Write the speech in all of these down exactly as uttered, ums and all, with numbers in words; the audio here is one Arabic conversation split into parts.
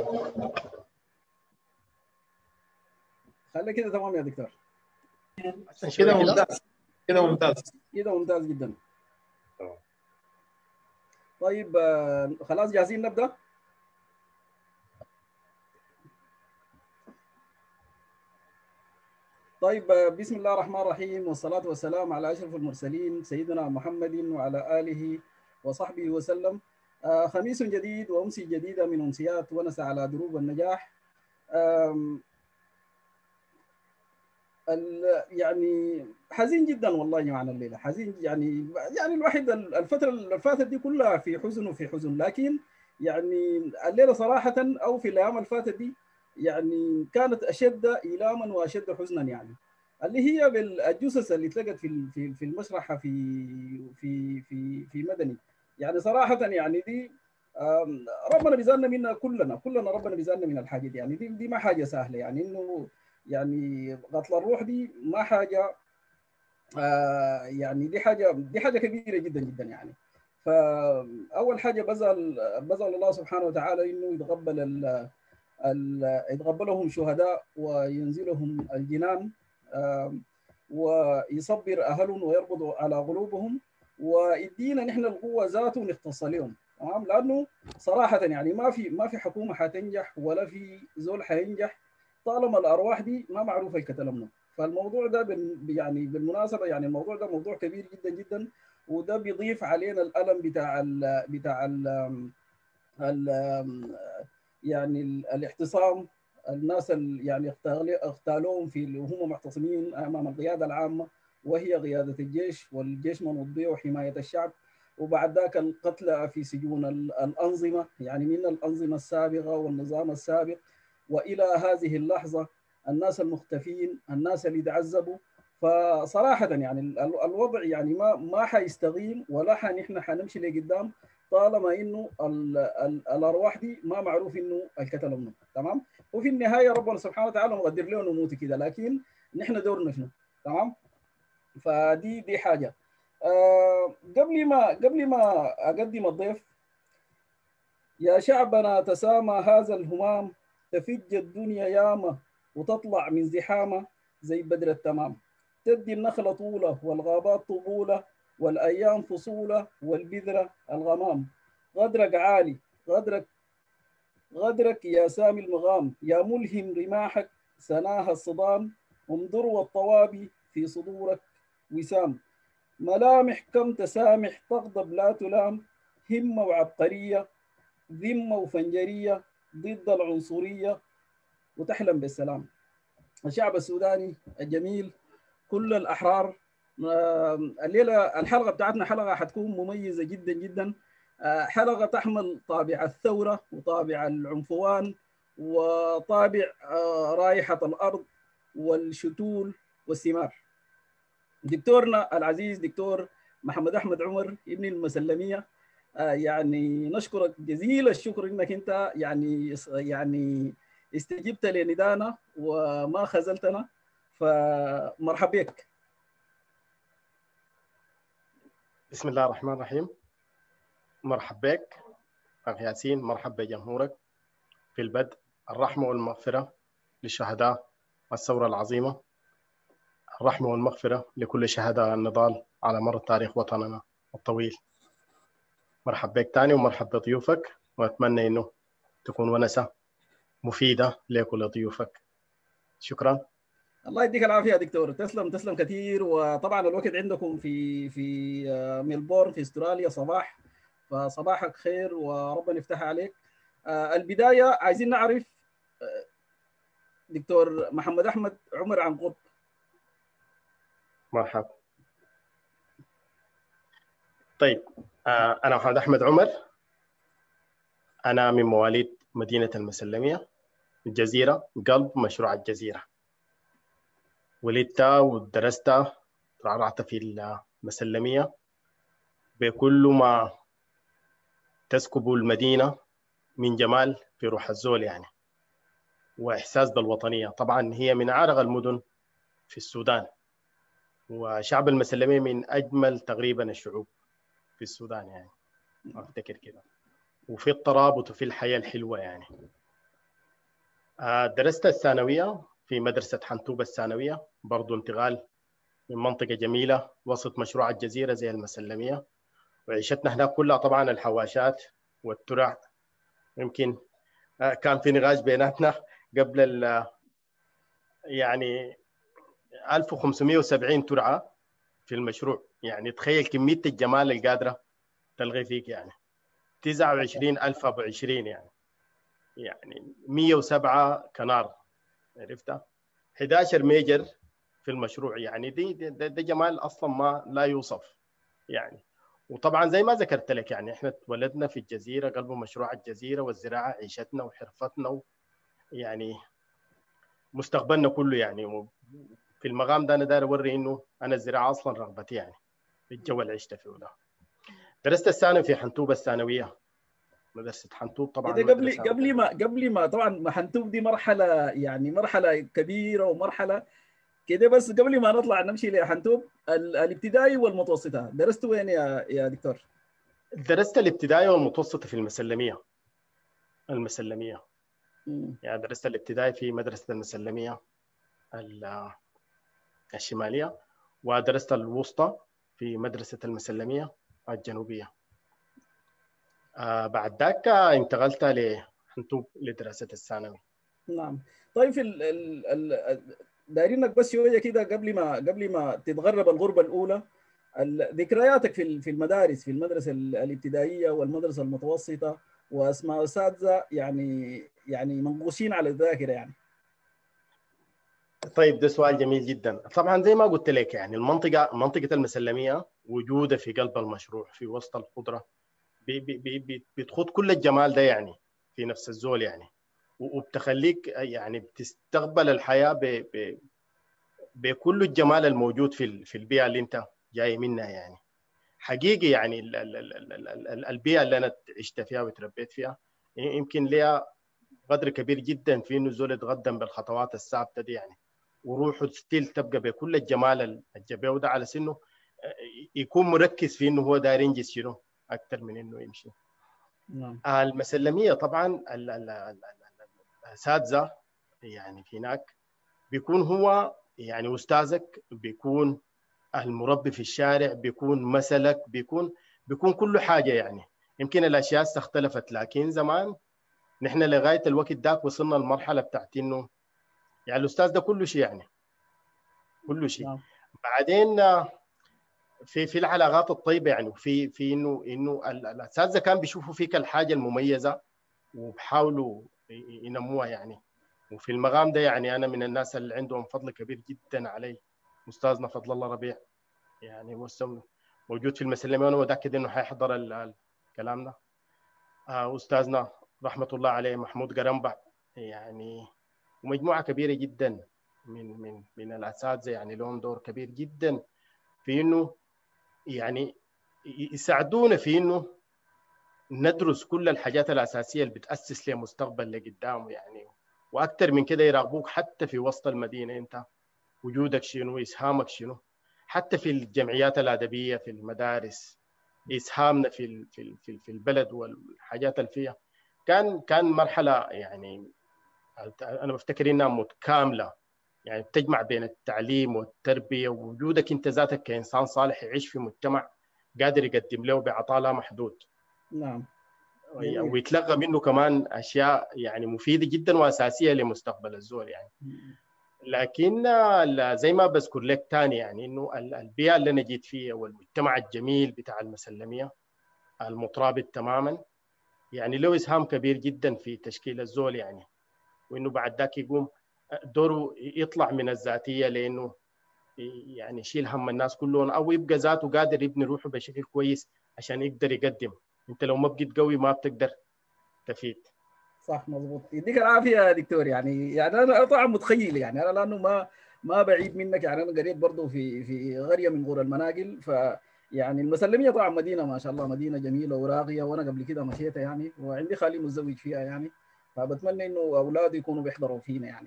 خلي كده تمام يا دكتور. كده ممتاز، كده ممتاز، كده ممتاز جدا. تمام. طيب آه، خلاص جاهزين نبدأ؟ طيب آه، بسم الله الرحمن الرحيم، والصلاة والسلام على أشرف المرسلين سيدنا محمد وعلى آله وصحبه وسلم. آه، خميس جديد وأمسي جديدة من أمسيات ونسى على دروب النجاح. آم، ال- يعني حزين جدا والله يا جماعة، الليلة حزين يعني. يعني الواحد الفترة اللي فاتت دي كلها في حزن وفي حزن، لكن يعني الليلة صراحة أو في الأيام اللي فاتت دي يعني كانت أشد إيلاما وأشد حزنا، يعني اللي هي بالجثث اللي اتلقت في في في المشرحة في في في في مدني. يعني صراحة يعني دي آم، ربنا بيزالنا منها، كلنا كلنا ربنا بيزالنا من الحاجة دي. يعني دي دي ما حاجة سهلة، يعني إنه يعني قتل الروح دي ما حاجه آه يعني دي حاجه دي حاجه كبيره جدا جدا يعني. فاول حاجه بزل بزل الله سبحانه وتعالى انه يتقبل ال ال يتقبلهم شهداء وينزلهم الجنان، آه ويصبر اهلهم ويربط على قلوبهم ويدينا نحن القوه ذاته ونختص لهم. تمام، لانه صراحه يعني ما في ما في حكومه حتنجح ولا في زول حينجح طالما الارواح دي ما معروفه الكتلمنا. فالموضوع ده بال- يعني بالمناسبه يعني الموضوع ده موضوع كبير جدا جدا، وده بيضيف علينا الالم بتاع ال بتاع ال ال يعني ال- الاعتصام. الناس اللي يعني اغتال- اغتالوهم في وهم معتصمين امام القياده العامه، وهي قياده الجيش، والجيش منوط به وحمايه الشعب. وبعد ذاك القتلى في سجون ال- الانظمه، يعني من الانظمه السابقه والنظام السابق والى هذه اللحظه، الناس المختفين، الناس اللي تعذبوا. فصراحه يعني ال- ال- الوضع يعني ما ما حيستقيم ولا حنحن حنمشي لقدام طالما انه ال ال الارواح دي ما معروف انه الكتل منه. تمام، وفي النهايه ربنا سبحانه وتعالى مقدر له نموت كده، لكن نحن دورنا شنو؟ تمام. فدي دي حاجه. آه قبل ما قبل ما اقدم الضيف، يا شعبنا تسامى هذا الهمام، تفج الدنيا ياما وتطلع من زحامه زي بدر التمام. تدي النخل طوله والغابات طبوله والايام فصوله والبذره الغمام. غدرك عالي، غدرك غدرك يا سامي المغام، يا ملهم رماحك سناها الصدام. انظر والطوابي في صدورك وسام. ملامح كم تسامح تغضب لا تلام. همة وعبقرية، ذمة وفنجرية ضد العنصرية، وتحلم بالسلام. الشعب السوداني الجميل، كل الأحرار. الليلة الحلقة بتاعتنا حلقة حتكون مميزة جدا جدا. حلقة تحمل طابع الثورة وطابع العنفوان وطابع رائحة الأرض والشتول والثمار. دكتورنا العزيز دكتور محمد أحمد عمر ابن المسلمية، يعني نشكرك جزيل الشكر انك انت يعني يعني استجبت لندانا وما خذلتنا، فمرحبا بك. بسم الله الرحمن الرحيم. مرحبا بك أخي ياسين، مرحبا بجمهورك. في البدء الرحمة والمغفرة للشهداء الثورة العظيمة، الرحمة والمغفرة لكل شهداء النضال على مر تاريخ وطننا الطويل. مرحبا بك تاني ومرحبا بضيوفك، وأتمنى إنه تكون ونسة مفيدة لكل ضيوفك. شكرا. الله يديك العافيه يا دكتور، تسلم تسلم كثير. وطبعا الوقت عندكم في في ميلبورن في استراليا صباح، فصباحك خير وربنا يفتح عليك. البدايه عايزين نعرف دكتور محمد احمد عمر عن قرب. مرحبا. طيب، أنا محمد أحمد عمر، أنا من مواليد مدينة المسلمية، الجزيرة، قلب مشروع الجزيرة. ولدت ودرست، ترعرعت في المسلمية بكل ما تسكب المدينة من جمال في روح الزول يعني، وإحساس بالوطنية. طبعا هي من أعرق المدن في السودان، وشعب المسلمية من أجمل تقريبا الشعوب في السودان يعني، أفتكر كده. وفي الترابط وفي الحياة الحلوة يعني. درست الثانوية في مدرسة حنتوب الثانوية، برضو انتقال من منطقة جميلة وسط مشروع الجزيرة زي المسلمية، وعيشتنا هناك كلها طبعا الحواشات والترع. يمكن كان في نقاش بيناتنا قبل يعني ألف وخمسمائة وسبعين ترعة في المشروع، يعني تخيل كمية الجمال اللي قادرة تلغي فيك، يعني تسعة وعشرين ألف أبو عشرين، يعني يعني مئة وسبعة كنار، عرفتها، أحد عشر ميجر في المشروع. يعني دي ده, ده جمال اصلا ما لا يوصف يعني. وطبعا زي ما ذكرت لك، يعني احنا اتولدنا في الجزيره، قلب مشروع الجزيره والزراعه عيشتنا وحرفتنا و يعني مستقبلنا كله يعني. في المقام ده انا داير اوري انه انا الزراعه اصلا رغبتي، يعني الجو اللي عشت فيه ده. درست الثانوي في حنتوب الثانويه، مدرسه حنتوب طبعا كده قبل مدرسه. قبل ما قبل ما طبعا ما حنتوب دي مرحله، يعني مرحله كبيره ومرحله كده. بس قبل ما نطلع نمشي لحنتوب، ال- الابتدائي والمتوسطه درست وين يا يا دكتور؟ درست الابتدائي والمتوسطه في المسلميه. المسلميه مم. يعني درست الابتدائي في مدرسه المسلميه الشماليه، ودرست الوسطى في مدرسه المسلميه الجنوبيه. آه بعد ذاك انتقلت لحنتوب لدراسه الثانوي. نعم. طيب في ال ال ال دايرينك بس شويه كده قبل ما قبل ما تتغرب الغربه الاولى، ال- ذكرياتك في ال- في المدارس، في المدرسه ال- الابتدائيه والمدرسه المتوسطه، واسماء اساتذه يعني يعني منقوشين على الذاكره يعني. طيب ده سؤال جميل جدا. طبعا زي ما قلت لك، يعني المنطقه منطقه المسلميه وجوده في قلب المشروع في وسط الخضره بي بي بي بي بتخوض كل الجمال ده يعني في نفس الزول يعني. وبتخليك يعني بتستقبل الحياه ب ب بكل الجمال الموجود في في البيئه اللي انت جاي منها يعني. حقيقي يعني ال- ال- ال- ال- ال- البيئه اللي انا عشت فيها وتربيت فيها يمكن لها قدر كبير جدا في انه الزول يتقدم بالخطوات الثابته دي يعني، وروحه ستيل تبقى بكل الجمال الجبهه ده، على سنه يكون مركز في انه هو داير ينجز شنو اكثر من انه يمشي. نعم. المسلميه طبعا ال- ال- ال- الاساتذه يعني في هناك بيكون هو يعني استاذك، بيكون المربي في الشارع، بيكون مثلك، بيكون بيكون كل حاجه يعني. يمكن الاشياء اختلفت، لكن زمان نحن لغايه الوقت داك وصلنا للمرحله بتاعت انه يعني الاستاذ ده كل شيء يعني، كل شيء. نعم. بعدين في في العلاقات الطيبه يعني، وفي في انه انه ال- الاساتذه كان بيشوفوا فيك الحاجه المميزه وبحاولوا ي- ينموها يعني. وفي المقام ده يعني انا من الناس اللي عندهم فضل كبير جدا علي استاذنا فضل الله ربيع، يعني هو موجود في المسلمه وانا متاكد انه حيحضر ال- الكلام ده. آه، استاذنا رحمه الله عليه محمود قرنبع يعني، ومجموعه كبيره جدا من من من الاساتذه يعني لهم دور كبير جدا في انه يعني يساعدونا في انه ندرس كل الحاجات الاساسيه اللي بتاسس لمستقبل لقدام يعني. واكثر من كده يراقبوك حتى في وسط المدينه، انت وجودك شنو، اسهامك شنو، حتى في الجمعيات الادبيه في المدارس، اسهامنا في ال- في ال- في ال- في البلد والحاجات اللي فيها. كان كان مرحله يعني انا بفتكر انها متكامله، يعني بتجمع بين التعليم والتربيه ووجودك انت ذاتك كانسان صالح يعيش في مجتمع قادر يقدم له بعطاء لا محدود، نعم. جميل. ويتلقى منه كمان اشياء يعني مفيده جدا واساسيه لمستقبل الزول يعني. لكن زي ما بذكر لك تاني يعني انه البيئه اللي انا جيت فيها والمجتمع الجميل بتاع المسلميه المترابط تماما يعني له اسهام كبير جدا في تشكيل الزول يعني. وانه بعد ذاك يقوم دوره يطلع من الذاتيه لانه يعني يشيل هم الناس كلهم، او يبقى ذاته قادر يبني روحه بشكل كويس عشان يقدر يقدم. انت لو ما بقيت قوي ما بتقدر تفيد. صح، مضبوط. يديك العافيه يا دكتور. يعني يعني انا طبعا متخيل، يعني انا لانه ما ما بعيد منك، يعني انا قريت برضه في في قريه من قرى المناقل. ف يعني المسلميه طبعا مدينه ما شاء الله، مدينه جميله وراقيه، وانا قبل كده مشيتها يعني، وعندي خالي متزوج فيها يعني، فبتمنى انه اولادي يكونوا بيحضروا فينا يعني.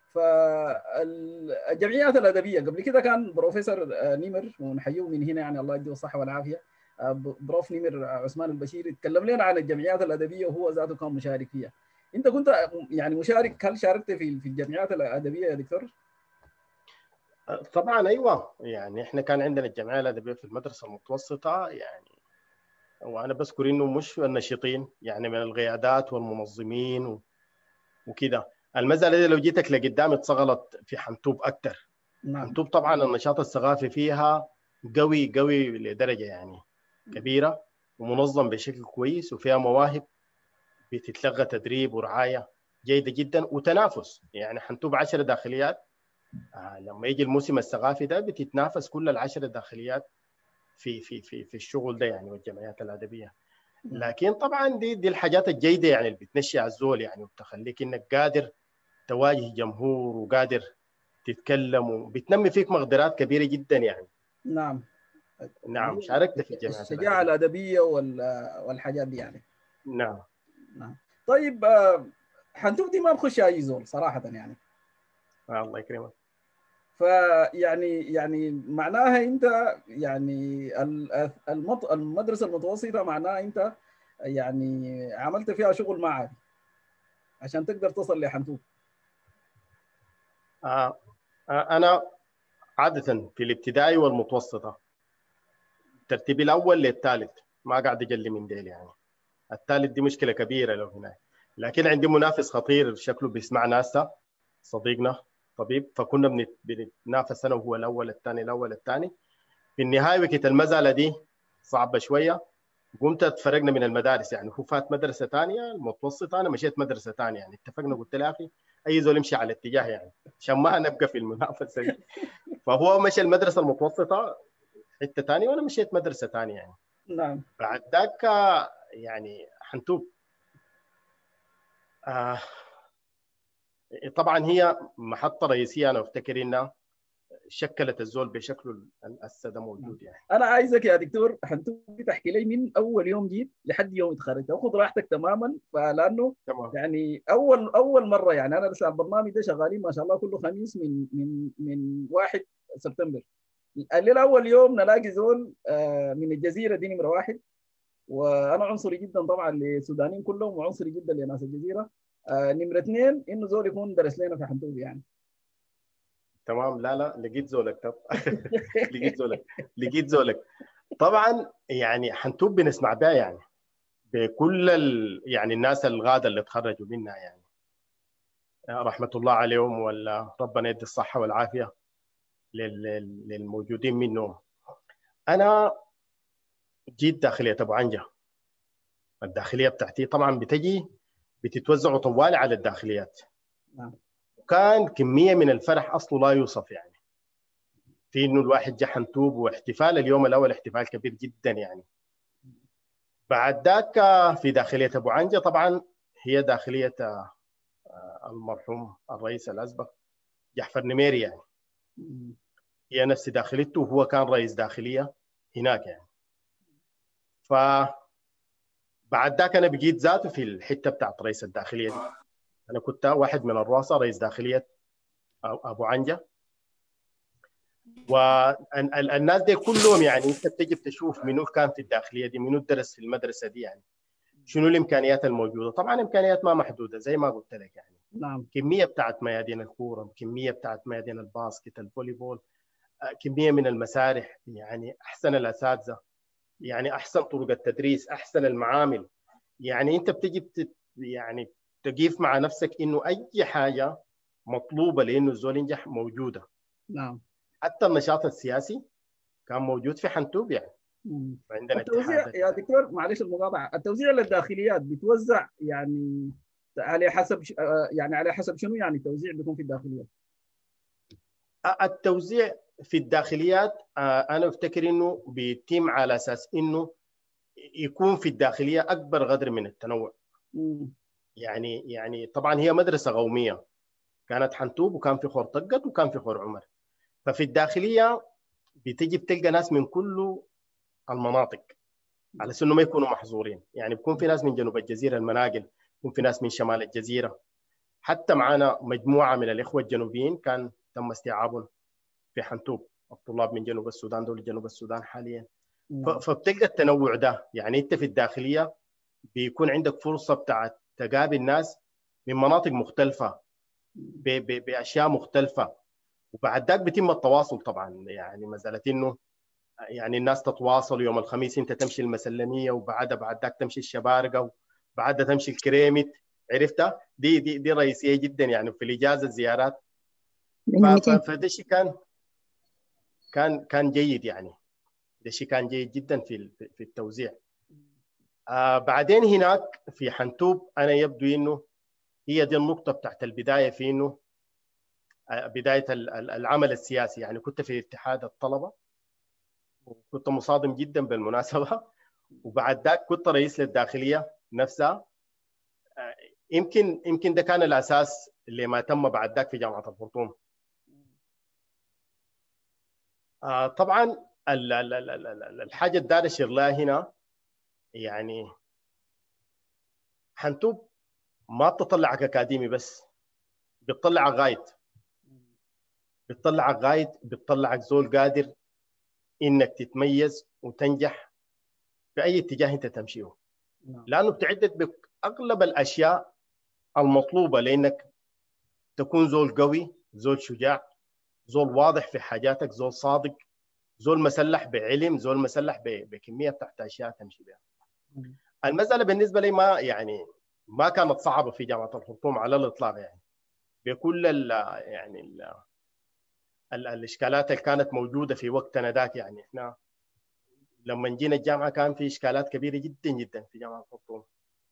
فالجمعيات الادبيه قبل كده كان بروفيسور نمر، ونحييه من هنا يعني، الله يديه الصحه والعافيه، بروف نمر عثمان البشير، يتكلم لنا عن الجمعيات الادبيه وهو ذاته كان مشارك فيها. انت كنت يعني مشارك، هل شاركت في في الجمعيات الادبيه يا دكتور؟ طبعا ايوه، يعني احنا كان عندنا الجمعيه الادبيه في المدرسه المتوسطه يعني، وانا بذكر انه مش النشيطين يعني من القيادات والمنظمين و- وكده. المساله دي لو جيتك لقدام اتشغلت في حنتوب اكثر. نعم. حنتوب طبعا النشاط الثقافي فيها قوي قوي لدرجه يعني كبيره، ومنظم بشكل كويس، وفيها مواهب بتتلقى تدريب ورعايه جيده جدا وتنافس. يعني حنتوب عشر داخليات، آه لما يجي الموسم الثقافي ده بتتنافس كل العشر داخليات في في في في الشغل ده يعني، والجمعيات الادبيه. نعم. لكن طبعا دي دي الحاجات الجيده يعني اللي بتنشي على الزول يعني، وبتخليك انك قادر تواجه جمهور وقادر تتكلم، وبتنمي فيك مقدرات كبيره جدا يعني. نعم. اللي نعم، هي شاركت في الجمعيات الشجاعه الادبيه. الادبيه والحاجات دي يعني. نعم. نعم. طيب آه، حنتوف دي ما بخش اي زول صراحه يعني. آه الله يكرمك. فيعني يعني معناها انت يعني ال- المط- المدرسه المتوسطه معناها انت يعني عملت فيها شغل ما عادي عشان تقدر تصل لحنتوف. آه آه انا عاده في الابتدائي والمتوسطه ترتيبي الاول للثالث، ما قاعد اجلي من ديل يعني. الثالث دي مشكله كبيره لو هناك. لكن عندي منافس خطير شكله بيسمع ناسا، صديقنا طبيب، فكنا بنت- بنتنافس انا وهو الاول الثاني الاول الثاني. في النهايه وقت المساله دي صعبه شويه، قمت اتفرقنا من المدارس يعني. هو فات مدرسه ثانيه المتوسطه، انا مشيت مدرسه ثانيه يعني. اتفقنا، قلت له يا اخي اي زول يمشي على اتجاه يعني عشان ما نبقى في المنافسه دي. فهو مشى المدرسه المتوسطه حته ثانيه، وانا مشيت مدرسه ثانيه يعني. نعم. بعد ذاك يعني حنتوب آه طبعا هي محطه رئيسيه، انا افتكر انها شكلت الزول بشكله السد نعم. موجود يعني. انا عايزك يا دكتور حنتوف تحكي لي من اول يوم جيت لحد يوم اتخرجت، خذ راحتك تماما، فلانه تمام. يعني اول اول مره يعني انا لسه البرنامج ده شغالين ما شاء الله كله خميس من من من واحد سبتمبر. الليله اول يوم نلاقي زول آه، من الجزيره دي نمره واحد، وانا عنصري جدا طبعا للسودانيين كلهم وعنصري جدا لناس الجزيره. آه، نمره اثنين انه زول يكون درس لنا في حنتوف يعني. تمام. لا لا، لقيت زولك. طب لقيت زولك، لقيت زولك. طبعا يعني حنتوب بنسمع بها يعني بكل ال... يعني الناس الغادة اللي تخرجوا منها يعني، رحمة الله عليهم، ولا ربنا يدي الصحة والعافية لل... للموجودين منهم. أنا جيت داخلية أبو عنجة. الداخلية بتاعتي طبعا بتجي بتتوزع طوالي على الداخليات. نعم. وكان كمية من الفرح أصله لا يوصف يعني، في إنه الواحد جه حنتوب، واحتفال اليوم الأول احتفال كبير جدا يعني. بعد ذاك في داخلية أبو عنجة طبعا هي داخلية المرحوم الرئيس الأسبق جعفر نميري يعني، هي نفس داخليته، وهو كان رئيس داخلية هناك يعني. فبعد ذاك أنا بقيت ذاته في الحتة بتاعت رئيس الداخلية دي. أنا كنت واحد من الرؤساء رئيس داخلية أبو عنجة. والناس دي كلهم يعني أنت بتجي بتشوف منو كان في الداخلية دي، منو درس في المدرسة دي يعني، شنو الامكانيات الموجوده. طبعا امكانيات ما محدوده زي ما قلت لك يعني. نعم. كميه بتاعت ميادين الكوره، كميه بتاعت ميادين الباسكت، الفولي بول، كميه من المسارح يعني، احسن الاساتذه يعني، احسن طرق التدريس، احسن المعامل. يعني انت بتجي بت يعني تقيف مع نفسك انه اي حاجه مطلوبه لانه الزول ينجح موجوده. نعم. حتى النشاط السياسي كان موجود في حنتوب يعني. مم. عندنا التوزيع اتحاد. يا دكتور معلش المقاطعه، التوزيع للداخليات بيتوزع يعني على حسب ش... آه، يعني على حسب شنو يعني التوزيع بيكون في الداخليات؟ التوزيع في الداخليات انا افتكر انه بيتم على اساس انه يكون في الداخليه اكبر قدر من التنوع. مم. يعني يعني طبعا هي مدرسه قوميه، كانت حنتوب وكان في خور طقت وكان في خور عمر. ففي الداخليه بتجي بتلقى ناس من كل المناطق على اساس انه ما يكونوا محظورين يعني. بيكون في ناس من جنوب الجزيره المناقل، بيكون في ناس من شمال الجزيره. حتى معنا مجموعه من الاخوه الجنوبيين كان تم استيعابهم في حنتوب، الطلاب من جنوب السودان دول جنوب السودان حاليا. نعم. فبتلقى التنوع ده يعني. انت في الداخليه بيكون عندك فرصه بتاعت تقابل ناس من مناطق مختلفه باشياء مختلفه. وبعد ذاك بيتم التواصل طبعا، يعني مساله انه يعني الناس تتواصل. يوم الخميس انت تمشي المسلميه، وبعدها بعد ذاك تمشي الشبارقه، وبعدها تمشي الكريمت. عرفتها؟ دي دي دي رئيسيه جدا يعني في الاجازه الزيارات. فده شيء كان كان كان جيد يعني. ده شيء كان جيد جدا في في التوزيع. آه بعدين هناك في حنتوب انا يبدو انه هي دي النقطه بتاعت البدايه في انه آه بدايه العمل السياسي. يعني كنت في اتحاد الطلبه، وكنت مصادم جدا بالمناسبه. وبعد ذاك كنت رئيس للداخليه نفسها. آه يمكن يمكن ده كان الاساس اللي ما تم بعد ذاك في جامعه الخرطوم. آه طبعا الحاجه الدار اشير لها هنا، يعني حنتوب ما بتطلعك اكاديمي بس، بتطلعك غايد. بتطلعك غايد بتطلعك زول قادر انك تتميز وتنجح في اي اتجاه انت تمشيه، لانه بتعدك باغلب الاشياء المطلوبه لانك تكون زول قوي، زول شجاع، زول واضح في حاجاتك، زول صادق، زول مسلح بعلم، زول مسلح بكميه بتاعت اشياء تمشي بها. المساله بالنسبه لي ما يعني ما كانت صعبه في جامعه الخرطوم على الاطلاق، يعني بكل ال يعني ال ال الاشكالات اللي كانت موجوده في وقتنا ذاك. يعني احنا لما جينا الجامعه كان في اشكالات كبيره جدا جدا في جامعه الخرطوم.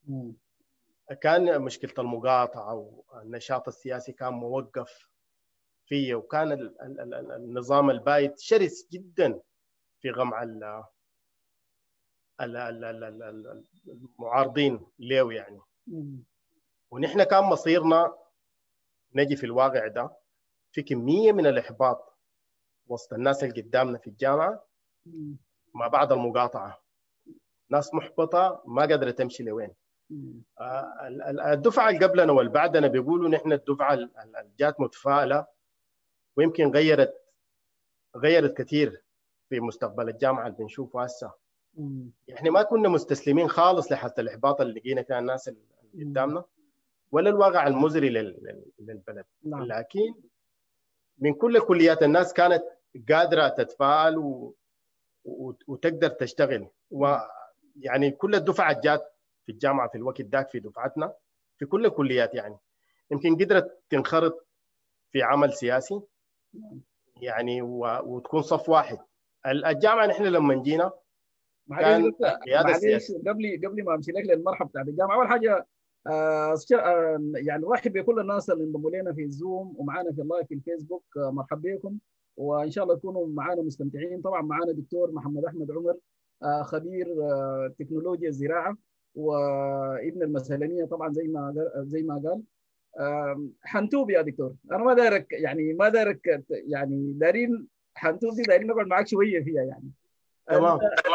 كان مشكله المقاطعه والنشاط السياسي كان موقف فيه، وكان ال ال ال النظام البايت شرس جدا في غمع ال المعارضين له يعني. ونحن كان مصيرنا نجي في الواقع ده في كميه من الاحباط وسط الناس اللي قدامنا في الجامعه ما بعد المقاطعه. ناس محبطه ما قادره تمشي لوين. الدفعه اللي قبلنا واللي بعدنا بيقولوا نحن الدفعه اللي جات متفائله ويمكن غيرت غيرت كثير في مستقبل الجامعه اللي بنشوفه هسه. احنا ما كنا مستسلمين خالص لحالة الاحباط اللي لقينا فيها الناس اللي قدامنا ولا الواقع المزري للبلد. نعم. لكن من كل كليات الناس كانت قادره تتفاعل و... وتقدر تشتغل. ويعني كل الدفعات جات في الجامعه في الوقت ذاك في دفعتنا في كل الكليات، يعني يمكن قدرت تنخرط في عمل سياسي يعني و... وتكون صف واحد. الجامعه نحن لما جينا معلش معلش قبل قبل ما امشي لك للمرحله بتاعت الجامعه، اول حاجه آه يعني نرحب بكل الناس اللي انضموا لنا في الزوم ومعانا في اللايف في الفيسبوك. آه مرحبا بكم، وان شاء الله تكونوا معانا مستمتعين. طبعا معانا دكتور محمد احمد عمر، آه خبير آه تكنولوجيا الزراعه وابن المسهلانيه طبعا زي ما زي ما قال. آه حنتوب يا دكتور، انا ما دارك يعني ما دارك يعني دارين حنتوب دي دارين نقعد معاك شويه فيها يعني. تمام.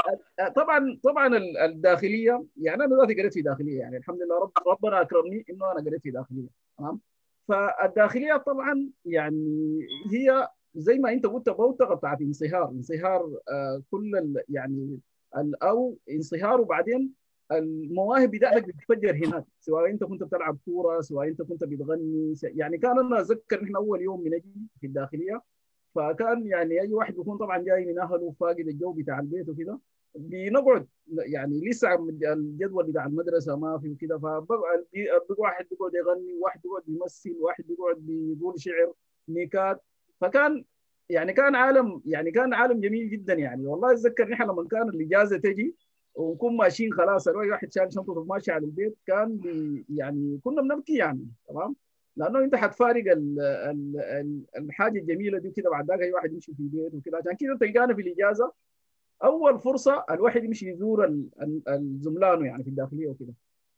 طبعا طبعا الداخليه، يعني انا دلوقتي قريت في داخليه، يعني الحمد لله رب ربنا اكرمني انه انا قريت في داخليه. تمام. فالداخليه طبعا يعني هي زي ما انت قلت بوتقه بتاعت انصهار انصهار آه كل ال يعني ال او انصهار، وبعدين المواهب بتاعتك بتتفجر هناك، سواء انت كنت بتلعب كوره، سواء انت كنت بتغني. يعني كان انا اتذكر نحن اول يوم بنجي في الداخليه، فكان يعني اي واحد بيكون طبعا جاي من اهله فاقد الجو بتاع البيت وكده، بنقعد يعني لسه الجدول بتاع المدرسه ما في كده، فبقى واحد بيقعد يغني، واحد بيقعد يمثل، واحد بيقعد بيقول شعر نكات. فكان يعني كان عالم يعني كان عالم جميل جدا يعني. والله اتذكر نحن لما كان الاجازه تجي ونكون ماشيين خلاص، الواحد واحد شال شنطته وماشي على البيت، كان بي يعني كنا بنبكي يعني. تمام. لانه انت حتفارق ال ال ال الحاجه الجميله دي كده، بعد ذاك اي واحد يمشي في البيت وكده. عشان كده تلقانا في الاجازه اول فرصه الواحد يمشي يزور الزملانه يعني في الداخليه وكده.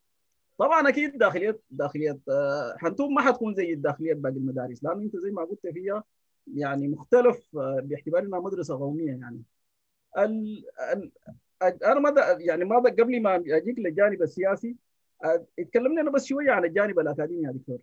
طبعا اكيد داخليات داخليات حنتوب ما حتكون زي الداخليات باقي المدارس، لانه انت زي ما قلت فيها يعني مختلف باعتبار انها مدرسه قوميه يعني. ال ال انا ما يعني ما قبل ما اجيك للجانب السياسي، اتكلمنا انا بس شويه عن الجانب الاكاديمي يا دكتور.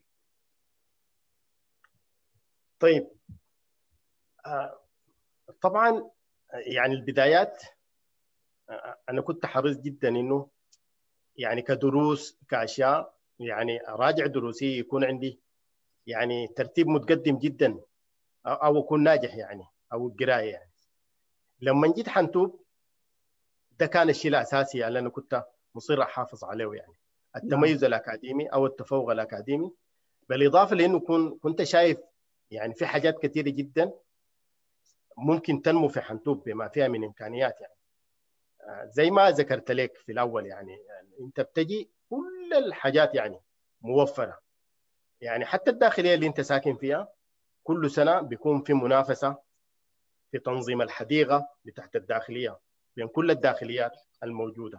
طيب آه طبعا يعني البدايات آه انا كنت حريص جدا انه يعني كدروس كاشياء يعني اراجع دروسي، يكون عندي يعني ترتيب متقدم جدا، او اكون ناجح يعني، او القرايه يعني. لما جيت حنتوب ده كان الشيء الاساسي اللي انا كنت مصر احافظ عليه يعني، نعم. التميز الاكاديمي او التفوق الاكاديمي، بالاضافه لانه كنت شايف يعني في حاجات كثيره جدا ممكن تنمو في حنتوب بما فيها من امكانيات يعني. زي ما ذكرت لك في الاول يعني, يعني انت بتجي كل الحاجات يعني موفره يعني، حتى الداخليه اللي انت ساكن فيها كل سنه بيكون في منافسه في تنظيم الحديقه بتاعت الداخليه بين كل الداخليات الموجوده.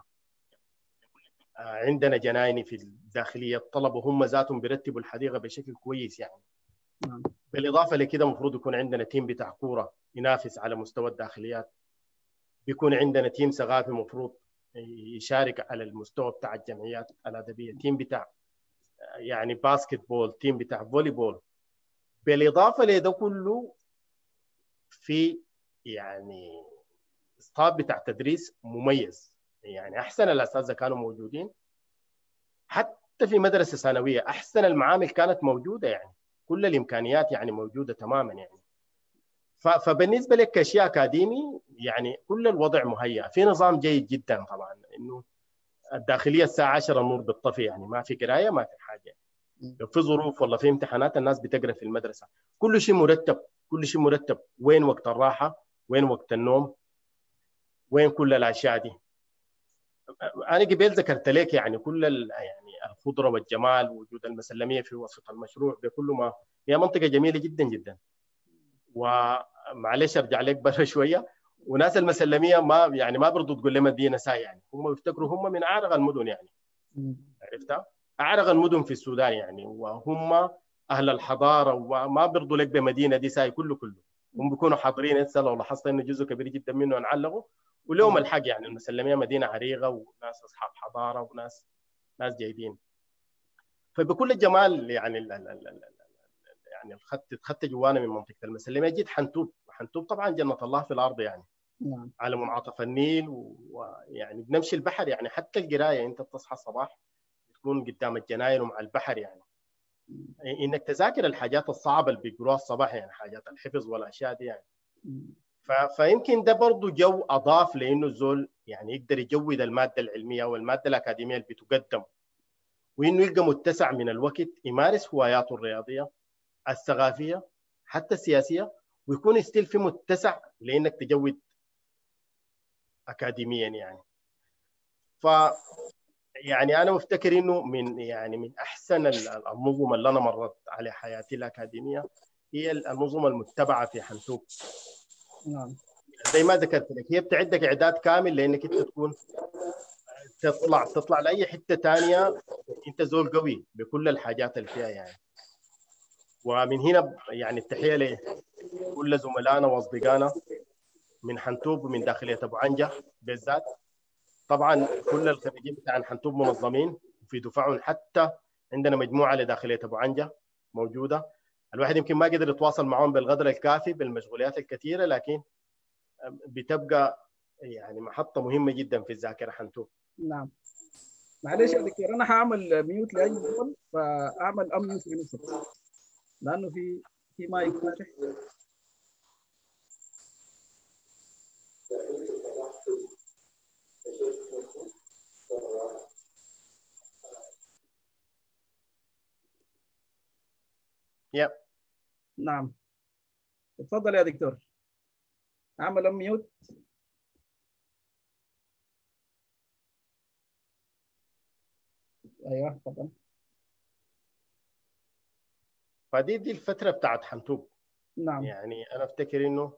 عندنا جنايني في الداخليه الطلبه هم ذاتهم بيرتبوا الحديقه بشكل كويس يعني. نعم. بالاضافه لكده المفروض يكون عندنا تيم بتاع كوره ينافس على مستوى الداخليات، بيكون عندنا تيم ثقافي مفروض يشارك على المستوى بتاع الجمعيات الادبيه، تيم بتاع يعني باسكت بول، تيم بتاع فولي بول. بالاضافه لده كله في يعني ستاف بتاع تدريس مميز يعني، احسن الاساتذه كانوا موجودين، حتى في مدرسه ثانويه احسن المعامل كانت موجوده يعني، كل الامكانيات يعني موجوده تماما يعني. فبالنسبه لك كشيء اكاديمي يعني كل الوضع مهيأ، في نظام جيد جدا طبعا، انه الداخليه الساعه عشرة النور بالطفي يعني، ما في قرايه ما في حاجه، لو في ظروف والله في امتحانات الناس بتقرا في المدرسه، كل شيء مرتب، كل شيء مرتب، وين وقت الراحه، وين وقت النوم، وين كل الاشياء دي. انا قبل ذكرت لك يعني كل يعني الخضره والجمال ووجود المسلميه في وسط المشروع ده كله، ما هي منطقه جميله جدا جدا. ومعلش ارجع لك برا شويه، وناس المسلميه ما يعني ما برضو تقول لي مدينه ساي يعني، هم يفتكروا هم من اعرق المدن يعني، عرفتها؟ اعرق المدن في السودان يعني، وهم اهل الحضاره، وما برضو لك بمدينه دي ساي، كله كله هم بيكونوا حاضرين. هسه لو لاحظت انه جزء كبير جدا منه انعلقوا، ولهم الحق يعني، المسلميه مدينه عريقه وناس اصحاب حضاره وناس ناس جيدين. فبكل الجمال يعني ال ال ال يعني الخط اتخدت جوانا من منطقه المسلميه، جيت حنتوب، حنتوب طبعا جنه الله في الارض يعني. نعم. على منعطف النيل، ويعني بنمشي البحر يعني، حتى القرايه انت بتصحى الصباح تكون قدام الجناين ومع البحر يعني، انك تذاكر الحاجات الصعبه اللي بيقروها الصباح يعني، حاجات الحفظ والاشياء دي يعني. فيمكن ده برضه جو اضاف لانه الزول يعني يقدر يجود الماده العلميه والماده الاكاديميه اللي بتقدم، وانه يلقى متسع من الوقت يمارس هواياته الرياضيه، الثقافيه، حتى السياسيه، ويكون ستيل في متسع لانك تجود اكاديميا يعني. ف يعني انا مفتكر انه من يعني من احسن النظم اللي انا مرت على حياتي الاكاديميه هي النظم المتبعه في حنتوب. نعم. زي ما ذكرت لك، هي بتعدك اعداد كامل لانك انت تكون تطلع تطلع لاي حته ثانيه انت زول قوي بكل الحاجات اللي فيها يعني. ومن هنا يعني التحيه لكل زملائنا واصدقائنا من حنتوب ومن داخليه ابو عنجه بالذات. طبعا كل الخريجين بتاع حنتوب منظمين وفي دفاعهم، حتى عندنا مجموعه لداخليه ابو عنجه موجوده، الواحد يمكن ما قدر يتواصل معهم بالقدر الكافي بالمشغوليات الكثيره، لكن بتبقى يعني محطه مهمه جدا في الذاكره حنتوب. نعم. معلش يا دكتور، انا هعمل ميوت لاي زول، فاعمل ام ميوت لنفسك لانه في في مايك فاتح. يب. نعم. اتفضل يا دكتور، اعمل ام ميوت. ايوه اتفضل. فدي دي الفتره بتاعت حنتوب. نعم. يعني انا افتكر انه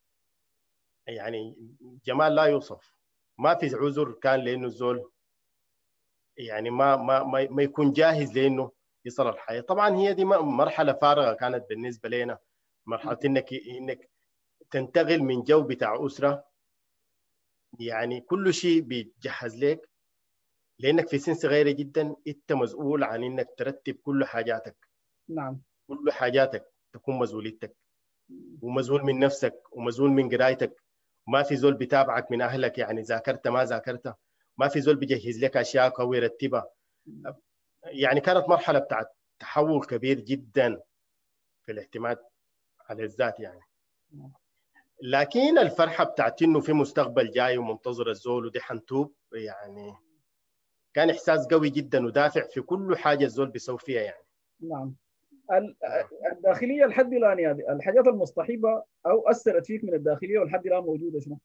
يعني جمال لا يوصف، ما في عذر كان لانه الزول يعني ما ما ما, ما يكون جاهز لانه يصل الحياه. طبعا هي دي مرحله فارغه كانت بالنسبه لنا، مرحله انك انك تنتقل من جو بتاع اسره يعني كل شيء بيتجهز لك، لانك في سن صغيره جدا انت مسؤول عن انك ترتب كل حاجاتك. نعم. كل حاجاتك تكون مسؤوليتك، ومسؤول من نفسك ومسؤول من قرايتك. ما في زول بيتابعك من اهلك يعني ذاكرت ما ذاكرت، ما في زول بيجهز لك اشياء قوي يرتبها. يعني كانت مرحله بتاعت تحول كبير جدا في الاعتماد على الذات يعني. لكن الفرحه بتاعت انه في مستقبل جاي ومنتظر الزول ودي حنتوب يعني كان احساس قوي جدا ودافع في كل حاجه الزول بيسوي فيها يعني. نعم. الداخليه لحد الان يعني الحاجات المصطحبه او اثرت فيك من الداخليه ولحد الان موجوده شنو؟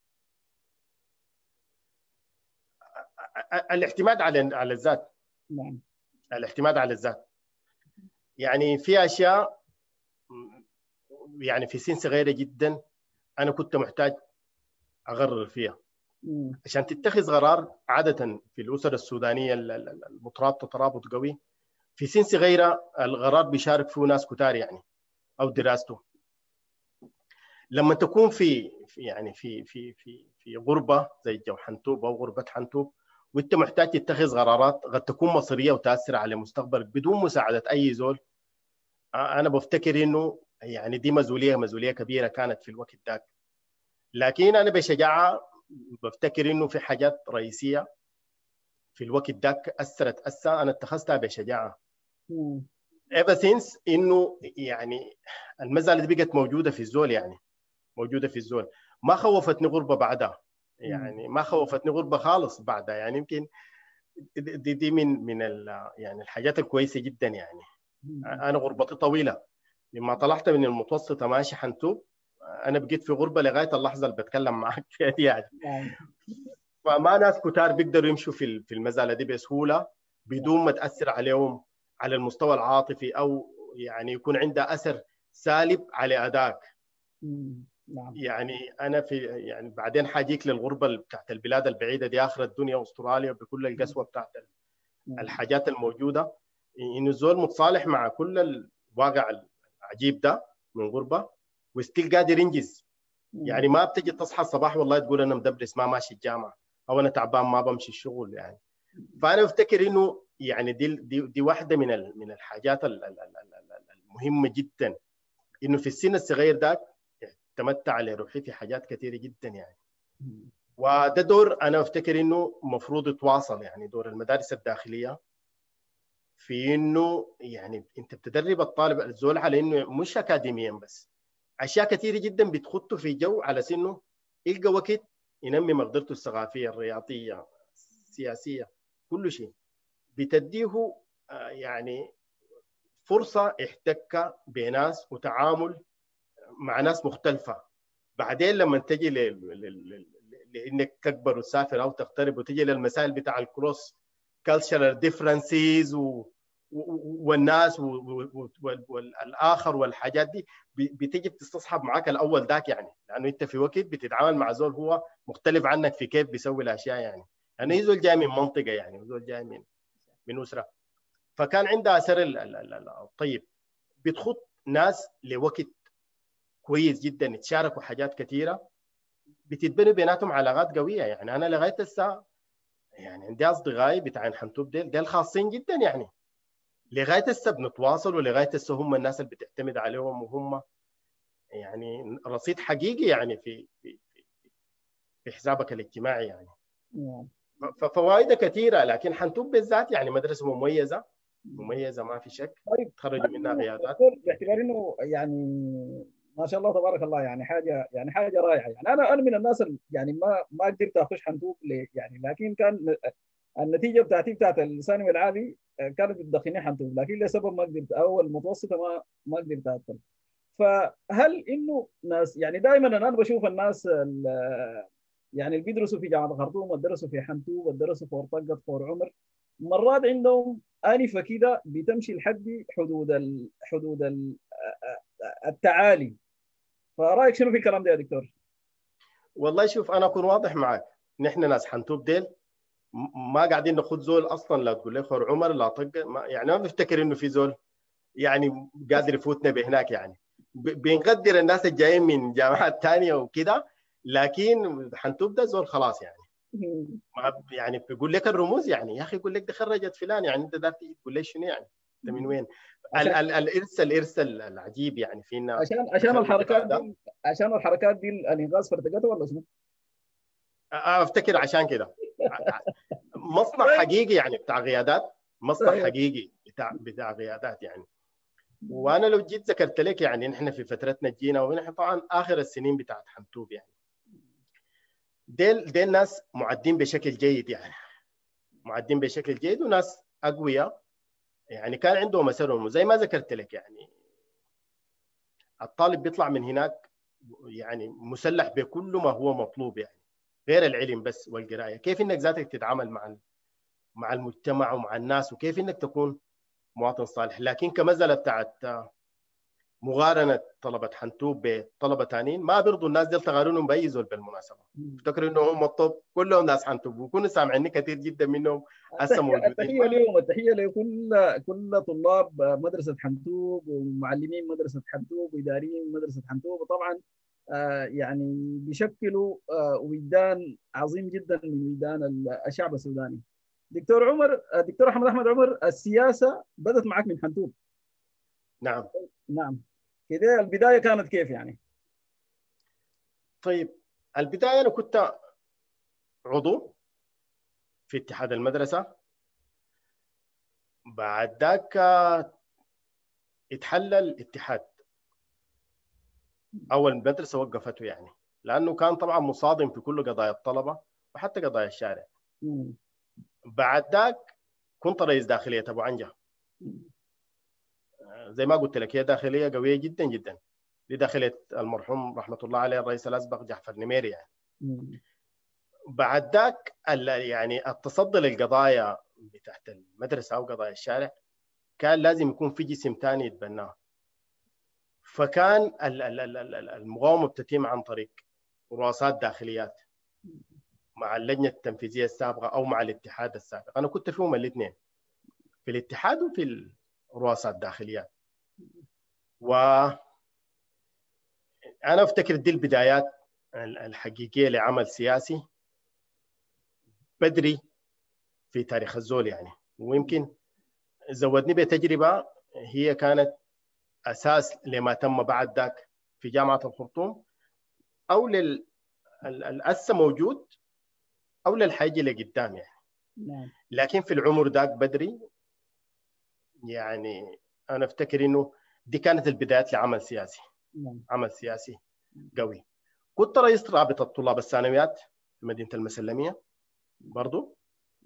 الاعتماد على على الذات. نعم. الاعتماد على الذات يعني في اشياء يعني في سن صغيره جدا انا كنت محتاج اقرر فيها. مم. عشان تتخذ قرار عاده في الاسر السودانيه المترابطه ترابط قوي في سن صغيره القرار بيشارك فيه ناس كتار يعني او دراسته. لما تكون في يعني في في في في غربه زي جو حنتوب او غربه حنتوب وانت محتاج تتخذ قرارات قد تكون مصيريه وتاثر على مستقبلك بدون مساعده اي زول، انا بفتكر انه يعني دي مسؤوليه مسؤوليه كبيره كانت في الوقت ذاك. لكن انا بشجاعه بفتكر انه في حاجات رئيسيه في الوقت ذاك اثرت اثر انا اتخذتها بشجاعه. ايفر سينس انه يعني المساله دي بقت موجوده في الزول يعني موجوده في الزول. ما خوفتني غربه بعدها يعني ما خوفتني غربه خالص بعدها يعني يمكن دي دي من من يعني الحاجات الكويسه جدا يعني. انا غربتي طويله لما طلعت من المتوسطه ماشي حنتوب انا بقيت في غربه لغايه اللحظه اللي بتكلم معك فيها دي يعني. فما ناس كتار بيقدروا يمشوا في في المساله دي بسهوله بدون ما تاثر عليهم على المستوى العاطفي او يعني يكون عندها اثر سالب على ادائك. يعني انا في يعني بعدين حاجيك للغربه بتاعت البلاد البعيده دي اخر الدنيا واستراليا بكل القسوه بتاعت الحاجات الموجوده انه الزول متصالح مع كل الواقع العجيب ده من غربه وستيل قادر ينجز. يعني ما بتجي تصحى الصباح والله تقول انا مدبرس ما ماشي الجامعه او انا تعبان ما بمشي الشغل يعني. فانا بفتكر انه يعني دي دي, دي واحده من من الحاجات المهمه جدا انه في السن الصغير ذاك تمتع على روحي في حاجات كثيره جدا يعني. وده دور انا افتكر انه المفروض يتواصل يعني دور المدارس الداخليه في انه يعني انت بتدرب الطالب الزول على انه مش اكاديميا بس اشياء كثيره جدا بتخطه في جو على سنه يلقى وقت ينمي مقدرته الثقافيه الرياضيه السياسيه كل شيء بتديه يعني فرصه احتك بناس وتعامل مع ناس مختلفه. بعدين لما تجي لانك تكبر وتسافر او تغترب وتجي للمسائل بتاع الكروس كالتشرال ديفرنسز والناس والاخر والحاجات دي بتيجي بتستصحب معاك الاول ذاك يعني لانه انت في وقت بتتعامل مع زول هو مختلف عنك في كيف بيسوي الاشياء يعني. يعني زول جاي من منطقه يعني وزول جاي من من اسره فكان عندها اثر الطيب بتخط ناس لوقت كويس جدا يتشاركوا حاجات كثيره بتتبني بيناتهم علاقات قويه يعني. انا لغايه الساعه يعني عندي اصدقائي بتاع حنتوب ديل ديل خاصين جدا يعني لغايه هسه بنتواصل ولغايه هسه هم الناس اللي بتعتمد عليهم وهم يعني رصيد حقيقي يعني في في في حسابك الاجتماعي يعني. ففوائد كثيره لكن حنتوب بالذات يعني مدرسه مميزه مميزه ما في شك. طيب تخرجوا منها قيادات باعتبار انه يعني ما شاء الله تبارك الله يعني حاجه يعني حاجه رائعه يعني. انا انا من الناس اللي يعني ما ما قدرت اخش حنتوب يعني لكن كان النتيجه بتاعتي بتاعت الثانوي العالي كانت بتدخلني حنتوب لكن لسبب ما قدرت او المتوسطه ما ما قدرت ادخل. فهل انه ناس يعني دائما انا بشوف الناس يعني اللي بيدرسوا في جامعه الخرطوم والدرسوا في حنتوب والدرسوا في ورطقه فور عمر مرات عندهم آنفة كده بتمشي لحد حدود ال... حدود ال... التعالي. فرأيك شنو في الكلام ده يا دكتور؟ والله شوف انا اكون واضح معك نحن ناس حنتوب ديل ما قاعدين ناخذ زول اصلا لا تقول لي خور عمر لا طق ما يعني ما بفتكر انه في زول يعني قادر يفوتنا بهناك يعني. بنقدر الناس الجايين من جامعات ثانيه وكده لكن حنتوب ده زول خلاص يعني يعني بيقول لك الرموز يعني يا اخي يقول لك ده خرجت فلان يعني انت دارت تقول لي شنو يعني انت من وين؟ الارث الارث العجيب يعني فينا عشان عشان الحركات دي عشان الحركات دي الانغاز فرتقته ولا شنو؟ افتكر عشان كده مصنع حقيقي يعني بتاع قيادات مصدر حقيقي بتاع بتاع قيادات يعني. وانا لو جيت ذكرت لك يعني نحن في فترتنا جينا، ونحن طبعا اخر السنين بتاعت حنتوب يعني ديل ديل ناس معدين بشكل جيد يعني، معدين بشكل جيد وناس اقوياء يعني، كان عندهم مسارهم زي ما ذكرت لك يعني. الطالب بيطلع من هناك يعني مسلح بكل ما هو مطلوب يعني، غير العلم بس والقرايه، كيف انك ذاتك تتعامل مع مع المجتمع ومع الناس، وكيف انك تكون مواطن صالح. لكن كمزله بتاعت مقارنه طلبه حنتوب بطلبه ثانيين، ما بيرضوا الناس دي تقارنهم باي زول بالمناسبه، افتكروا انهم هم الطب كلهم ناس حنتوب، وكونوا سامعيني كثير جدا منهم هسه موجودين. التحيه لهم، التحيه لكل كل طلاب مدرسه حنتوب ومعلمين مدرسه حنتوب واداريين مدرسه حنتوب، وطبعا آه يعني بيشكلوا آه وجدان عظيم جدا من وجدان الشعب السوداني. دكتور عمر، دكتور احمد احمد عمر، السياسه بدت معك من حنتوب. نعم نعم، كده البدايه كانت كيف يعني؟ طيب البدايه انا كنت عضو في اتحاد المدرسه، بعد ذاك اتحلل الاتحاد، اول مدرسه وقفته يعني، لانه كان طبعا مصادم في كل قضايا الطلبه وحتى قضايا الشارع. مم. بعد ذاك كنت رئيس داخليه ابو عنجه، زي ما قلت لك هي داخليه قويه جدا جدا، دي داخليه المرحوم رحمه الله عليه الرئيس الاسبق جعفر نميري يعني. مم. بعد ذاك يعني التصدي للقضايا بتاعت المدرسه او قضايا الشارع كان لازم يكون في جسم ثاني يتبناه، فكان المقاومه بتتم عن طريق رؤساء داخليات مع اللجنه التنفيذيه السابقه او مع الاتحاد السابق. انا كنت فيهم الاثنين، في الاتحاد وفي رؤساء الداخليات. وانا افتكر دي البدايات الحقيقيه لعمل سياسي بدري في تاريخ الزول يعني، ويمكن زودني بتجربه هي كانت اساس لما تم بعد ذاك في جامعه الخرطوم، او لل الاسه موجود او للحاجه لقدام يعني. نعم. لكن في العمر ذاك بدري يعني انا افتكر انه دي كانت البدايات لعمل سياسي. نعم. عمل سياسي قوي. كنت رئيس رابطه الطلاب الثانويات في مدينه المسلميه برضو.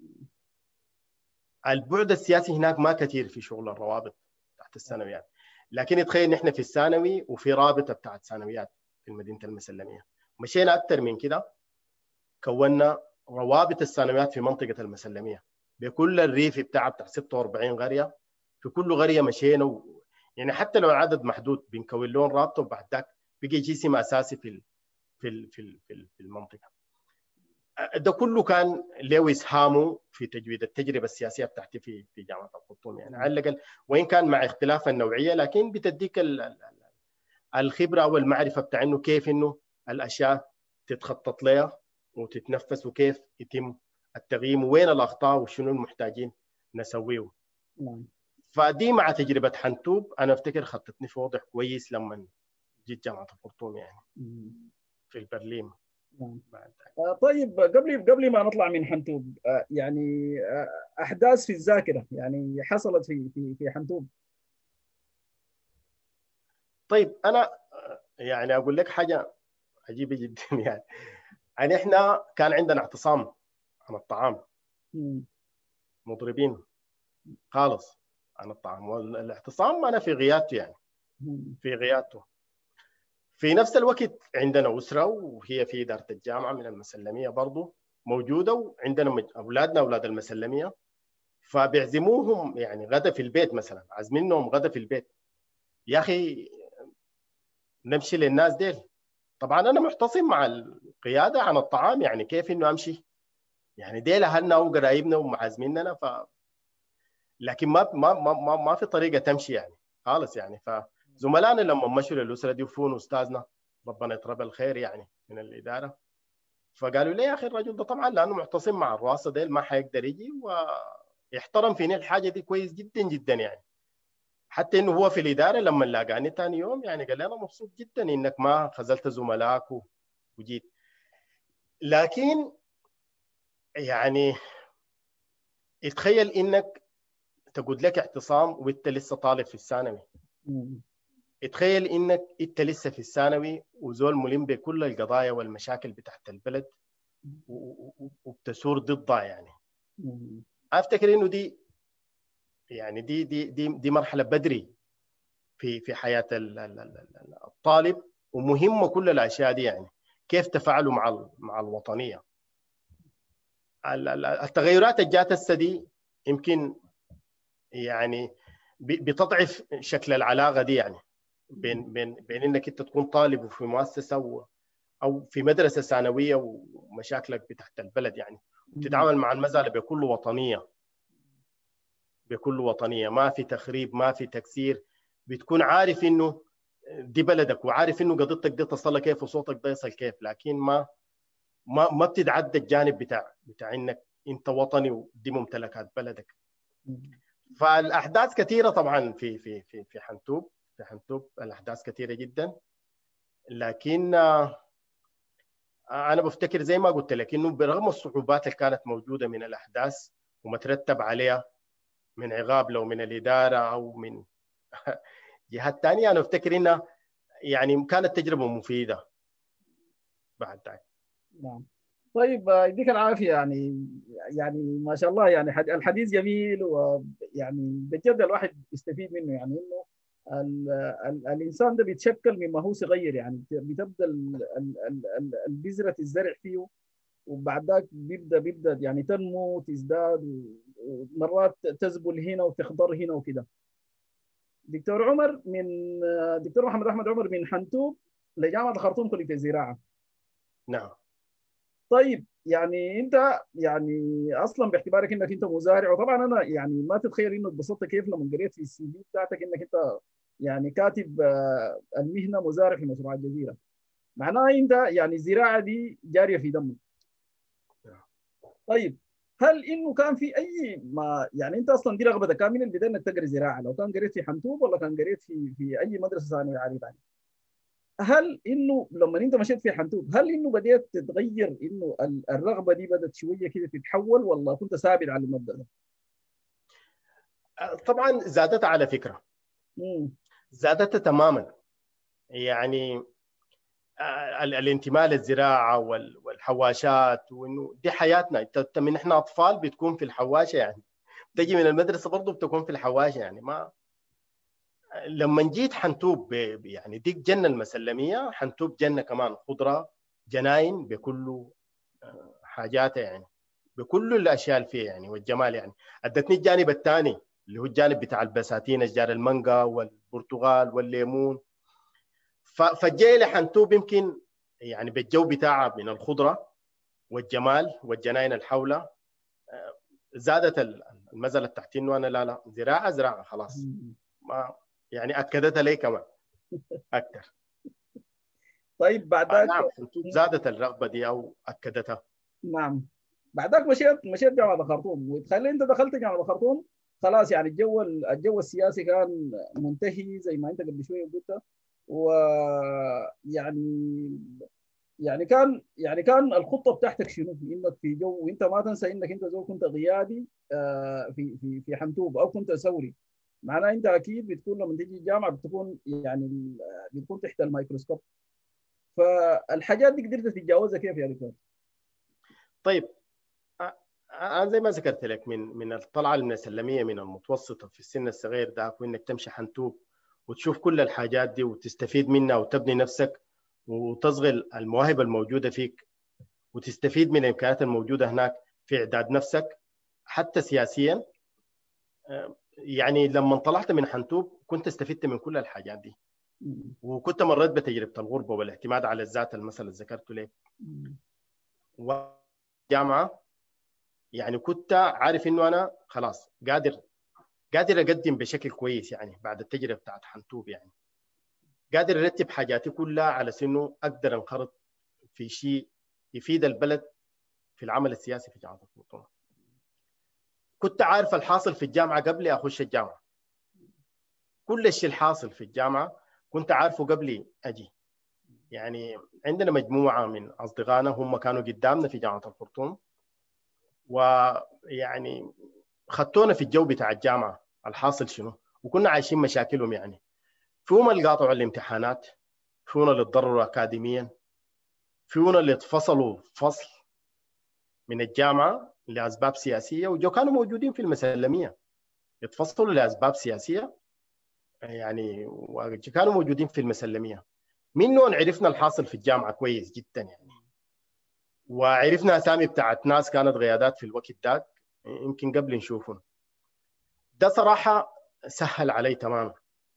البعد السياسي هناك ما كثير في شغل الروابط تحت الثانويات، لكن تخيل نحن في الثانوي وفي رابطه بتاعت ثانويات في مدينه المسلميه. مشينا اكثر من كده، كونا روابط الثانويات في منطقه المسلميه بكل الريف بتاعها بتاع ستة وأربعين قريه، في كل قريه مشينا و... يعني حتى لو العدد محدود بنكون لهم رابطه، وبعد ذاك بقي جسم اساسي في ال... في ال... في ال... في المنطقه. ده كله كان له اسهامه في تجويد التجربه السياسيه بتاعتي في في جامعه الخرطوم يعني، على الاقل وان كان مع اختلاف النوعيه، لكن بتديك الخبره او المعرفه بتاع انه كيف انه الاشياء تتخطط لها وتتنفس، وكيف يتم التقييم وين الاخطاء وشنو المحتاجين نسويه. نعم. فدي مع تجربه حنتوب انا افتكر خطتني في وضع كويس لما جيت جامعه الخرطوم يعني في البرلين. نعم. طيب قبل قبل ما نطلع من حنتوب، يعني احداث في الذاكره يعني حصلت في في في حنتوب. طيب انا يعني اقول لك حاجه عجيبه جدا يعني. يعني احنا كان عندنا اعتصام عن الطعام، مضربين خالص عن الطعام، والاعتصام انا في غيابته يعني، في غيابته. في نفس الوقت عندنا أسرة وهي في إدارة الجامعة من المسلمية برضو موجودة، وعندنا أولادنا أولاد المسلمية، فبيعزموهم يعني غدا في البيت مثلا، عازمينهم غدا في البيت. يا أخي نمشي للناس ديل، طبعا أنا محتصم مع القيادة عن الطعام يعني، كيف إنه أمشي يعني ديل أهلنا وقرايبنا ومعازميننا، ف لكن ما ما ما ما في طريقة تمشي يعني خالص يعني. فزملائنا لما مشوا للأسرة دي وفون أستاذنا ربنا يتربى الخير يعني من الإدارة، فقالوا لي يا أخي الرجل ده طبعا لأنه معتصم مع الرؤساء ديل ما حيقدر يجي، ويحترم فيني الحاجة دي كويس جدا جدا يعني. حتى إنه هو في الإدارة لما لاقاني ثاني يوم يعني قال لي أنا مبسوط جدا إنك ما خذلت زملائك وجيت. لكن يعني تخيل إنك تقول لك اعتصام وانت لسه طالب في الثانوي. مم. اتخيل انك انت لسه في الثانوي وزول ملم بكل القضايا والمشاكل بتاعت البلد و- و- وبتسور ضدها يعني. مم. افتكر انه دي يعني دي دي دي دي مرحله بدري في في حياه ال- ال- ال- ال- الطالب، ومهمه كل الاشياء دي يعني كيف تفاعلوا مع ال- مع الوطنيه. ال- ال- التغيرات اللي جات هسه دي يمكن يعني ب- بتضعف شكل العلاقه دي يعني بين بين بين انك انت تكون طالب وفي مؤسسه و او في مدرسه ثانويه ومشاكلك بتاعت البلد يعني، مم. وتتعامل مع المساله بكل وطنيه، بكل وطنيه، ما في تخريب، ما في تكسير. بتكون عارف انه دي بلدك، وعارف انه قضيتك دي تصل كيف وصوتك ده يصل كيف، لكن ما ما ما بتتعدى الجانب بتاع بتاع انك انت وطني ودي ممتلكات بلدك. مم. فالاحداث كثيره طبعا في في في في حنتوب في حنتوب الاحداث كثيره جدا، لكن آه، انا بفتكر زي ما قلت لك انه برغم الصعوبات اللي كانت موجوده من الاحداث ومترتب عليها من عقاب لو من الاداره او من جهات ثانيه، انا افتكر انها يعني كانت تجربه مفيده بعد ذلك. نعم. طيب آه، يديك العافية يعني. يعني ما شاء الله يعني حد- الحديث جميل، ويعني بجد الواحد يستفيد منه. يعني انه ال ال الانسان ده بيتشكل مما هو صغير، يعني بتبدا ال- ال- ال- ال- البذرة الزرع فيه، وبعد ذاك بيبدا بيبدا يعني تنمو وتزداد، ومرات تذبل هنا وتخضر هنا وكده. دكتور عمر من آه، دكتور محمد احمد عمر من حنتوب لجامعة الخرطوم كلية الزراعة. نعم. طيب يعني انت يعني اصلا باعتبارك انك انت مزارع، وطبعا انا يعني ما تتخيل انه اتبسطت كيف لما قريت في السي في بتاعتك انك انت يعني كاتب آه، المهنه مزارع في مشروع الجزيره. معناها انت يعني الزراعه دي جاريه في دمك. طيب هل انه كان في اي ما يعني انت اصلا دي رغبتك كان من البدايه انك تقرا زراعه، لو كان قريت في حنتوب ولا كان قريت في في اي مدرسه ثانويه عاليه ثانيه؟ هل انه لما انت مشيت في حنتوب هل انه بديت تتغير، انه ال- الرغبه دي بدات شويه كده تتحول، ولا كنت ثابت على المبدا ده؟ طبعا زادت على فكره، امم. زادت تماما يعني آه، ال- الانتماء للزراعه وال- والحواشات، وانه دي حياتنا. انت أنت من احنا اطفال بتكون في الحواشه يعني، تجي من المدرسه برضه بتكون في الحواشه يعني. ما لما جيت حنتوب ب- يعني ديك جنة المسلمية، حنتوب جنة كمان خضرة، جناين بكل حاجاتها يعني، بكل الأشياء اللي فيها يعني والجمال يعني. ادتني الجانب الثاني اللي هو الجانب بتاع البساتين، أشجار المانجا والبرتقال والليمون. ف- فجاي لحنتوب يمكن يعني بالجو بتاعها من الخضرة والجمال والجناين الحولة، زادت المزلة تحتي انه انا لا لا زراعة زراعة خلاص. ما يعني اكدتها لي كمان اكثر. طيب بعد ذاك. فنعم حنتوب زادت الرغبه دي او اكدتها. نعم. بعد ذاك مشيت مشيت جامعه الخرطوم، وتخيل انت دخلت جامعه الخرطوم خلاص، يعني الجو الجو السياسي كان منتهي زي ما انت قبل شويه قلت. ويعني يعني كان يعني كان الخطه بتاعتك شنو؟ انك في جو، وانت ما تنسى انك انت زول كنت قيادي آه، في في في حنتوب، او كنت ثوري. معناها انت اكيد بتكون لما تيجي الجامعه بتكون يعني بتكون تحت الميكروسكوب. فالحاجات دي قدرت تتجاوزها كيف يا دكتور؟ طيب أ- انا زي ما ذكرت لك من من الطلعه المسلميه من المتوسطه في السن الصغير ده، وانك تمشي حنتوب وتشوف كل الحاجات دي وتستفيد منها وتبني نفسك وتصغل المواهب الموجوده فيك، وتستفيد من الامكانيات الموجوده هناك في اعداد نفسك حتى سياسيا. يعني لما طلعت من حنتوب كنت استفدت من كل الحاجات دي، وكنت مريت بتجربه الغربه والاعتماد على الذات المثل اللي ذكرته لك. وجامعه يعني كنت عارف انه انا خلاص قادر قادر اقدم بشكل كويس يعني بعد التجربه بتاعت حنتوب يعني، قادر ارتب حاجاتي كلها على انه اقدر انخرط في شيء يفيد البلد في العمل السياسي في جامعه الخرطوم. كنت عارف الحاصل في الجامعه قبل اخش الجامعه، كل الشيء الحاصل في الجامعه كنت عارفه قبل اجي. يعني عندنا مجموعه من اصدقائنا هم كانوا قدامنا في جامعه الخرطوم، ويعني خدتونا في الجو بتاع الجامعه، الحاصل شنو؟ وكنا عايشين مشاكلهم يعني. فيهم اللي قاطعوا الامتحانات، فيهم اللي تضرروا اكاديميا، فيهم اللي اتفصلوا فصل من الجامعه لاسباب سياسيه، وجو كانوا موجودين في المسلميه اتفصلوا لاسباب سياسيه يعني، وكانوا موجودين في المسلميه. منهم عرفنا الحاصل في الجامعه كويس جدا يعني، وعرفنا اسامي بتاعت ناس كانت غيادات في الوقت ذاك يمكن قبل نشوفهم. ده صراحه سهل علي تماما.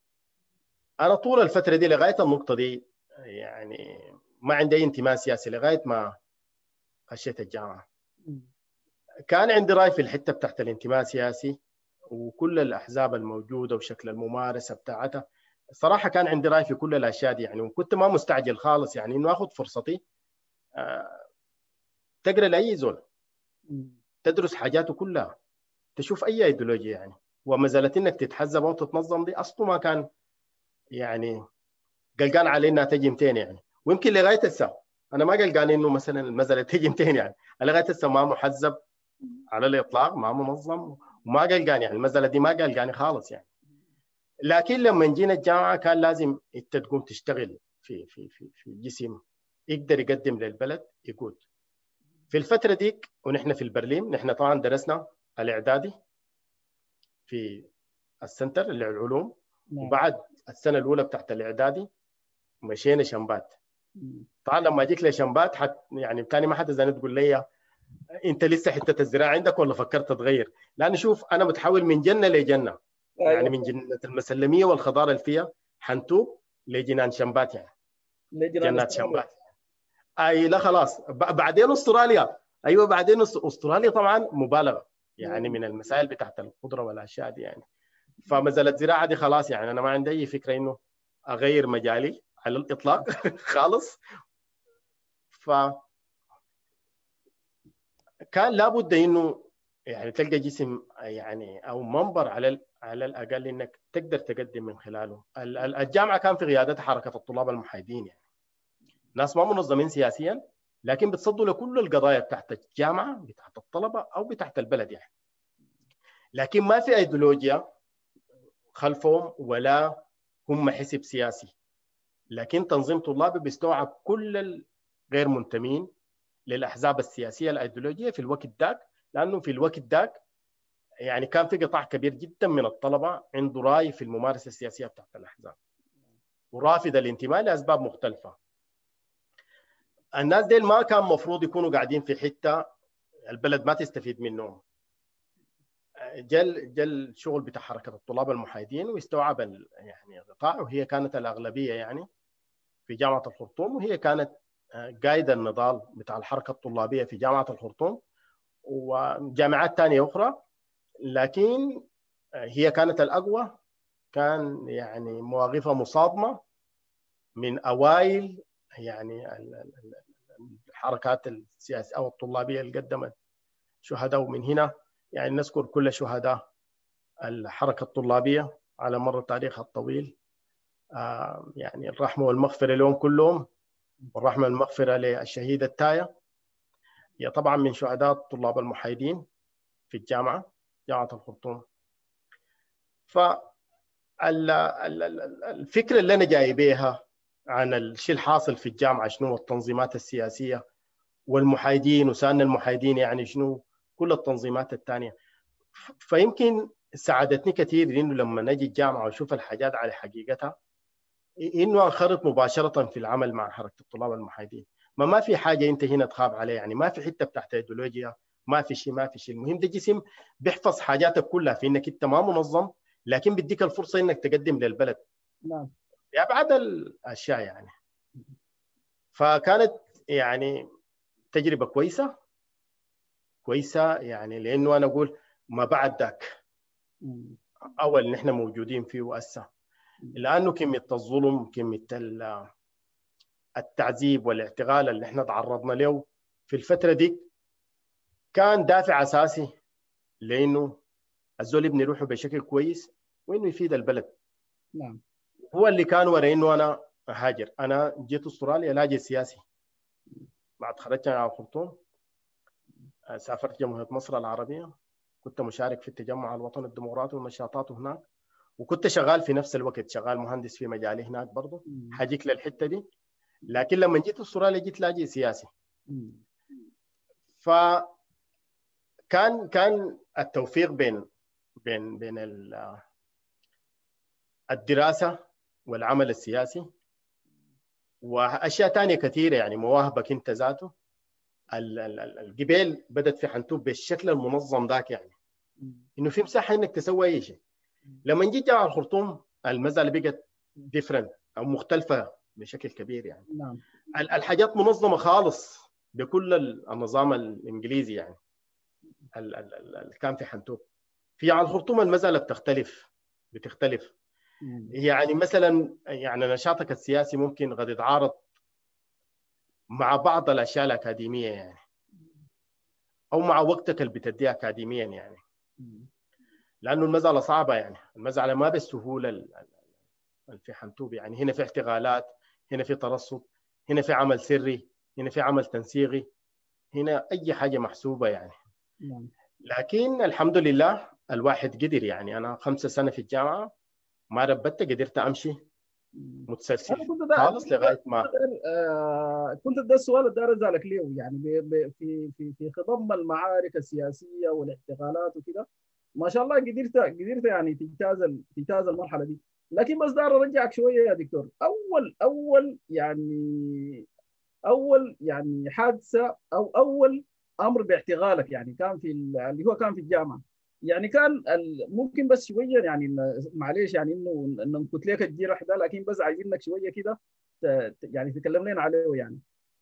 انا طول الفتره دي لغايه النقطه دي يعني ما عندي اي انتماء سياسي لغايه ما خشيت الجامعه. كان عندي راي في الحته بتاعت الانتماء السياسي وكل الاحزاب الموجوده وشكل الممارسه بتاعتها. صراحه كان عندي راي في كل الاشياء دي يعني، وكنت ما مستعجل خالص يعني انه اخذ فرصتي. أه تقرا لاي زول، تدرس حاجاته كلها، تشوف اي ايديولوجيا يعني. وما زالت انك تتحزب او تتنظم دي اصله ما كان يعني قلقان علي انها تجي متين يعني. ويمكن لغايه هسه انا ما قلقان انه مثلا المساله تجي متين يعني. انا لغايه هسه ما محزب على الاطلاق، ما منظم، وما قلقان يعني. المساله دي ما قلقاني خالص يعني. لكن لما جينا الجامعه كان لازم انت تقوم تشتغل في في في في جسم يقدر يقدم للبلد يقود. في الفتره ديك ونحن في البرلين، نحن طبعا درسنا الاعدادي في السنتر للعلوم، وبعد السنه الاولى بتاعت الاعدادي مشينا شمبات. طبعا لما جيت لشمبات حت يعني ثاني ما حتى زي تقول لي انت لسه حته الزراعه عندك ولا فكرت تغير؟ لانه شوف انا متحول من جنه لجنه يعني، من جنه المسلميه والخضار اللي فيها حنتوب لجنان شمبات يعني، جنات شمبات. اي لا خلاص بعدين استراليا. ايوه بعدين استراليا طبعا مبالغه يعني من المسائل بتاعت الخضره والاشياء دي يعني. فما زالت الزراعه دي خلاص يعني انا ما عندي اي فكره انه اغير مجالي على الاطلاق خالص. ف كان لابد انه يعني تلقى جسم يعني او منبر على على الاقل انك تقدر تقدم من خلاله. الجامعه كان في قيادتها حركه الطلاب المحايدين يعني، ناس ما منظمين سياسيا لكن بتصدوا لكل القضايا بتاعت الجامعه بتاعت الطلبه او بتاعت البلد يعني. لكن ما في ايديولوجيا خلفهم ولا هم حزب سياسي، لكن تنظيم طلابي بيستوعب كل الغير منتمين للاحزاب السياسيه الايديولوجيه في الوقت ذاك. لانه في الوقت ذاك يعني كان في قطاع كبير جدا من الطلبه عنده راي في الممارسه السياسيه بتاعت الاحزاب ورافض الانتماء لاسباب مختلفه. الناس دي ما كان مفروض يكونوا قاعدين في حته البلد ما تستفيد منهم. جل جل الشغل بتاع حركه الطلاب المحايدين واستوعب يعني القطاع، وهي كانت الاغلبيه يعني في جامعه الخرطوم، وهي كانت قايده النضال بتاع الحركه الطلابيه في جامعه الخرطوم وجامعات ثانيه اخرى. لكن هي كانت الاقوى، كان يعني مواقفها مصادمه من اوائل يعني الحركات السياسيه او الطلابيه اللي قدمت شهداء. ومن هنا يعني نذكر كل شهداء الحركه الطلابيه على مر تاريخها الطويل. آه يعني الرحمه والمغفره لهم كلهم، والرحمه والمغفره للشهيده التايه، هي طبعا من شهداء الطلاب المحايدين في الجامعه جامعه الخرطوم. فالفكره اللي انا جاي بيها عن الشيء الحاصل في الجامعه شنو التنظيمات السياسيه والمحايدين وسان المحايدين يعني شنو كل التنظيمات الثانيه. فيمكن ساعدتني كثير انه لما نجي الجامعه واشوف الحاجات على حقيقتها انه انخرط مباشره في العمل مع حركه الطلاب المحايدين. ما ما في حاجه انت هنا تخاف عليها يعني، ما في حته بتاعت ايديولوجيا، ما في شيء ما في شيء. المهم ده جسم بيحفظ حاجاتك كلها في انك انت ما منظم لكن بيديك الفرصه انك تقدم للبلد. نعم. يا بعد الاشياء يعني. فكانت يعني تجربه كويسه كويسه يعني، لانه انا اقول ما بعد ذاك اول نحن موجودين فيه واسا، لانه كميه الظلم كميه التعذيب والاعتقال اللي احنا تعرضنا له في الفتره دي كان دافع اساسي لانه الزول يبني روحه بشكل كويس وانه يفيد البلد. نعم. هو اللي كان ورا انه انا هاجر. انا جيت استراليا لاجل سياسي بعد خرجت على الخرطوم، سافرت جمهوريه مصر العربيه كنت مشارك في التجمع الوطني الديمقراطي ونشاطاته هناك، وكنت شغال في نفس الوقت، شغال مهندس في مجالي هناك برضه. حاجيك للحته دي. لكن لما جيت استراليا جيت لاجئ سياسي. فكان كان التوفيق بين بين بين الدراسه والعمل السياسي واشياء ثانيه كثيره، يعني مواهبك انت ذاته. القبيل بدت في حنتوب بالشكل المنظم ذاك، يعني انه في مساحه انك تسوي اي شيء. لما جيت جامعه الخرطوم المساله بقت ديفرنت او مختلفه بشكل كبير، يعني نعم. الحاجات منظمه خالص بكل النظام الانجليزي، يعني اللي كان في حنتوب. في جامعه الخرطوم المساله بتختلف بتختلف يعني مثلا يعني نشاطك السياسي ممكن قد يتعارض مع بعض الاشياء الاكاديميه، يعني او مع وقتك اللي بتديه اكاديميا، يعني لانه المساله صعبه، يعني المساله ما بالسهوله اللي في حنتوب. يعني هنا في احتغالات، هنا في ترصد، هنا في عمل سري، هنا في عمل تنسيقي، هنا اي حاجه محسوبه يعني. لكن الحمد لله الواحد قدر، يعني انا خمسة سنه في الجامعه ما ربطت، قدرت امشي متسلسل خالص لغايه ما آه كنت ده السؤال اللي داير اسالك ليه، يعني ب ب في في في خضم المعارك السياسيه والاحتغالات وكده، ما شاء الله قدرت قدرت يعني تجتاز تجتاز المرحله دي. لكن بس داير ارجعك شويه يا دكتور، اول اول يعني اول يعني حادثه او اول امر باعتقالك يعني كان في اللي هو كان في الجامعه، يعني كان ممكن بس شويه يعني معلش يعني انه انه نكت لك الجرح ده، لكن بس عايزينك شويه كده يعني تكلم لنا عليه يعني.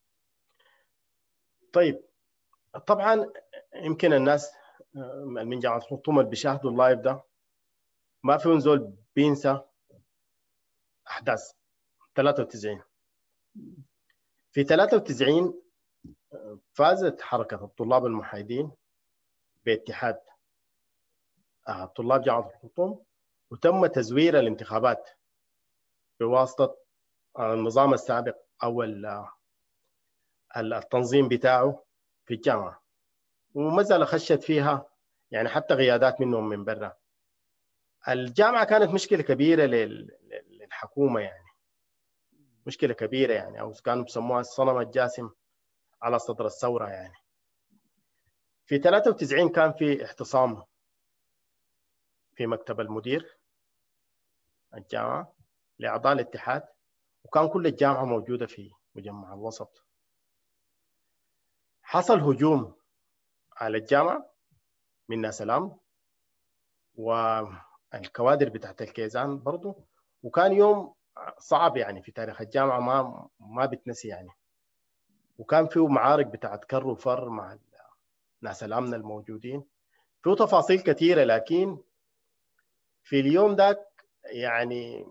طيب طبعا يمكن الناس من جامعه الخرطوم اللي بيشاهدوا اللايف ده ما في زول بينسى احداث ثلاثة وتسعين. في ثلاثة وتسعين فازت حركه الطلاب المحايدين باتحاد طلاب جامعه الخرطوم، وتم تزوير الانتخابات بواسطه النظام السابق او التنظيم بتاعه في الجامعه، وما زال خشت فيها يعني حتى قيادات منهم من برا. الجامعه كانت مشكله كبيره للحكومه، يعني مشكله كبيره، يعني او كانوا بيسموها الصنم الجاسم على صدر الثوره. يعني في ثلاثة وتسعين كان في اعتصام في مكتب المدير الجامعه لاعضاء الاتحاد، وكان كل الجامعه موجوده في مجمع الوسط. حصل هجوم على الجامعه من ناس الامن والكوادر بتاعت الكيزان برضو، وكان يوم صعب يعني في تاريخ الجامعه ما ما بتنسي يعني. وكان فيه معارك بتاعت كر وفر مع ناس الامن الموجودين، فيه تفاصيل كثيره. لكن في اليوم ذاك يعني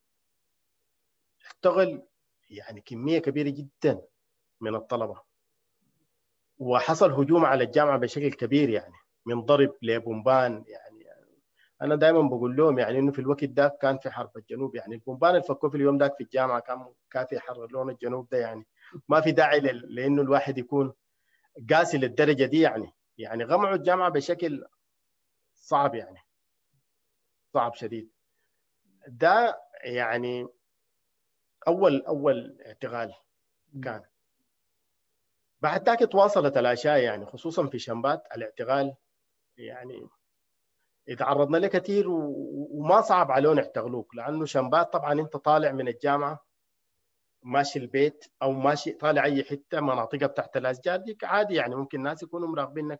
اشتغل يعني كميه كبيره جدا من الطلبه، وحصل هجوم على الجامعه بشكل كبير، يعني من ضرب لبومبان. يعني انا دائما بقول لهم يعني انه في الوقت ده كان في حرب الجنوب، يعني البومبان اللي فكوه في اليوم ده في الجامعه كان كافي يحرر لون الجنوب ده، يعني ما في داعي لانه الواحد يكون قاسي للدرجه دي. يعني يعني غمعوا الجامعه بشكل صعب، يعني صعب شديد. ده يعني اول اول اعتقال كان. بعد ذاك تواصلت الاشياء، يعني خصوصا في شمبات الاعتقال يعني تعرضنا له كثير، وما صعب عليهم يعتقلوك، لانه شمبات طبعا انت طالع من الجامعه ماشي البيت او ماشي طالع اي حته مناطقها بتاعت الاشجار ديك عادي، يعني ممكن الناس يكونوا مراقبينك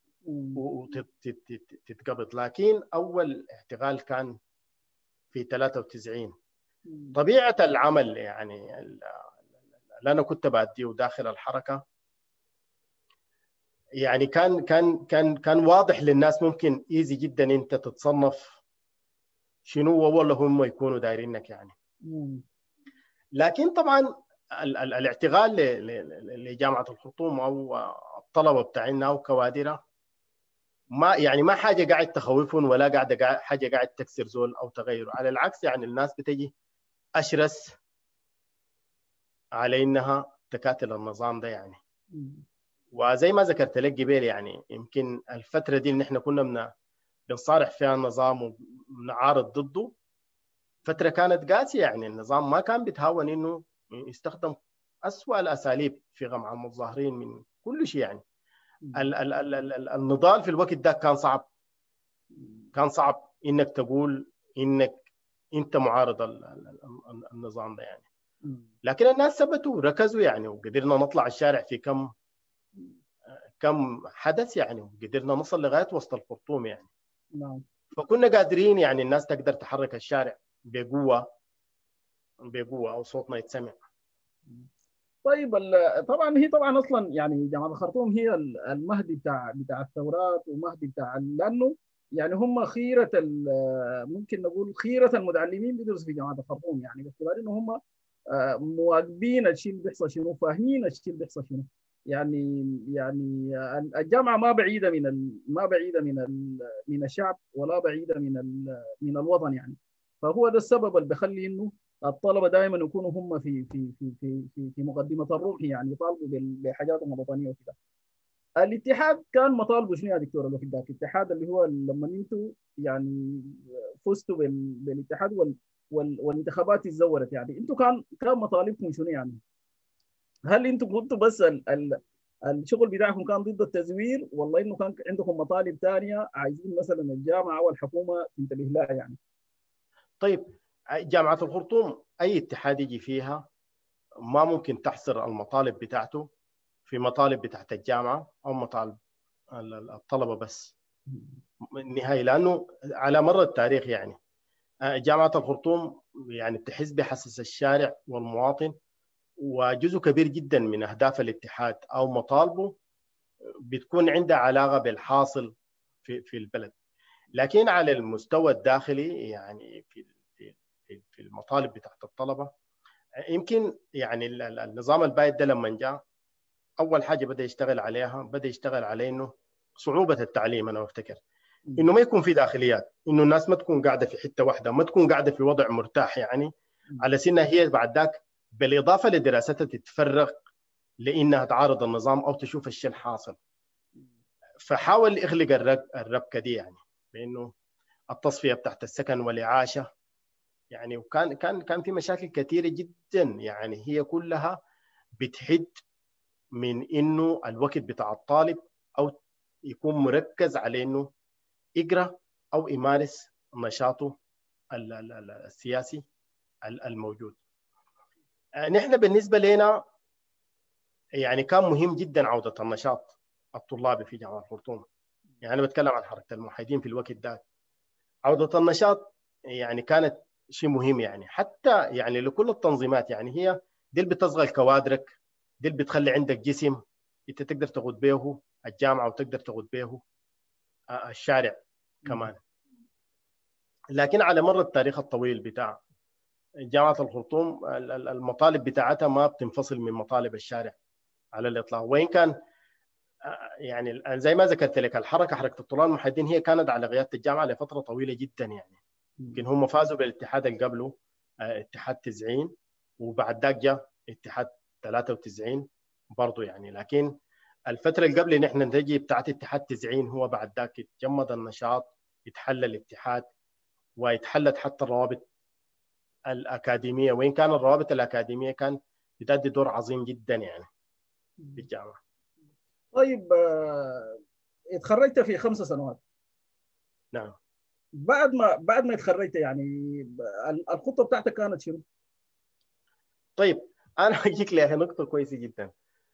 وتتقبض. لكن اول اعتقال كان في ثلاثة وتسعين. طبيعه العمل يعني اللي انا كنت باديه داخل الحركه يعني كان كان كان كان واضح للناس، ممكن ايزي جدا انت تتصنف شنو ولا هم يكونوا دايرينك يعني. لكن طبعا الاعتقال لجامعه الخرطوم او الطلبه بتاعنا او كوادرها ما يعني ما حاجه قاعد تخوفهم ولا قاعده حاجه قاعد تكسر زول او تغيره. على العكس يعني الناس بتجي اشرس على انها تكاتل النظام ده يعني. وزي ما ذكرت لك قبل يعني يمكن الفتره دي اللي نحن كنا من بنصارح فيها النظام وبنعارض ضده، فتره كانت قاسيه. يعني النظام ما كان بيتهاون انه يستخدم اسوأ الاساليب في غمع المتظاهرين من كل شيء. يعني ال ال ال ال النضال في الوقت ده كان صعب، كان صعب انك تقول انك انت معارض النظام ده يعني. لكن الناس ثبتوا ركزوا يعني، وقدرنا نطلع الشارع في كم كم حدث يعني، وقدرنا نصل لغايه وسط الخرطوم يعني. نعم. فكنا قادرين يعني الناس تقدر تحرك الشارع بقوه بقوه او صوتنا يتسمع. طيب طبعا هي طبعا اصلا يعني جامعه الخرطوم هي المهدي بتاع بتاع الثورات ومهدي بتاع، لانه يعني هم خيره ممكن نقول خيره المتعلمين بيدرسوا في جامعه الخرطوم، يعني باعتبار انه هم مواكبين الشيء اللي بيحصل شنو، فاهمين الشيء اللي بيحصل شنو. يعني يعني الجامعه ما بعيده من ال... ما بعيده من ال... من الشعب ولا بعيده من ال... من الوطن يعني. فهو ده السبب اللي بيخلي انه الطلبه دائما يكونوا هم في في في في في, في مقدمه الروح، يعني يطالبوا بحاجاتهم الوطنيه وكذا. الاتحاد كان مطالبه شنو يا دكتور الوحيد ذاك الاتحاد اللي هو لما انتم يعني فزتوا بال... بالاتحاد وال... وال... والانتخابات اتزورت، يعني انتم كان كان مطالبكم شنو يعني؟ هل انتم كنتوا بس ال... ال... الشغل بتاعكم كان ضد التزوير، والله انه كان عندكم مطالب ثانيه عايزين مثلا الجامعه والحكومه تنتبه لها يعني؟ طيب جامعه الخرطوم اي اتحاد يجي فيها ما ممكن تحصر المطالب بتاعته في مطالب بتاعت الجامعه او مطالب الطلبه بس النهائي، لانه على مر التاريخ يعني جامعه الخرطوم يعني بتحس بحسس الشارع والمواطن، وجزء كبير جدا من اهداف الاتحاد او مطالبه بتكون عندها علاقه بالحاصل في في البلد. لكن على المستوى الداخلي يعني في في في المطالب بتاعت الطلبه، يمكن يعني النظام البايد ده لما جاء اول حاجه بدا يشتغل عليها، بدا يشتغل على انه صعوبه التعليم. انا افتكر انه ما يكون في داخليات، انه الناس ما تكون قاعده في حته واحده، ما تكون قاعده في وضع مرتاح يعني، على سنها هي بعد ذاك بالاضافه لدراستها تتفرغ لانها تعارض النظام او تشوف الشيء الحاصل. فحاول يغلق الربكه دي يعني بانه التصفيه بتاعت السكن والاعاشه يعني، وكان كان كان في مشاكل كثيره جدا يعني هي كلها بتحد من انه الوقت بتاع الطالب او يكون مركز على انه يقرا او يمارس نشاطه السياسي الموجود. نحن بالنسبه لنا يعني كان مهم جدا عوده النشاط الطلابي في جامعه الخرطوم. يعني انا بتكلم عن حركه الموحدين في الوقت ده، عوده النشاط يعني كانت شيء مهم يعني، حتى يعني لكل التنظيمات. يعني هي دي اللي بتصغر كوادرك، دي اللي بتخلي عندك جسم انت تقدر تغود به الجامعه وتقدر تغود به الشارع كمان. لكن على مر التاريخ الطويل بتاع جامعه الخرطوم المطالب بتاعتها ما بتنفصل من مطالب الشارع على الاطلاق، وان كان يعني زي ما ذكرت لك الحركه حركه الطلاب الموحدين هي كانت على قياده الجامعه لفتره طويله جدا يعني. يمكن هم فازوا بالاتحاد اللي قبله اتحاد تسعين، وبعد ذاك جاء اتحاد ثلاثة وتسعين برضه يعني. لكن الفتره اللي قبل نحن نتيجه بتاعت اتحاد تسعين هو بعد ذاك يتجمد النشاط، يتحل الاتحاد، ويتحلت حتى الروابط الاكاديميه، وان كان الروابط الاكاديميه كان بتأدي دور عظيم جدا يعني في الجامعه. طيب اتخرجت في خمس سنوات. نعم. بعد ما بعد ما اتخرجت يعني الخطه بتاعتك كانت شنو؟ طيب انا اجيك لها نقطه كويسه جدا.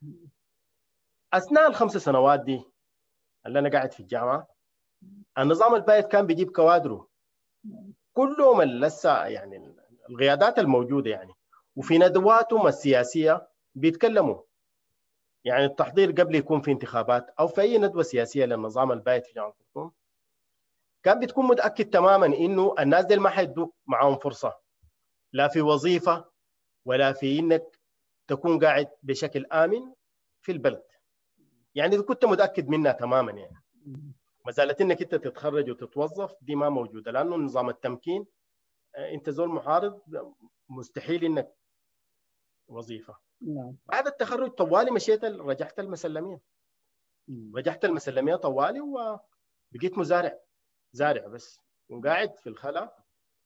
اثناء الخمس سنوات دي اللي انا قاعد في الجامعه، النظام البائد كان بيجيب كوادره كلهم لسه يعني القيادات الموجوده يعني، وفي ندواتهم السياسيه بيتكلموا. يعني التحضير قبل يكون في انتخابات او في اي ندوه سياسيه للنظام البائد في جامعه الخرطوم كان بتكون متاكد تماما انه الناس دي ما حيدوك معاهم فرصه، لا في وظيفه ولا في انك تكون قاعد بشكل امن في البلد. يعني كنت متاكد منها تماما يعني. مساله انك انت تتخرج وتتوظف دي ما موجوده، لانه نظام التمكين انت زول معارض مستحيل انك وظيفه. نعم. بعد التخرج طوالي مشيت رجعت المسلمين. رجعت المسلميه طوالي وبقيت مزارع، زارع بس وقاعد في الخلا،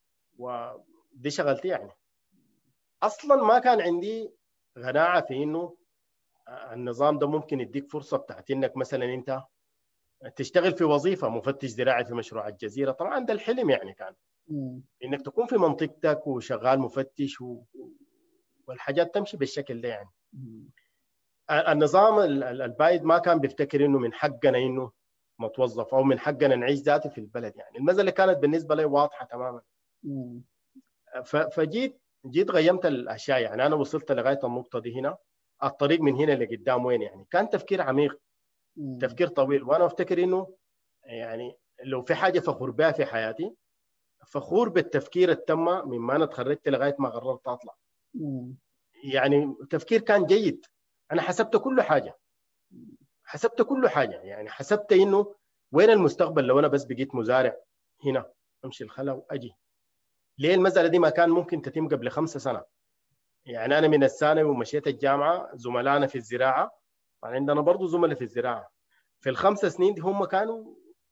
ودي شغلتي يعني. اصلا ما كان عندي قناعه في انه النظام ده ممكن يديك فرصه بتاعت انك مثلا انت تشتغل في وظيفه مفتش زراعي في مشروع الجزيره. طبعا ده الحلم يعني كان مم. انك تكون في منطقتك وشغال مفتش و... والحاجات تمشي بالشكل ده يعني. مم. النظام البايد ما كان بيفتكر انه من حقنا انه نتوظف او من حقنا نعيش ذاته في البلد يعني. المساله كانت بالنسبه لي واضحه تماما. مم. فجيت جيت غيمت الاشياء يعني. انا وصلت لغايه النقطه دي هنا. الطريق من هنا لقدام وين يعني؟ كان تفكير عميق، مم. تفكير طويل. وانا افتكر انه يعني لو في حاجه فخور بها في حياتي، فخور بالتفكير التم مما انا تخرجت لغايه ما قررت اطلع. مم. يعني تفكير كان جيد. انا حسبت كل حاجه، حسبت كل حاجه يعني. حسبت انه وين المستقبل لو انا بس بقيت مزارع هنا، امشي الخلا واجي. ليه المساله دي ما كان ممكن تتم قبل خمسة سنه؟ يعني انا من الثانوي ومشيت الجامعه، زملائنا في الزراعه، طبعا عندنا برضه زملاء في الزراعه، في الخمس سنين دي هم كانوا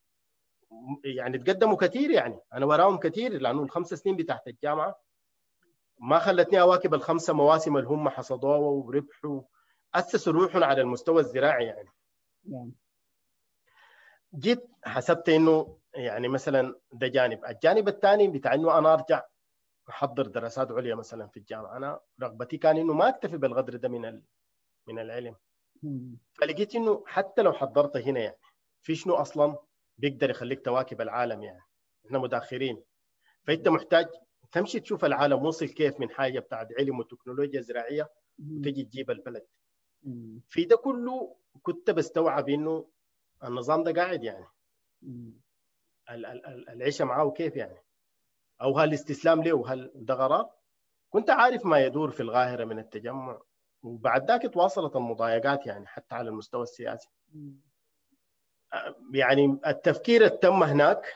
يعني تقدموا كثير يعني. انا وراهم كثير، لانه الخمس سنين بتاعت الجامعه ما خلتني اواكب الخمسه مواسم اللي هم حصدوها وربحوا، اسسوا روحهم على المستوى الزراعي يعني. نعم. جيت حسبت انه يعني مثلا ده جانب. الجانب الثاني بتاع انه انا ارجع احضر دراسات عليا مثلا في الجامعه، انا رغبتي كان انه ما اكتفي بالقدر ده من من العلم. مم. فلقيت انه حتى لو حضرت هنا يعني في شنو اصلا بيقدر يخليك تواكب العالم يعني. احنا متاخرين، فانت محتاج تمشي تشوف العالم وصل كيف من حاجه بتاعت علم وتكنولوجيا زراعيه مم. وتجي تجيب البلد. مم. في ده كله كنت بستوعب انه النظام ده قاعد يعني مم. ال- ال- ال- العيشه معاه كيف يعني، او هل الاستسلام له هل ده قرار. كنت عارف ما يدور في القاهره من التجمع. وبعد ذاك تواصلت المضايقات يعني حتى على المستوى السياسي. مم. يعني التفكير التم هناك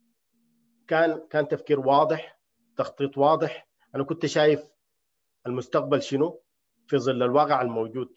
كان كان تفكير واضح، تخطيط واضح. انا كنت شايف المستقبل شنو في ظل الواقع الموجود.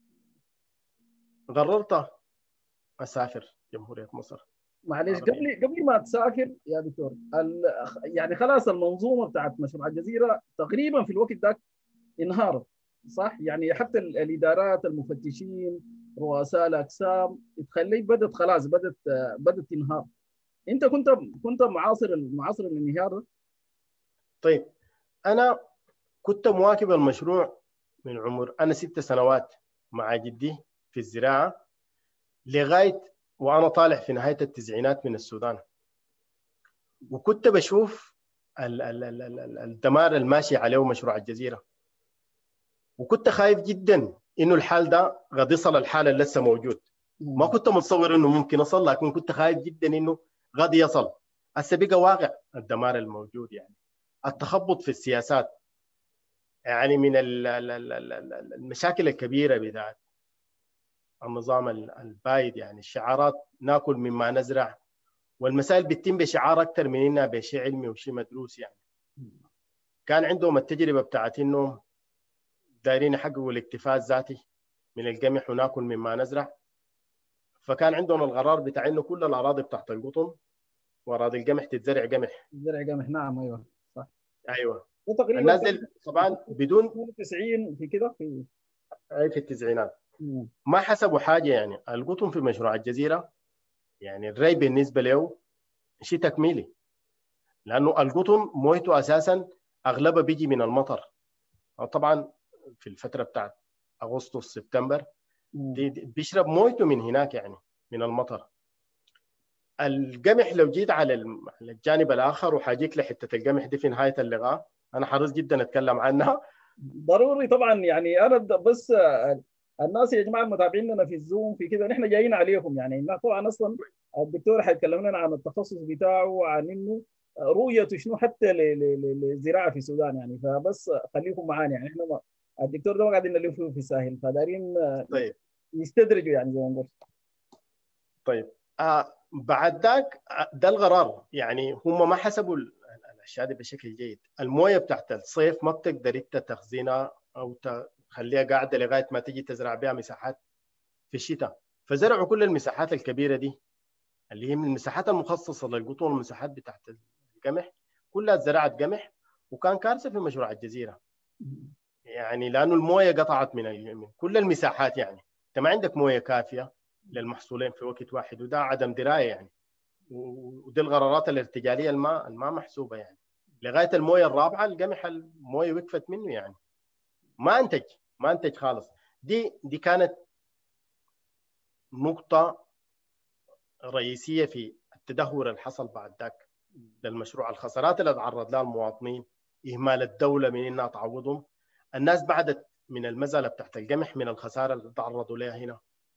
قررت اسافر جمهوريه مصر معلش، العربيه. قبل قبل ما تسافر يا دكتور، ال... يعني خلاص المنظومه بتاعت مشروع الجزيره تقريبا في الوقت ده انهارت، صح؟ يعني حتى ال- الادارات، المفتشين، رؤساء الاقسام، تخليك بدت خلاص، بدت بدت تنهار. انت كنت كنت معاصر معاصر الانهيار ده؟ طيب انا كنت مواكب المشروع من عمر انا ست سنوات مع جدي في الزراعه لغايه وانا طالع في نهايه التسعينات من السودان. وكنت بشوف ال- ال- ال- ال- الدمار الماشي عليه مشروع الجزيره. وكنت خايف جدا انه الحال ده قد يصل الحال اللي لسه موجود. ما مم. كنت متصور انه ممكن يصل، لكن كنت خايف جدا انه قد يصل. هسه بقى واقع الدمار الموجود يعني. التخبط في السياسات يعني من ال- ال- ال- ال- المشاكل الكبيره بتاعت النظام البايد يعني. الشعارات ناكل مما نزرع، والمسائل بتتم بشعار اكثر من انها بشيء علمي وشيء مدروس يعني. كان عندهم التجربه بتاعت انهم دايرين يحققوا الاكتفاء الذاتي من القمح وناكل مما نزرع. فكان عندهم القرار بتاع انه كل الاراضي بتاعت القطن واراضي القمح تتزرع قمح. الزرع قمح، نعم، ايوه، صح. ايوه. ده تقريبا الناس كان دي طبعا بدون اثنين وتسعين في كده في. أي في التسعينات مم. ما حسبوا حاجه يعني. القطن في مشروع الجزيره يعني الري بالنسبه له شيء تكميلي، لانه القطن مويته اساسا اغلبها بيجي من المطر. طبعا في الفتره بتاعت اغسطس سبتمبر مم. دي دي بيشرب مويته من هناك يعني، من المطر. القمح لو جيت على الم- على الجانب الاخر، وحاجيك لحته القمح دي في نهايه اللقاء، انا حريص جدا اتكلم عنها. ضروري طبعا. يعني انا ب- بس آه، الناس يا جماعه المتابعين لنا في الزوم في كده، نحن جايين عليكم يعني. لا طبعا اصلا الدكتور حيتكلم لنا عن التخصص بتاعه وعن انه رؤيته شنو حتى ل- ل- ل- للزراعه في السودان يعني. فبس خليكم معانا يعني. احنا ما الدكتور ده ما قاعدين نلف في الساحل، فدارين طيب يستدرجوا يعني زي ما نقول. طيب آه بعد ذاك آه، ده القرار يعني. هم ما حسبوا ال- الاشياء دي بشكل جيد. المويه بتاعت الصيف ما بتقدر انت تخزنها او تخليها قاعده لغايه ما تيجي تزرع بها مساحات في الشتاء. فزرعوا كل المساحات الكبيره دي اللي هي من المساحات المخصصه للقطن والمساحات بتاعت القمح، كلها زرعت قمح. وكان كارثه في مشروع الجزيره، يعني لانه المويه قطعت من من كل المساحات، يعني انت ما عندك مويه كافيه للمحصولين في وقت واحد، وده عدم درايه يعني. ودي الغرارات الارتجاليه الماء الماء محسوبه يعني، لغايه المويه الرابعه القمح المويه وقفت منه، يعني ما انتج ما انتج خالص. دي دي كانت نقطه رئيسيه في التدهور اللي حصل بعد ذاك للمشروع. الخسارات اللي تعرض لها المواطنين، اهمال الدوله من انها تعوضهم. الناس بعدت من المزله بتاعت القمح من الخساره اللي تعرضوا لها هنا.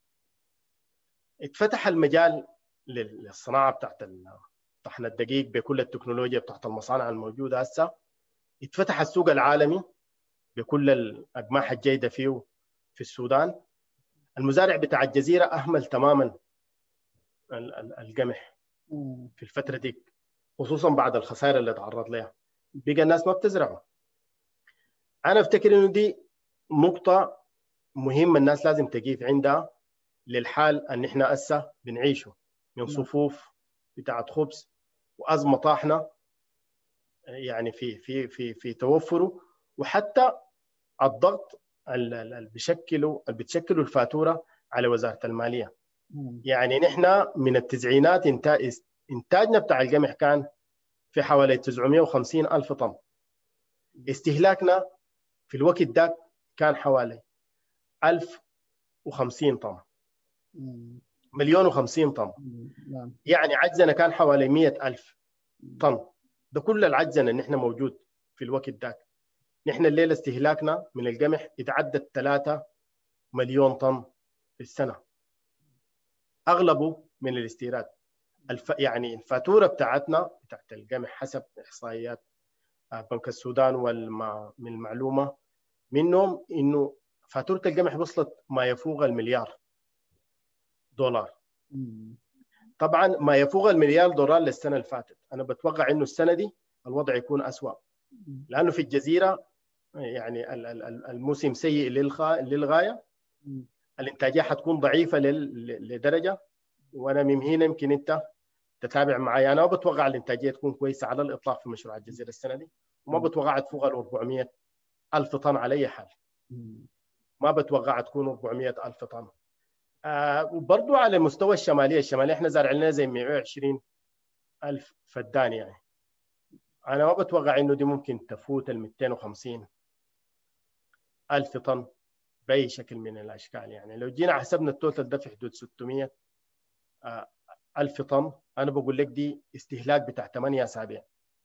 اتفتح المجال للصناعه بتاعت طحن الدقيق بكل التكنولوجيا بتاعت المصانع الموجوده هسه. اتفتح السوق العالمي بكل الاقماح الجيده فيه في السودان. المزارع بتاع الجزيره اهمل تماما القمح في الفتره دي، خصوصا بعد الخسائر اللي تعرض لها. بقى الناس ما بتزرعه. انا افتكر انه دي نقطه مهمه الناس لازم تقيف عندها للحال ان احنا هسه بنعيشه من صفوف بتاعت خبز وازمه طاحنه يعني في في في في توفره، وحتى الضغط اللي بيشكلوا اللي بتشكله الفاتوره على وزاره الماليه. يعني نحن من التسعينات انتاج انتاجنا بتاع القمح كان في حوالي تسعمائة وخمسين ألف طن. استهلاكنا في الوقت ده كان حوالي ألف وخمسين طن، مليون وخمسين طن. يعني عجزنا كان حوالي مئة ألف طن. ده كل العجزنا ان احنا موجود في الوقت ده. نحن الليله استهلاكنا من القمح يتعدى ثلاثة مليون طن في السنه، اغلبه من الاستيراد. الف... يعني الفاتوره بتاعتنا بتاعت القمح حسب احصائيات بنك السودان والما من المعلومه منهم انه فاتوره القمح وصلت ما يفوق المليار دولار. طبعا ما يفوق المليار دولار للسنه اللي فاتت. انا بتوقع انه السنه دي الوضع يكون اسوأ، لانه في الجزيره يعني الموسم سيء للغايه. الانتاجيه حتكون ضعيفه لدرجه، وانا من هنا يمكن انت تتابع معي. انا ما بتوقع الانتاجيه تكون كويسه على الاطلاق في مشروع الجزيره السنه دي، وما بتوقع تفوق ال أربعمائة ألف طن على اي حال. ما بتوقع تكون أربعمائة ألف طن. آه وبرضه على مستوى الشماليه الشماليه احنا زارعين لنا زي مئة وعشرين ألف فدان. يعني انا ما بتوقع انه دي ممكن تفوت ال مئتين وخمسين ألف طن باي شكل من الاشكال. يعني لو جينا حسبنا التوتال ده في حدود ستمائة ألف طن، انا بقول لك دي استهلاك بتاع ثمانية اسابيع.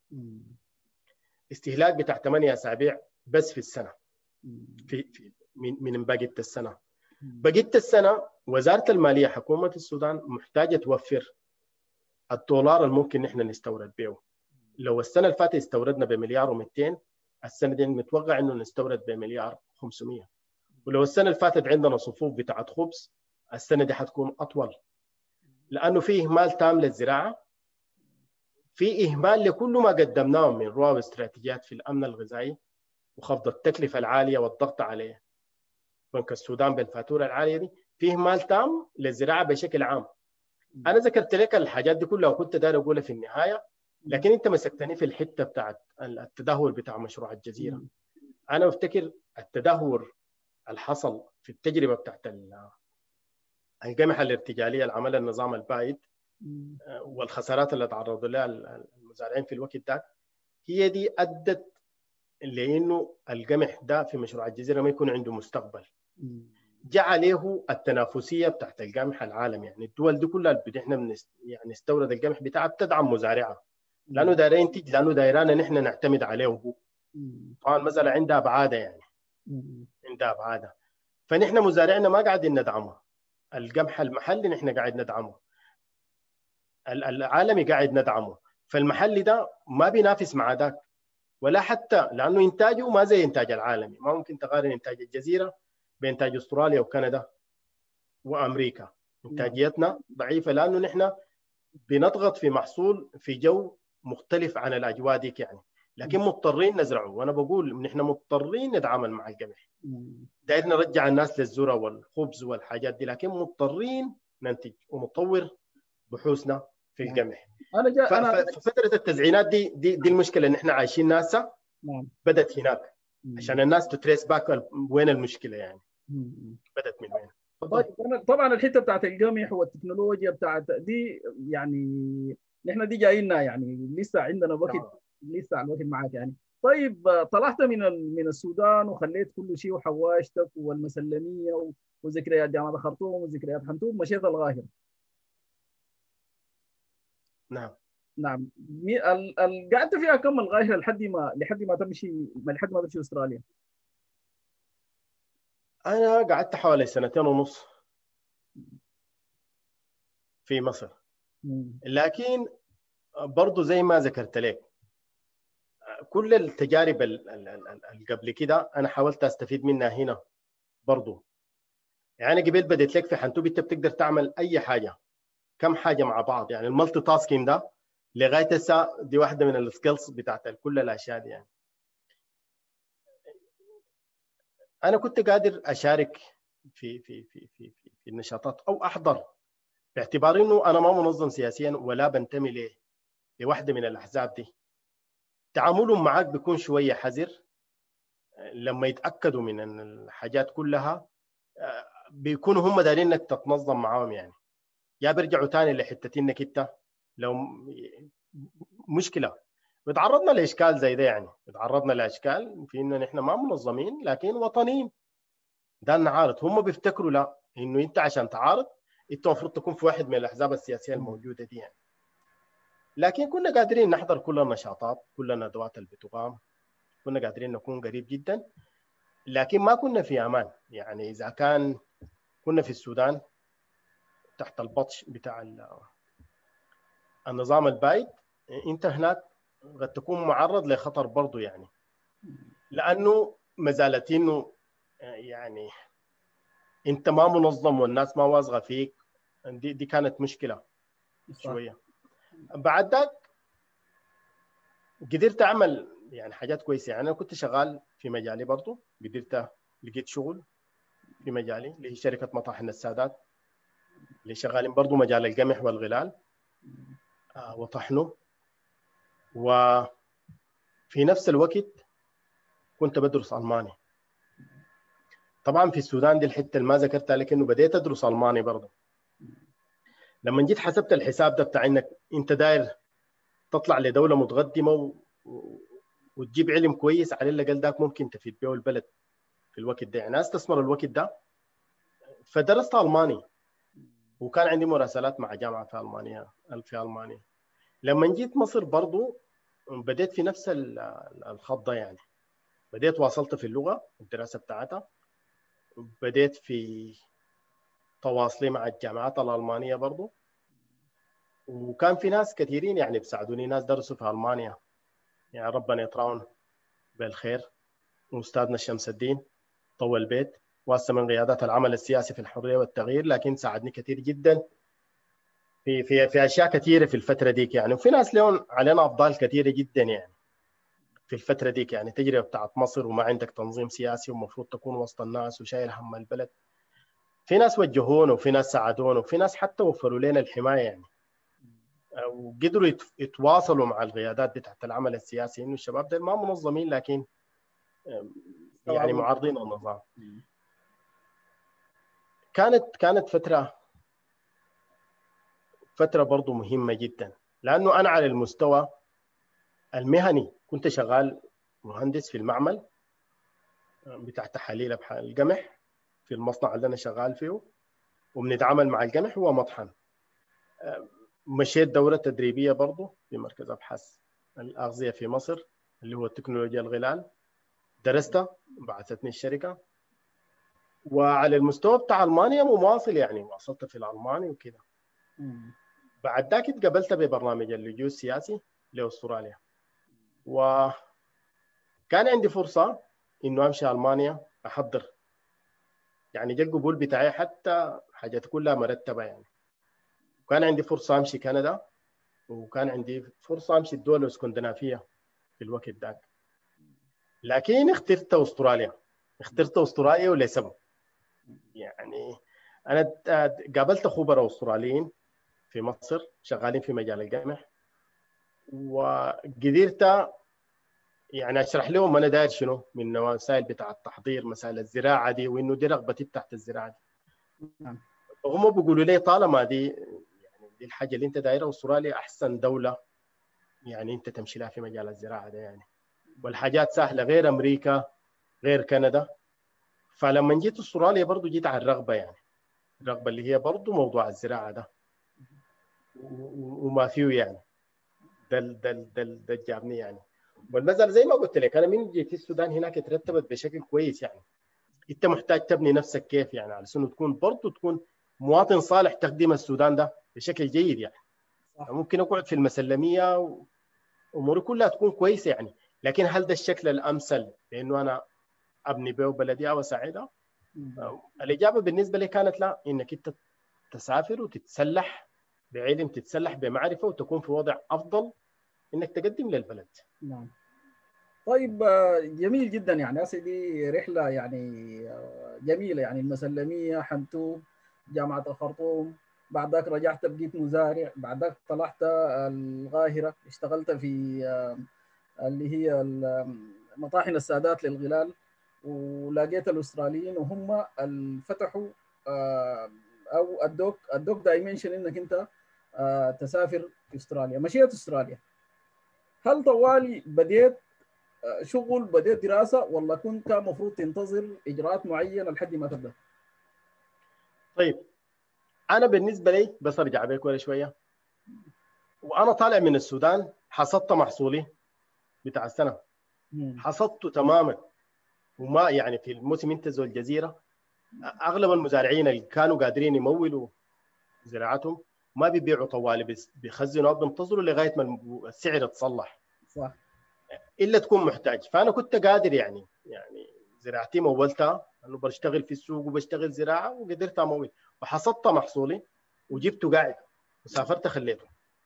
استهلاك بتاع ثمانية اسابيع بس في السنه، في, في من من بقيه السنه. بقيه السنه وزاره الماليه حكومه السودان محتاجه توفر الدولار اللي ممكن نحن نستورد به. لو السنه اللي فاتت استوردنا بمليار ومئتين، السنه دي متوقع انه نستورد بمليار وخمسمائة. ولو السنه اللي فاتت عندنا صفوف بتاعت خبز، السنه دي حتكون اطول، لانه في اهمال تام للزراعه، في اهمال لكل ما قدمناه من رؤى واستراتيجيات في الامن الغذائي وخفض التكلفه العاليه والضغط عليه بنك السودان بالفاتوره العاليه دي. في اهمال تام للزراعه بشكل عام. انا ذكرت لك الحاجات دي كلها وكنت داير اقولها في النهايه، لكن انت مسكتني في الحته بتاعت التدهور بتاع مشروع الجزيره. انا افتكر التدهور اللي حصل في التجربه بتاعت القمح الارتجاليه اللي عملها النظام البائد والخسارات اللي تعرضوا لها المزارعين في الوقت ده، هي دي ادت لانه القمح ده في مشروع الجزيره ما يكون عنده مستقبل. جاء عليه التنافسيه بتاعت القمح العالمي. يعني الدول دي كلها اللي احنا يعني نستورد القمح بتاعها بتدعم مزارعها، لانه دايرين ينتج، لانه دايرانا نحن نعتمد عليه هو. طبعا المساله عندها ابعادها، يعني عندها ابعادها. فنحن مزارعنا ما قاعدين ندعمه. القمح المحلي نحن قاعد ندعمه، العالمي قاعد ندعمه. فالمحلي ده ما بينافس مع ذاك، ولا حتى لانه انتاجه ما زي انتاج العالمي. ما ممكن تقارن انتاج الجزيره بانتاج استراليا وكندا وامريكا. انتاجيتنا ضعيفه لانه نحن بنضغط في محصول في جو مختلف عن الاجواء ديك. يعني لكن مضطرين نزرعه. وانا بقول نحن مضطرين نتعامل مع القمح. داير نرجع الناس للذره والخبز والحاجات دي، لكن مضطرين ننتج ونطور بحوثنا في القمح. انا جا انا ففتره التزعينات دي دي, دي المشكله اللي احنا عايشين ناسها. نعم. بدات هناك عشان الناس تتريس باك وين المشكله يعني. مم. بدات من وين؟ طيب أنا طبعا الحته بتاعت القمح والتكنولوجيا بتاعت دي يعني نحن دي جاينا يعني لسه عندنا وقت نعم. لسه على الوقت معاك يعني. طيب طلعت من من السودان وخليت كل شيء وحواشتك والمسلميه وذكريات جامعه الخرطوم وذكريات حنتوب، مشيت القاهره. نعم. نعم. ال... ال... قعدت فيها كم القاهره لحد ما لحد ما تمشي لحد ما تمشي استراليا؟ انا قعدت حوالي سنتين ونص في مصر. مم. لكن برضو زي ما ذكرت لك، كل التجارب اللي قبل كده انا حاولت استفيد منها هنا برضو. يعني قبل بديت لك في حنتوب انت بتقدر تعمل اي حاجه، كم حاجه مع بعض. يعني المالتي تاسكينج ده لغايه هسه دي واحده من السكيلز بتاعت كل الاشياء دي. يعني انا كنت قادر اشارك في في في في في, في النشاطات او احضر، باعتبار انه انا ما منظم سياسيا ولا بنتمي ل لواحده من الاحزاب دي. تعاملهم معك بيكون شويه حذر لما يتاكدوا من الحاجات كلها، بيكونوا هم دارين انك تتنظم معاهم. يعني يا بيرجعوا تاني لحته انك انت لو مشكله بتعرضنا لاشكال زي ده. يعني بتعرضنا لاشكال في انه نحن ما منظمين لكن وطنيين، ده نعارض. هم بيفتكروا لا، انه انت عشان تعارض انت المفروض تكون في واحد من الاحزاب السياسيه الموجوده دي يعني. لكن كنا قادرين نحضر كل النشاطات، كل الندوات اللي بتقام، كنا قادرين نكون قريب جدا. لكن ما كنا في امان. يعني اذا كان كنا في السودان تحت البطش بتاع النظام البايد، انت هناك قد تكون معرض لخطر برضه. يعني لانه ما زالت انه يعني انت ما منظم والناس ما واثقه فيك. دي دي كانت مشكله شويه. بعد ذاك قدرت اعمل يعني حاجات كويسه. يعني انا كنت شغال في مجالي برضه، قدرت لقيت شغل في مجالي اللي هي شركه مطاحن السادات اللي شغالين برضه مجال القمح والغلال آه وطحنه. وفي نفس الوقت كنت بدرس الماني. طبعا في السودان دي الحته اللي ما ذكرتها لك انه بديت ادرس الماني برضه. لما جيت حسبت الحساب ده بتاع انك انت داير تطلع لدوله متقدمه و... وتجيب علم كويس، على الاقل ذاك ممكن تفيد به البلد في الوقت ده. يعني استثمر الوقت ده، فدرست الماني وكان عندي مراسلات مع جامعه في المانيا في المانيا. لما جيت مصر برضو بديت في نفس الخط ده. يعني بديت واصلت في اللغه الدراسه بتاعتها، بديت في تواصلي مع الجامعات الالمانيه برضو. وكان في ناس كثيرين يعني بيساعدوني، ناس درسوا في المانيا يعني ربنا يطرحهم بالخير. واستاذنا شمس الدين طول البيت واسع من قيادات العمل السياسي في الحريه والتغيير، لكن ساعدني كثير جدا في في في اشياء كثيره في الفتره ديك. يعني وفي ناس لهم علينا افضال كثيره جدا يعني في الفتره ديك. يعني تجربه بتاعت مصر وما عندك تنظيم سياسي ومفروض تكون وسط الناس وشايل هم البلد. في ناس وجهونا وفي ناس ساعدونا وفي ناس حتى وفروا لنا الحمايه يعني، وقدروا يتواصلوا مع القيادات بتاعت العمل السياسي انه الشباب ده ما منظمين لكن يعني معارضين النظام. كانت كانت فتره فتره برضه مهمه جدا، لانه انا على المستوى المهني كنت شغال مهندس في المعمل بتاع تحاليل القمح في المصنع اللي انا شغال فيه، وبنتعامل مع القمح هو مطحن. مشيت دوره تدريبيه برضه في مركز ابحاث الاغذيه في مصر اللي هو تكنولوجيا الغلال، درستها بعثتني الشركه. وعلى المستوى بتاع المانيا مواصل، يعني واصلت في الالماني وكده. بعد ذاك اتقبلت ببرنامج اللجوء السياسي لاستراليا، وكان عندي فرصه انه امشي المانيا احضر. يعني جا القبول بتاعي حتى حاجات كلها مرتبه يعني. وكان عندي فرصه امشي كندا، وكان عندي فرصه امشي الدول الاسكندنافيه في الوقت ذاك. لكن اخترت استراليا اخترت استراليا ولسبب. يعني انا قابلت خبراء استراليين في مصر شغالين في مجال القمح، وقدرت يعني اشرح لهم انا داير شنو من وسائل بتاع التحضير، مسائل الزراعه دي، وانه دي رغبتي تحت الزراعه دي. نعم. وهم بيقولوا لي طالما دي يعني دي الحاجه اللي انت دايرها، استراليا احسن دوله يعني انت تمشي لها في مجال الزراعه ده يعني، والحاجات سهله غير امريكا غير كندا. فلما جيت استراليا برضو جيت على الرغبه، يعني الرغبه اللي هي برضو موضوع الزراعه ده وما فيه يعني ده ده ده ده جابني يعني. والمسألة زي ما قلت لك انا من جيت السودان هناك اترتبت بشكل كويس. يعني انت محتاج تبني نفسك كيف يعني على انه تكون برضه تكون مواطن صالح تخدم السودان ده بشكل جيد يعني. صح. ممكن اقعد في المسلميه واموري كلها تكون كويسه يعني، لكن هل ده الشكل الامثل لانه انا ابني به بلدي او اساعدها؟ الاجابه بالنسبه لي كانت لا، انك انت تسافر وتتسلح بعلم، تتسلح بمعرفه، وتكون في وضع افضل انك تقدم للبلد. نعم. طيب جميل جدا. يعني هسه دي رحله يعني جميله، يعني المسلميه، حنتوب، جامعه الخرطوم، بعد ذاك رجعت بقيت مزارع، بعد ذاك طلعت القاهره اشتغلت في اللي هي مطاحن السادات للغلال، ولقيت الاستراليين وهم اللي فتحوا او ادوك ادوك دايمنشن انك انت تسافر استراليا. مشيت استراليا، هل طوالي بديت شغل بديت دراسه ولا كنت المفروض تنتظر اجراءات معينه لحد ما تبدا؟ طيب انا بالنسبه لي بس ارجع بيك ولا شويه، وانا طالع من السودان حصدت محصولي بتاع السنه، حصدته تماما. وما يعني في الموسم انتزه الجزيره اغلب المزارعين اللي كانوا قادرين يمولوا زراعتهم ما بيبيعوا طوالي، بس بيخزنوا بينتظروا لغايه ما السعر يتصلح. صح. الا تكون محتاج. فانا كنت قادر يعني يعني زراعتي مولتها، انه بشتغل في السوق وبشتغل زراعه وقدرت امول، وحصدت محصولي وجبته قاعد وسافرت خليته.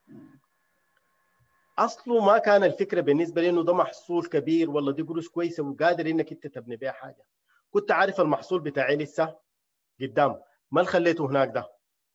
اصله ما كان الفكره بالنسبه لي انه ده محصول كبير ولا دي قروش كويسه وقادر انك انت تبني بيها حاجه. كنت عارف المحصول بتاعي لسه قدام، ما خليته هناك ده.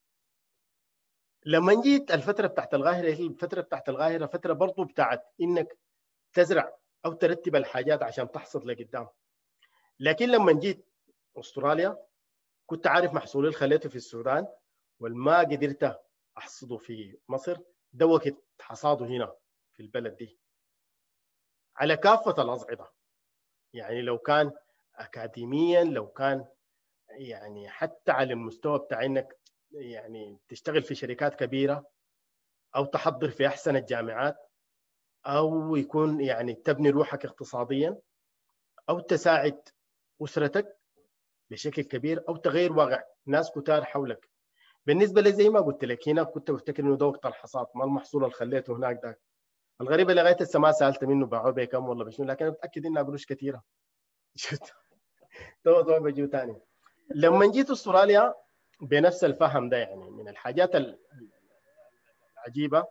لما جيت الفتره بتاعت القاهره، هي الفتره بتاعت القاهره فتره برضو بتاعت انك تزرع او ترتب الحاجات عشان تحصد لقدام. لكن لما جيت استراليا كنت عارف محصولي اللي خليته في السودان والما قدرت احصده في مصر، ده وقت حصاده هنا في البلد دي على كافه الاصعده. يعني لو كان اكاديميا، لو كان يعني حتى على المستوى بتاع انك يعني تشتغل في شركات كبيره او تحضر في احسن الجامعات، او يكون يعني تبني روحك اقتصاديا، او تساعد اسرتك بشكل كبير، او تغير واقع ناس كتار حولك. بالنسبه لي زي ما قلت لك هنا كنت بفتكر انه ده وقت الحصاد، ما المحصول اللي خليته هناك ده. الغريبه لغايه هسه ما سالت منه باعوه بكم ولا بشنو، لكن متاكد انها قروش كثيره. ده موضوع بيجي ثاني. لما جيت استراليا بنفس الفهم ده، يعني من الحاجات العجيبه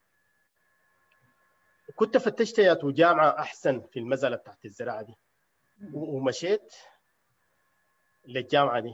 كنت فتشت يا جامعه احسن في المساله بتاعت الزراعه دي، ومشيت للجامعه دي.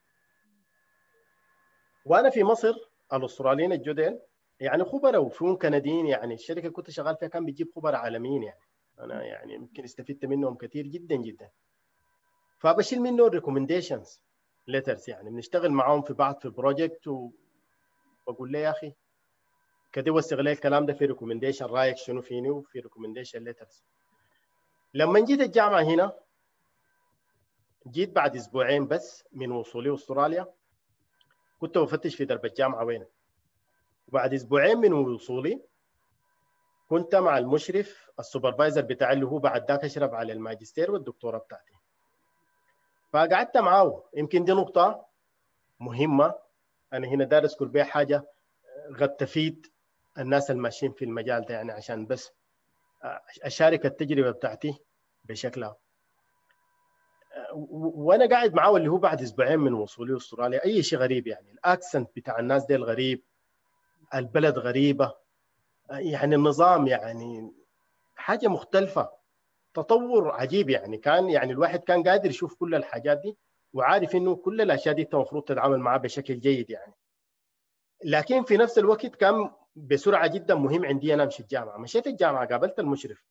وانا في مصر الاستراليين الجدد يعني خبراء وفيهم كنديين، يعني الشركه اللي كنت شغال فيها كان بيجيب خبراء عالميين، يعني انا يعني يمكن استفدت منهم كثير جدا جدا. فبشيل منه الريكومنديشنز ليترز، يعني بنشتغل معاهم في بعض في بروجكت، وبقول له يا اخي كده وثق لي الكلام ده في ريكومنديشن، رايك شنو فيني، وفي ريكومنديشن ليترز. لما جيت الجامعه هنا جيت بعد اسبوعين بس من وصولي استراليا، كنت بفتش في درب الجامعه وين. وبعد اسبوعين من وصولي كنت مع المشرف السوبرفايزر بتاعي اللي هو بعد ذاك اشرف على الماجستير والدكتوراه بتاعتي. فقعدت معاه. يمكن دي نقطه مهمه انا هنا داير اذكر بها حاجه قد تفيد الناس الماشيين في المجال ده، يعني عشان بس اشارك التجربه بتاعتي بشكلها. وانا قاعد معاه اللي هو بعد اسبوعين من وصولي استراليا، اي شيء غريب، يعني الاكسنت بتاع الناس دي الغريب، البلد غريبه، يعني النظام يعني حاجه مختلفه، تطور عجيب يعني. كان يعني الواحد كان قادر يشوف كل الحاجات دي وعارف انه كل الاشياء دي المفروض تتعامل معها بشكل جيد يعني. لكن في نفس الوقت كان بسرعه جدا مهم عندي انا امشي الجامعه. مشيت الجامعه، قابلت المشرف،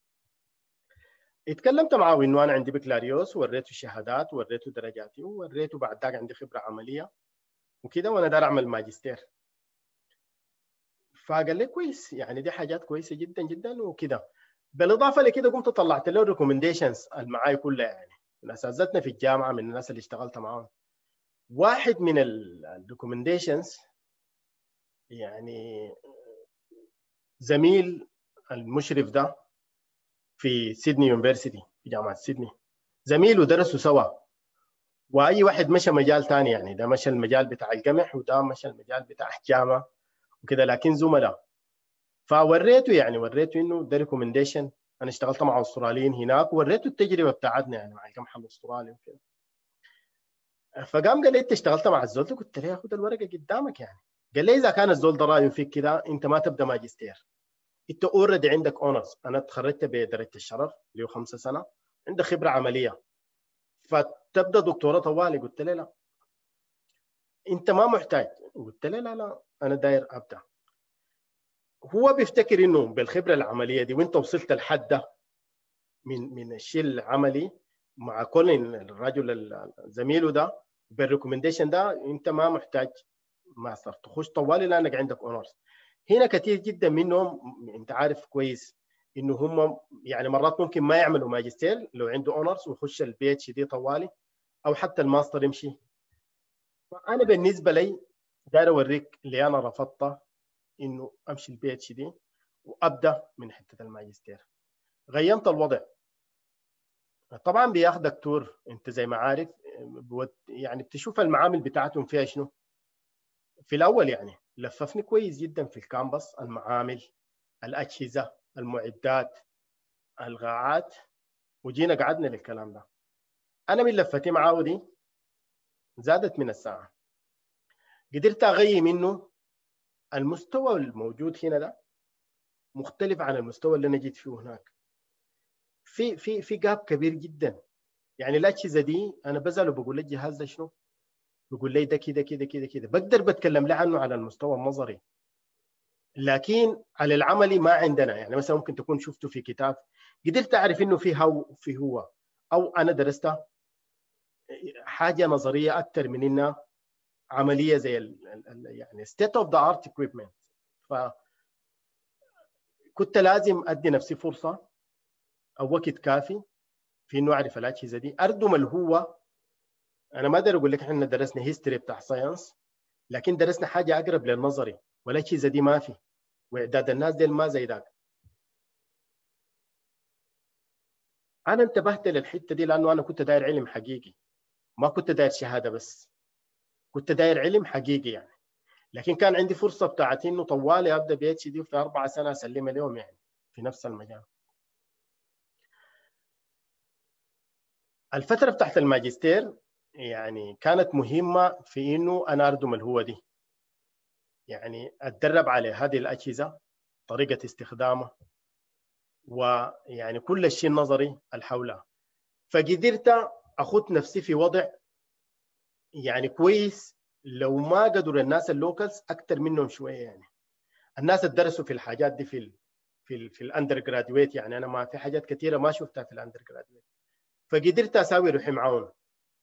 اتكلمت معه انه انا عندي بكالوريوس، وريته الشهادات، وريته درجاتي، ووريته بعد ذاك عندي خبره عمليه وكده، وانا داير اعمل ماجستير. فقال لي كويس، يعني دي حاجات كويسه جدا جدا وكده. بالاضافه لكده قمت طلعت له الريكومنديشنز اللي معاي كلها، يعني من اساتذتنا في الجامعه، من الناس اللي اشتغلت معاهم. واحد من الريكومنديشنز يعني زميل المشرف ده في سيدني يونيفرسيتي، في جامعه سيدني، زميل ودرسوا سوا. واي واحد مشى مجال ثاني، يعني ده مشى المجال بتاع القمح وده مشى المجال بتاع الجامعه وكده، لكن زملاء. فوريته يعني وريته انه ده ريكومنديشن، انا اشتغلت مع استراليين هناك، وريته التجربه بتاعتنا يعني مع القمح الاسترالي وكده. فقام قال لي انت اشتغلت مع الزول ده؟ قلت له خد الورقه قدامك يعني. قال لي اذا كان الزول ده رايه فيك كده انت ما تبدا ماجستير، انت اوريدي عندك اونرز. انا تخرجت بدرجه الشرف اللي هو خمسة سنه، عندك خبره عمليه، فتبدا دكتوراه طوالي. قلت له لا، انت ما محتاج. قلت له لا لا انا داير ابدا. هو بيفتكر انه بالخبره العمليه دي وانت وصلت لحد ده من من الشيء العملي مع كل الرجل زميله ده بالريكومنديشن ده، انت ما محتاج ماستر تخش طوالي لانك عندك اونرز. هنا كثير جدا منهم انت عارف كويس انه هم يعني مرات ممكن ما يعملوا ماجستير لو عنده اونرز ويخش البي اتش دي طوالي، او حتى الماستر يمشي. فانا بالنسبه لي داير اوريك اللي انا رفضته، انه امشي البي اتش دي وابدا من حته الماجستير. غيمت الوضع. طبعا بياخدك تور، انت زي ما عارف يعني بتشوف المعامل بتاعتهم فيها شنو. في الاول يعني لففني كويس جدا في الكامبس، المعامل، الاجهزه، المعدات، الغاعات، وجينا قعدنا للكلام ده. انا من لفتي معاه دي زادت من الساعه، قدرت اغير منه المستوى الموجود هنا ده مختلف عن المستوى اللي انا جيت فيه هناك. في في في جاب كبير جدا. يعني الاجهزه دي انا بزعل وبقول لك الجهاز ده شنو، بقول لي ده كده كده كده كده، بقدر بتكلم له عنه على المستوى النظري، لكن على العملي ما عندنا. يعني مثلا ممكن تكون شفته في كتاب، قدرت اعرف انه في هو في هو، او انا درستها حاجه نظريه اكثر من انها عمليه زي ال ال يعني ستيت اوف ذا ارت اكويبمنت. فكنت لازم ادي نفسي فرصه او وقت كافي في انه اعرف الاجهزه دي، اردم الهوه. انا ما اقدر اقول لك احنا درسنا هيستوري بتاع ساينس، لكن درسنا حاجه اقرب للنظري، والاجهزه دي ما في، واعداد الناس دي ما زي ذاك. انا انتبهت للحته دي لانه انا كنت داير علم حقيقي، ما كنت داير شهاده بس، كنت داير علم حقيقي يعني. لكن كان عندي فرصه بتاعت انه طوالي ابدا بي اتش دي في اربع سنه اسلمها اليوم يعني في نفس المجال. الفتره بتاعت الماجستير يعني كانت مهمه في انه انا اردم الهوه دي، يعني اتدرب على هذه الاجهزه، طريقه استخدامها، ويعني كل الشيء النظري الحولها. فقدرت اخذ نفسي في وضع يعني كويس، لو ما قدروا الناس اللوكالز اكثر منهم شويه. يعني الناس اللي درسوا في الحاجات دي في ال في ال في الاندر جرادويت، يعني انا ما في حاجات كثيره ما شفتها في الاندر جرادويت، فقدرت اساوي روحي معاهم.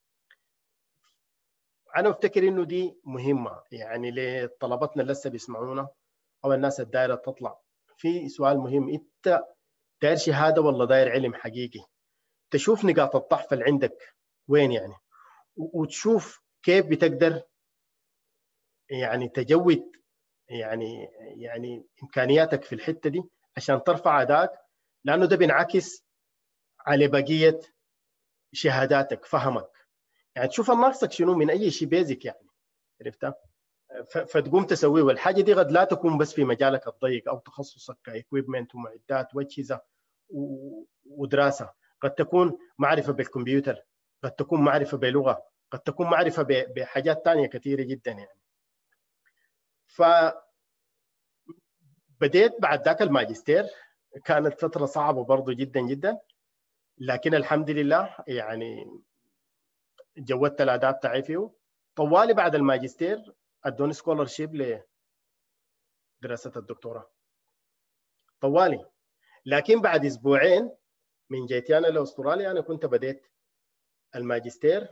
انا افتكر انه دي مهمه يعني لطلبتنا اللي لسه بيسمعونا او الناس الدايره تطلع. في سؤال مهم، انت داير شهاده ولا داير علم حقيقي؟ تشوف نقاط الضعف اللي عندك وين يعني، وتشوف كيف بتقدر يعني تجود يعني يعني امكانياتك في الحته دي عشان ترفع ادائك، لانه ده بينعكس على بقيه شهاداتك، فهمك. يعني تشوف ناقصك شنو من اي شيء بيزك يعني، عرفتها؟ فتقوم تسويه. والحاجه دي قد لا تكون بس في مجالك الضيق او تخصصك كايكويبمنت ومعدات واجهزه ودراسه، قد تكون معرفه بالكمبيوتر، قد تكون معرفه بلغه، قد تكون معرفه بحاجات ثانيه كثيره جدا يعني. ف بديت بعد ذاك الماجستير كانت فترة صعبة برضو جدا جدا، لكن الحمد لله يعني جودت الأداء بتاعي فيه. طوالي بعد الماجستير ادوني سكولرشيب لدراسة الدكتوراه طوالي. لكن بعد أسبوعين من جيتي أنا لأستراليا أنا كنت بديت الماجستير،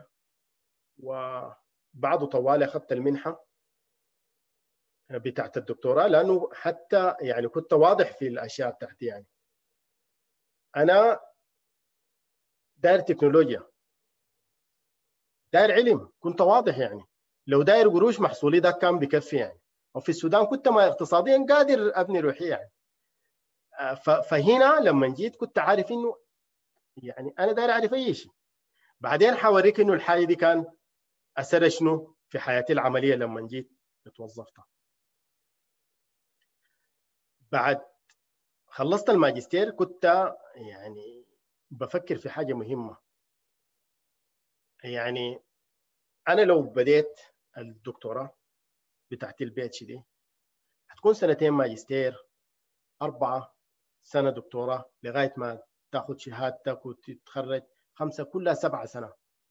وبعده طوالي أخذت المنحة بتاعت الدكتوراه، لأنه حتى يعني كنت واضح في الأشياء بتاعتي. يعني أنا داير تكنولوجيا، داير علم، كنت واضح. يعني لو داير قروش محصولي ده كان بكفي يعني. وفي السودان كنت ما اقتصاديا قادر أبني روحي يعني. فهنا لما جيت كنت عارف إنه يعني أنا داير أعرف أي شيء. بعدين حوريك إنه الحاجة دي كان أثر شنو في حياتي العملية لما جيت اتوظفت. بعد خلصت الماجستير كنت يعني بفكر في حاجة مهمة. يعني أنا لو بديت الدكتوراه بتاعتي البي اتش دي هتكون سنتين ماجستير، أربعة سنة دكتوراه لغاية ما تاخذ شهادتك وتتخرج، خمسة، كلها سبعة سنة.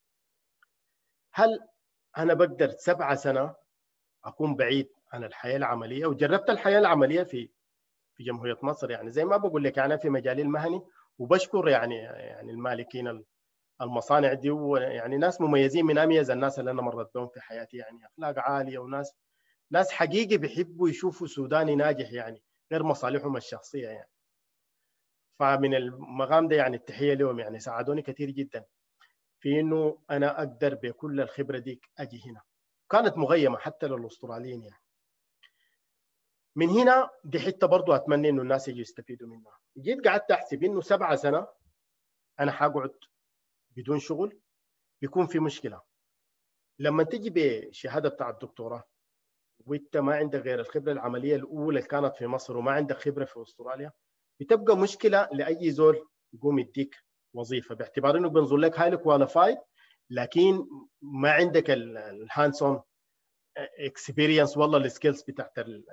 هل أنا بقدر سبعة سنة أكون بعيد عن الحياة العملية؟ وجربت الحياة العملية في في جمهورية مصر. يعني زي ما بقول لك أنا في مجالي المهني، وبشكر يعني يعني المالكين المصانع دي، ويعني ناس مميزين من أميز الناس اللي أنا مرت بهم في حياتي. يعني أخلاق عالية، وناس ناس حقيقي بيحبوا يشوفوا سوداني ناجح، يعني غير مصالحهم الشخصية يعني. فمن المقام ده يعني التحية لهم، يعني ساعدوني كثير جدا في إنه أنا أقدر بكل الخبرة دي أجي هنا. كانت مغيمة حتى للأستراليين يعني. من هنا دي حتة برضو أتمنى إنه الناس يجوا يستفيدوا منها. جيت قعدت أحسب إنه سبعة سنة أنا حقعد بدون شغل، بيكون في مشكلة. لما تجي بشهادة بتاع الدكتوراه وانت ما عندك غير الخبرة العملية الأولى اللي كانت في مصر وما عندك خبرة في أستراليا، بتبقى مشكلة لأي زول يقوم يديك وظيفة، باعتبار إنه بينظر لك هايلي كواليفايد لكن ما عندك الهاندز اون اكسبيرينس والله السكيلز بتاعت ال...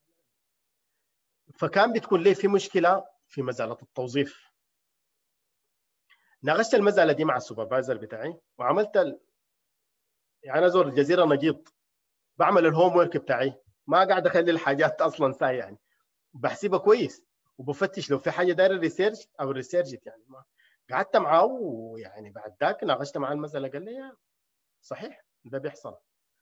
فكان بتكون ليه في مشكلة في مسألة التوظيف. ناقشت المسألة دي مع السوبرفايزر بتاعي وعملت ال... يعني أنا زور الجزيرة نجيط، بعمل الهوم ورك بتاعي، ما قاعد اخلي الحاجات اصلا ساي يعني، بحسبها كويس وبفتش لو في حاجه داير الريسيرش او الريسيرش يعني. ما قعدت معاه ويعني بعد ذاك ناقشت معاه المساله، قال لي صحيح ده بيحصل.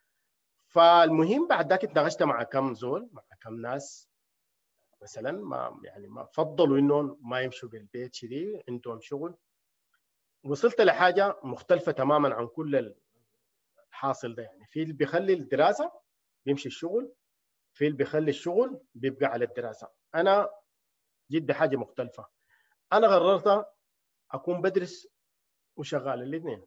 فالمهم بعد ذاك اتناقشت مع كم زول، مع كم ناس مثلا ما يعني ما فضلوا انهم ما يمشوا بالبيت شدي، عندهم شغل. وصلت لحاجه مختلفه تماما عن كل الحاصل ده. يعني في اللي بيخلي الدراسه بيمشي الشغل، في اللي بيخلي الشغل بيبقى على الدراسة. أنا جيت بحاجة مختلفة. أنا قررت أكون بدرس وشغال الاثنين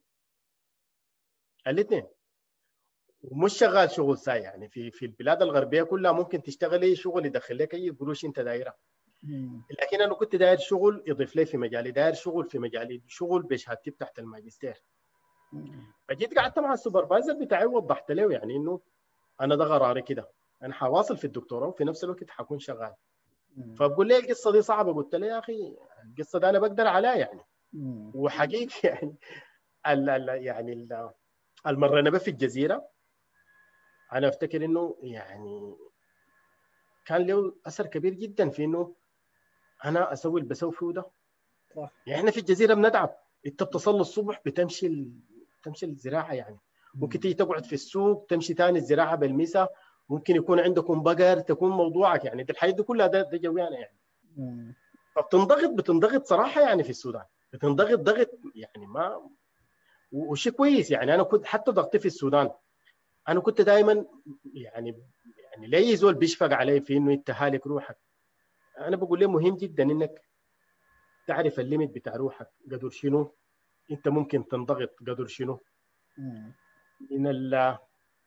الاثنين ومش شغال شغل ساي. يعني في في البلاد الغربية كلها ممكن تشتغل أي شغل يدخل لك أي قروش أنت دايرة، لكن أنا كنت داير شغل يضيف لي في مجالي، داير شغل في مجالي، شغل بشهادتي تحت الماجستير. فجيت قعدت مع السوبرفايزر بتاعي ووضحت له يعني إنه أنا ده قراري كده، أنا حواصل في الدكتوراه وفي نفس الوقت حكون شغال. فبقول لي القصه دي صعبه، قلت له يا اخي القصه دي انا بقدر عليها يعني. وحقيقي يعني ال ال يعني ال المره انا في الجزيره انا افتكر انه يعني كان له اثر كبير جدا في انه انا اسوي اللي بسوي فيه ده. صح. يعني احنا في الجزيره بنتعب، انت بتصلي الصبح بتمشي ال... تمشي الزراعه يعني، ممكن تيجي تقعد في السوق تمشي ثاني الزراعه بالمسا، ممكن يكون عندكم بقر تكون موضوعك يعني. دي الحياه دي كلها ده, ده جويانا يعني. مم. فبتنضغط بتنضغط صراحه يعني في السودان، بتنضغط ضغط يعني ما وشيء كويس. يعني انا كنت حتى ضغطي في السودان انا كنت دائما يعني يعني لا يزول بيشفق علي في انه انت هالك روحك. انا بقول له مهم جدا انك تعرف الليميت بتاع روحك قدر شنو، انت ممكن تنضغط قدر شنو. من ال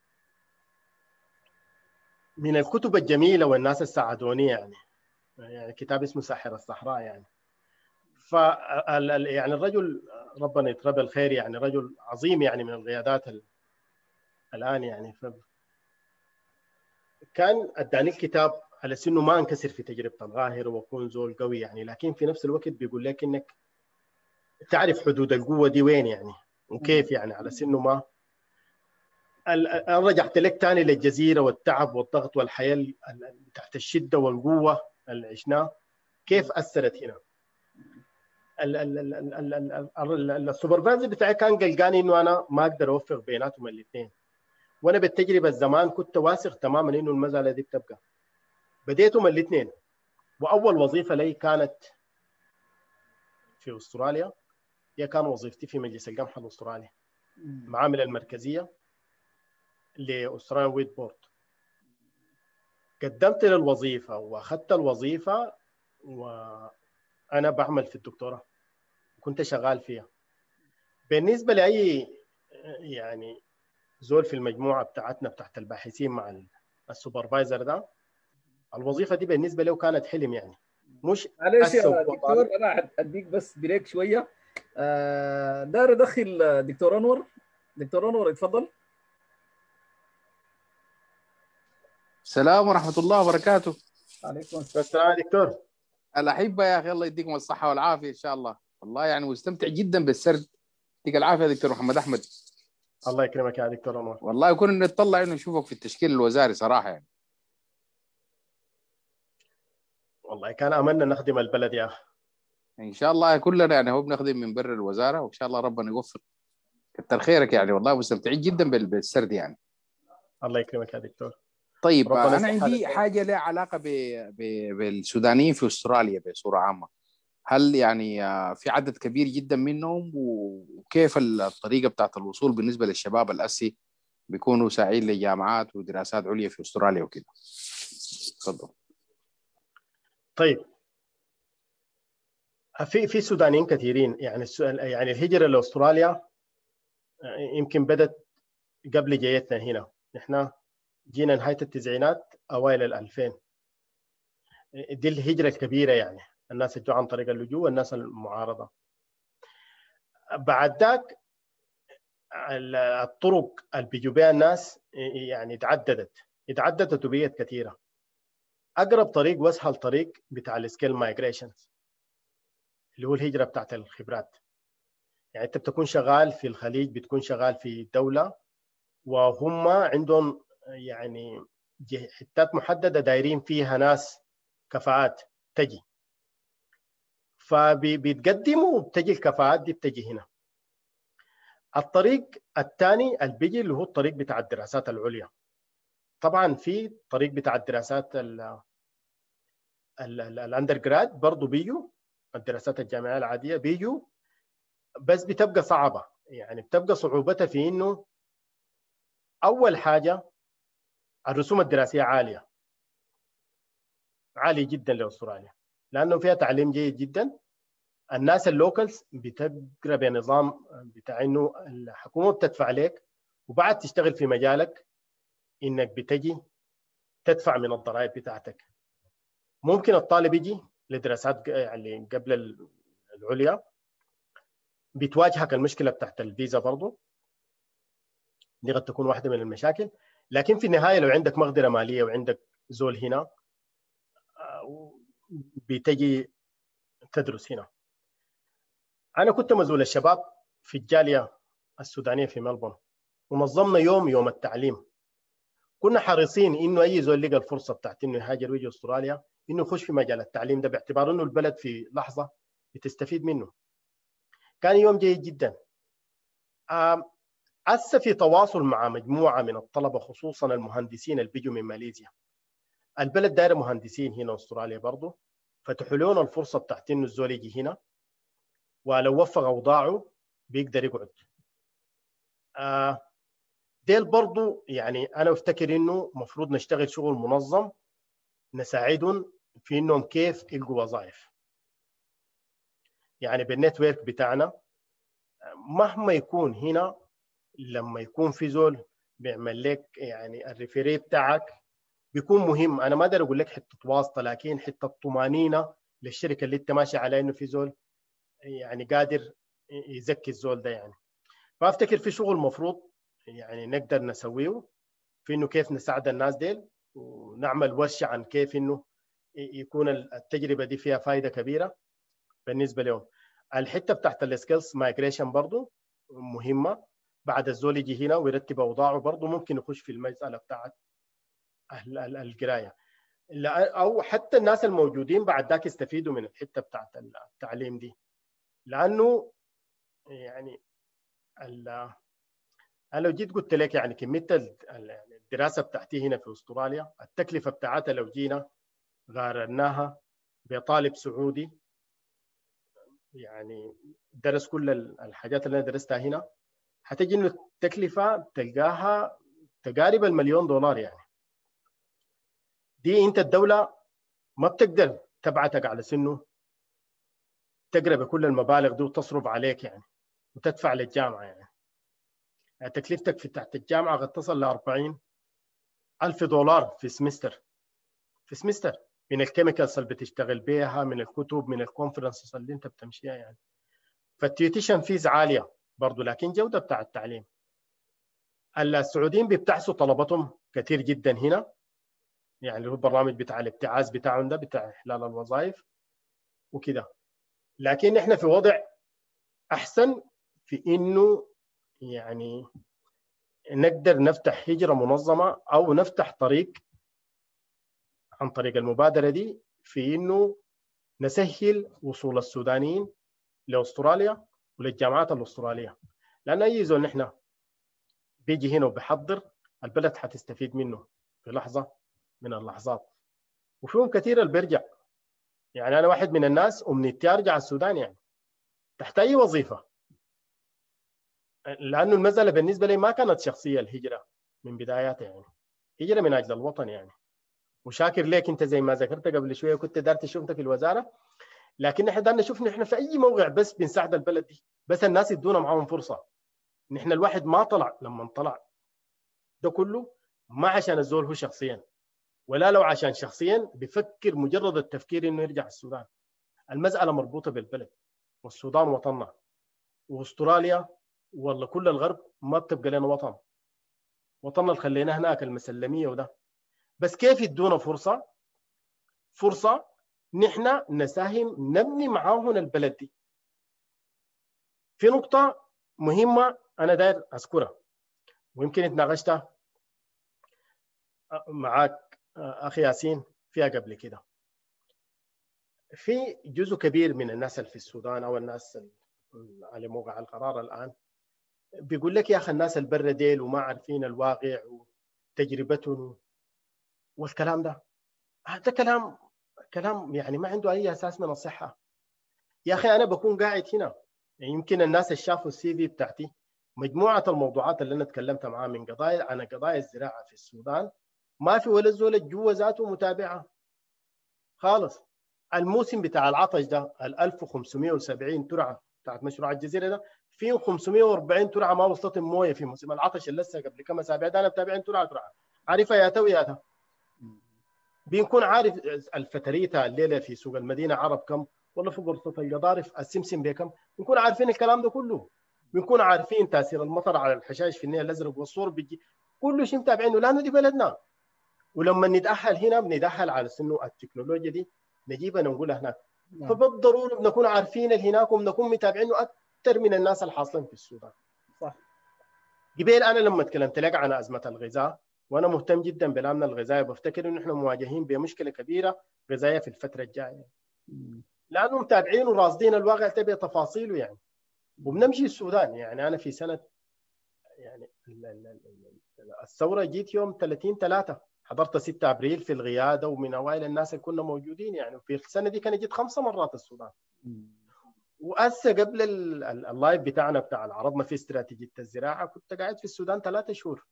من الكتب الجميله والناس اللي ساعدوني يعني يعني كتاب اسمه ساحر الصحراء يعني. ف يعني الرجل ربنا يتربى الخير يعني رجل عظيم يعني من القيادات الان يعني. ف كان اداني الكتاب على انه ما انكسر في تجربه القاهره واكون زول قوي يعني، لكن في نفس الوقت بيقول لك انك تعرف حدود القوه دي وين يعني وكيف يعني، على انه ما انا رجعت لك ثاني للجزيره والتعب والضغط والحياه تحت الشده والقوه اللي عشناه كيف اثرت هنا. السوبرفايزر بتاعي كان قلقاني انه انا ما اقدر اوفق بيناتهم الاثنين، وانا بالتجربه الزمان كنت واثق تماما انه المساله دي بتبقى. بديتهم الاثنين، واول وظيفه لي كانت في استراليا، هي كان وظيفتي في مجلس القمح الاسترالي، المعامله المركزيه لاستراليا ويت بورد. قدمت للوظيفه واخذت الوظيفه وانا بعمل في الدكتوراه وكنت شغال فيها. بالنسبه لاي يعني زول في المجموعه بتاعتنا بتاعت الباحثين مع السوبرفايزر ده، الوظيفه دي بالنسبه له كانت حلم يعني، مش معلش يا هسه دكتور انا اديك بس بريك شويه. آه داير ادخل دكتور انور. دكتور انور اتفضل. السلام ورحمة الله وبركاته. عليكم السلام. السلام يا دكتور. الأحبة يا أخي، الله يديكم الصحة والعافية إن شاء الله. والله يعني مستمتع جدا بالسرد. يديك العافية يا دكتور محمد أحمد. الله يكرمك يا دكتور انور. والله كنا نتطلع إنه نشوفك في التشكيل الوزاري صراحة يعني. والله كان املنا نخدم البلد يا اخي. إن شاء الله كلنا يعني هو بنخدم من بر الوزارة، وإن شاء الله ربنا يوفق. كتر خيرك يعني، والله مستمتعين جدا بالسرد يعني. الله يكرمك يا دكتور. طيب ربنا أنا يصلح عندي حالك. حاجة لها علاقة ب... ب... بالسودانيين في أستراليا بصورة عامة. هل يعني آه، في عدد كبير جدا منهم، وكيف الطريقة بتاعت الوصول بالنسبة للشباب الأسي بيكونوا ساعين لجامعات ودراسات عليا في أستراليا وكده؟ تفضل. طيب في في سودانيين كثيرين يعني السؤال يعني الهجره لاستراليا يمكن بدت قبل جيتنا هنا. نحن جينا نهايه التسعينات اوائل الألفين، دي الهجره الكبيره يعني، الناس اللي جو عن طريق اللجوء والناس المعارضه. بعد ذاك الطرق اللي بيجوا بها الناس يعني تعددت اتعددت وبقت كثيره. اقرب طريق واسهل طريق بتاع السكيل مايجريشن اللي هو الهجره بتاعت الخبرات. يعني انت بتكون شغال في الخليج، بتكون شغال في دوله وهم عندهم يعني حتات محدده دايرين فيها ناس كفاءات تجي، فبيتقدموا وبتجي الكفاءات دي بتجي هنا. الطريق الثاني اللي بيجي اللي هو الطريق بتاع الدراسات العليا. طبعا في طريق بتاع الدراسات الاندر جراد برضه بيجوا، الدراسات الجامعيه العاديه بيجوا، بس بتبقى صعبه يعني، بتبقى صعوبتها في انه اول حاجه الرسوم الدراسيه عاليه عاليه جدا لاستراليا، لانه فيها تعليم جيد جدا. الناس اللوكلز بتقرا بنظام بتاع انه الحكومه بتدفع لك وبعد تشتغل في مجالك انك بتجي تدفع من الضرائب بتاعتك. ممكن الطالب يجي لدراسات يعني قبل العليا بتواجهك المشكله بتاعت الفيزا، برضه دي قد تكون واحده من المشاكل. لكن في النهايه لو عندك مقدره ماليه وعندك زول هنا بتجي تدرس هنا. انا كنت مسؤول الشباب في الجاليه السودانيه في ملبورن، ونظمنا يوم يوم التعليم. كنا حريصين انه اي زول لقى الفرصه بتاعت انه يهاجر ويجي استراليا انه يخش في مجال التعليم ده، باعتبار انه البلد في لحظه بتستفيد منه. كان يوم جيد جدا. هسه في تواصل مع مجموعه من الطلبه خصوصا المهندسين اللي بيجوا من ماليزيا. البلد دايره مهندسين هنا استراليا برضه، فتحوا لنا الفرصه بتاعت انه الزول يجي هنا ولو وفق اوضاعه بيقدر يقعد. آه ديل برضو يعني انا افتكر انه المفروض نشتغل شغل منظم نساعدهم في انهم كيف يلقوا وظائف. يعني بالنتورك بتاعنا مهما يكون هنا، لما يكون في زول بيعمل لك يعني الريفيري بتاعك بيكون مهم. انا ما اقدر اقول لك حته واسطه، لكن حته طمانينه للشركه اللي انت ماشي عليها انه في زول يعني قادر يزكي الزول ده يعني. فافتكر في شغل مفروض يعني نقدر نسويه في انه كيف نساعد الناس ديل ونعمل ورشه عن كيف انه يكون التجربه دي فيها فائده كبيره بالنسبه لهم. الحته بتاعت السكيلز مايجريشن برضه مهمه. بعد الزول يجي هنا ويرتب اوضاعه برضه ممكن يخش في المساله بتاعت القرايه، او حتى الناس الموجودين بعد ذاك يستفيدوا من الحته بتاعت التعليم دي. لانه يعني انا لو جيت قلت لك يعني كميه الدراسه بتاعتي هنا في استراليا، التكلفه بتاعتها لو جينا قارناها بطالب سعودي يعني درس كل الحاجات اللي انا درستها هنا، هتجي انه التكلفه تلقاها تقارب المليون دولار. يعني دي انت الدوله ما بتقدر تبعتك على سنه تقرا بكل المبالغ دي وتصرف عليك يعني وتدفع للجامعه. يعني, يعني تكلفتك في تحت الجامعه قد تصل ل أربعين ألف دولار في سمستر في سمستر من الكيميكالز اللي بتشتغل بيها، من الكتب، من الكونفرنسز اللي انت بتمشيها. يعني فالتيوتيشن فيز عاليه برضه، لكن جوده بتاع التعليم. السعوديين بيبتعثوا طلبتهم كثير جدا هنا، يعني اللي هو البرنامج بتاع الابتعاث بتاعهم ده بتاع احلال الوظائف وكده. لكن احنا في وضع احسن في انه يعني نقدر نفتح هجره منظمه او نفتح طريق عن طريق المبادره دي في انه نسهل وصول السودانيين لاستراليا وللجامعات الاستراليه. لان اي زول نحن بيجي هنا وبيحضر البلد حتستفيد منه في لحظه من اللحظات، وفيهم كثير اللي بيرجع. يعني انا واحد من الناس امنيتي ارجع السودان يعني تحت اي وظيفه، لانه المساله بالنسبه لي ما كانت شخصيه الهجره من بداياتها، يعني هجره من اجل الوطن. يعني وشاكر ليك انت زي ما ذكرت قبل شويه كنت دارت شفت في الوزاره، لكن احنا دارنا نشوف نحن في اي موقع بس بنساعد البلد دي، بس الناس يدونا معاهم فرصه. نحن الواحد ما طلع لما طلع ده كله ما عشان الزول هو شخصيا، ولا لو عشان شخصيا بيفكر مجرد التفكير انه يرجع السودان. المساله مربوطه بالبلد، والسودان وطننا، واستراليا والله كل الغرب ما بتبقى لنا وطن. وطننا اللي خليناه هناك المسلميه وده، بس كيف يدونا فرصه فرصه نحن نساهم نبني معاهم البلد دي. في نقطه مهمه انا داير اذكرها ويمكن اتناقشتها معاك اخي ياسين فيها قبل كده. في جزء كبير من الناس اللي في السودان او الناس على موقع القرار الان بيقول لك يا اخي الناس البر ديل وما عارفين الواقع وتجربتهم والكلام ده. هذا كلام كلام يعني ما عنده اي اساس من الصحه. يا اخي انا بكون قاعد هنا، يعني يمكن الناس اللي شافوا السي في بتاعتي مجموعه الموضوعات اللي انا تكلمت معاها من قضايا عن قضايا الزراعه في السودان ما في ولا زول جوا ذاته متابعه خالص. الموسم بتاع العطش ده ال ألف وخمسمئة وسبعين ترعه بتاعت مشروع الجزيره ده فيه خمسمئة وأربعين ترعه ما وصلت مويه في موسم العطش اللي لسه قبل كم اسابيع ده. انا متابعين ترعه ترعه عارفها يا تو يا تو. بنكون عارف الفتريته الليله في سوق المدينه عرب كم، والله في غرفه القضارف السمسم بكم، بنكون عارفين الكلام ده كله. بنكون عارفين تاثير المطر على الحشائش في النيل الازرق والصور بيجي كله شيء متابعينه لانه دي بلدنا. ولما نتاهل هنا بنتاهل على انه التكنولوجيا دي نجيبها نقولها هناك. نعم. فبالضروره بنكون عارفين اللي هناك وبنكون متابعينه اكثر من الناس اللي حاصلين في السودان. صح. قبل انا لما تكلمت لك عن ازمه الغذاء وانا مهتم جدا بالامن الغذائي، بفتكر انه احنا مواجهين بمشكله كبيره غذائيه في الفتره الجايه. لانه متابعين وراصدين الواقع تبع تفاصيله يعني. وبنمشي السودان. يعني انا في سنه يعني الثوره جيت يوم ثلاثين ثلاثة حضرت ستة ابريل في الغياده ومن اوائل الناس اللي كنا موجودين. يعني في السنه دي كان جيت خمسه مرات السودان. واسا قبل اللايف بتاعنا بتاع العرضنا في استراتيجيه الزراعه كنت قاعد في السودان ثلاثة شهور.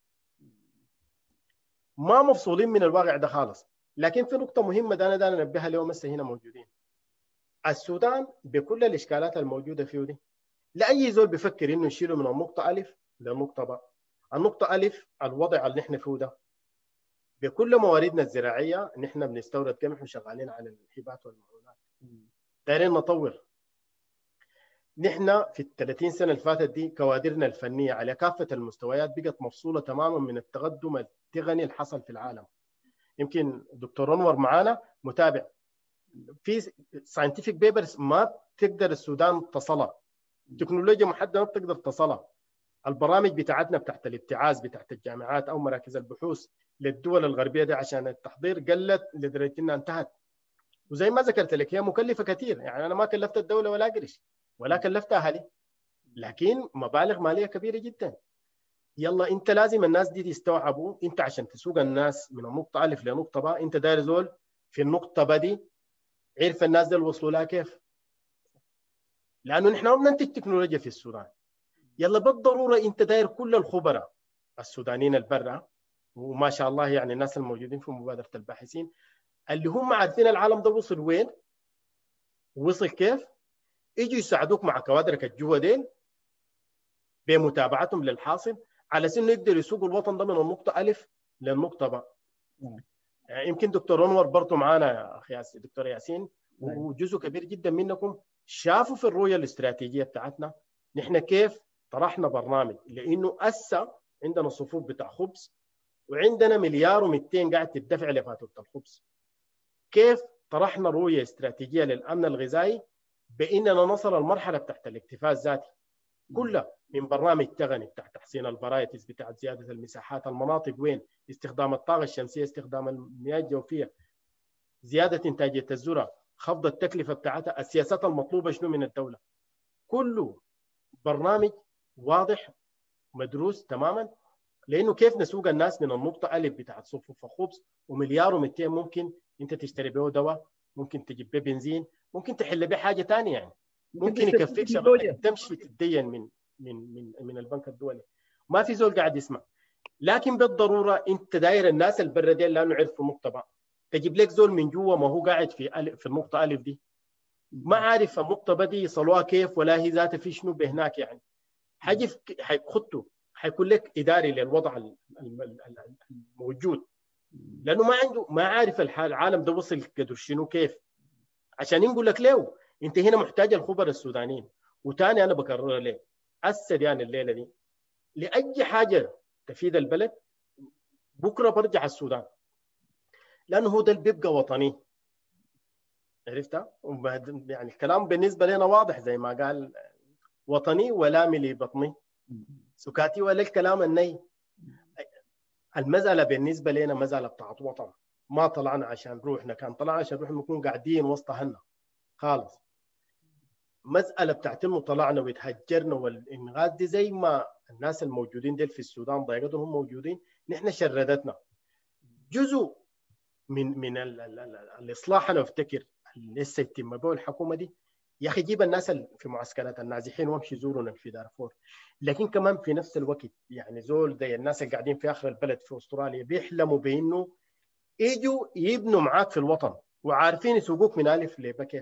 ما مفصولين من الواقع ده خالص. لكن في نقطه مهمه ده انا ده انبهها اليوم هسه هنا موجودين. السودان بكل الاشكالات الموجوده فيه دي لاي زول بيفكر انه يشيله من النقطه الف للنقطه باء. النقطه الف الوضع اللي نحن فيه ده بكل مواردنا الزراعيه نحن بنستورد قمح وشغالين على الهبات والمعونات. دايرين نطور. نحن في ال ثلاثين سنه اللي فاتت دي كوادرنا الفنيه على كافه المستويات بقت مفصوله تماما من التقدم التقني اللي حصل في العالم. يمكن دكتور انور معانا متابع في ساينتفك بيبرز ما بتقدر السودان تصلها، تكنولوجيا محدده ما بتقدر تصلها. البرامج بتاعتنا بتاعت الابتعاث بتاعت الجامعات او مراكز البحوث للدول الغربيه دي عشان التحضير قلت لدرجه انها انتهت. وزي ما ذكرت لك هي مكلفه كثير، يعني انا ما كلفت الدوله ولا قرش ولا كلفت اهلي، لكن مبالغ ماليه كبيره جدا. يلا انت لازم الناس دي تستوعبوا، انت عشان تسوق الناس من النقطه الف لنقطه باء انت داير زول في النقطه ب دي عرف الناس دي وصلوا لها كيف، لانه نحن ما بننتج تكنولوجيا في السودان. يلا بالضروره انت داير كل الخبراء السودانيين البرة، وما شاء الله يعني الناس الموجودين في مبادره الباحثين اللي هم عارفين العالم ده وصل وين وصل كيف، يجوا يساعدوك مع كوادرك الجوا ديل بمتابعتهم للحاصل على انه يقدروا يسوقوا الوطن ده من النقطه الف للنقطه باء. يعني يمكن دكتور انور برضه معانا يا اخي ياسين، دكتور ياسين، وجزء كبير جدا منكم شافوا في الرؤيه الاستراتيجيه بتاعتنا نحن كيف طرحنا برنامج، لانه هسه عندنا صفوف بتاع خبز وعندنا مليار ومئتين قاعد تدفع لفاتوره الخبز. كيف طرحنا رؤيه استراتيجيه للامن الغذائي باننا نصل المرحله بتاعت الاكتفاء الذاتي كلها، من برنامج تغني بتاع تحسين الفرايتيز بتاع زياده المساحات، المناطق وين، استخدام الطاقه الشمسيه، استخدام المياه الجوفيه، زياده انتاجيه الذره، خفض التكلفه بتاعتها، السياسات المطلوبه شنو من الدوله. كله برنامج واضح مدروس تماما، لانه كيف نسوق الناس من النقطه الف بتاعت صفوف الخبز ومليار ومئتين ممكن انت تشتري به دواء، ممكن تجيب به بنزين، ممكن تحل به حاجه ثانيه، يعني ممكن يكفيك شغله تمشي تتدين من من من من البنك الدولي. ما في زول قاعد يسمع، لكن بالضروره انت داير الناس البره دي لانه عرفوا النقطه باء، تجيب لك زول من جوا ما هو قاعد في ألف في النقطه الف دي ما عارف النقطه باء دي يصلوها كيف ولا هي ذاتها في شنو بهناك، يعني حاجه حيخطوا حيكون لك اداري للوضع الموجود، لانه ما عنده ما عارف العالم ده وصل قدر شنو كيف، عشان نقول لك ليه انت هنا محتاج الخبراء السودانيين. وثاني انا بكرر ليه اسد يعني الليله دي لاي حاجه تفيد البلد بكره برجع السودان، لانه هو ده اللي بيبقى وطني، عرفتها؟ يعني الكلام بالنسبه لنا واضح زي ما قال، وطني ولا ملي بطني سكاتي ولا الكلام الني. المساله بالنسبه لنا مساله بتاعت وطن، ما طلعنا عشان روحنا، كان طلعنا عشان روح نكون قاعدين وسط اهلنا خالص. مساله بتاعت انه طلعنا وتهجرنا والانغاز دي زي ما الناس الموجودين ديل في السودان ضايقتهم هم موجودين، نحن شردتنا جزء من من ال ال ال الاصلاح. انا افتكر لسه يتم به الحكومه دي، يا اخي جيب الناس في معسكرات النازحين وامشي زورنا في دارفور، لكن كمان في نفس الوقت يعني زول زي الناس اللي قاعدين في اخر البلد في استراليا بيحلموا بانه يجوا يبنوا معاك في الوطن وعارفين يسوقوك من الف لباء كيف.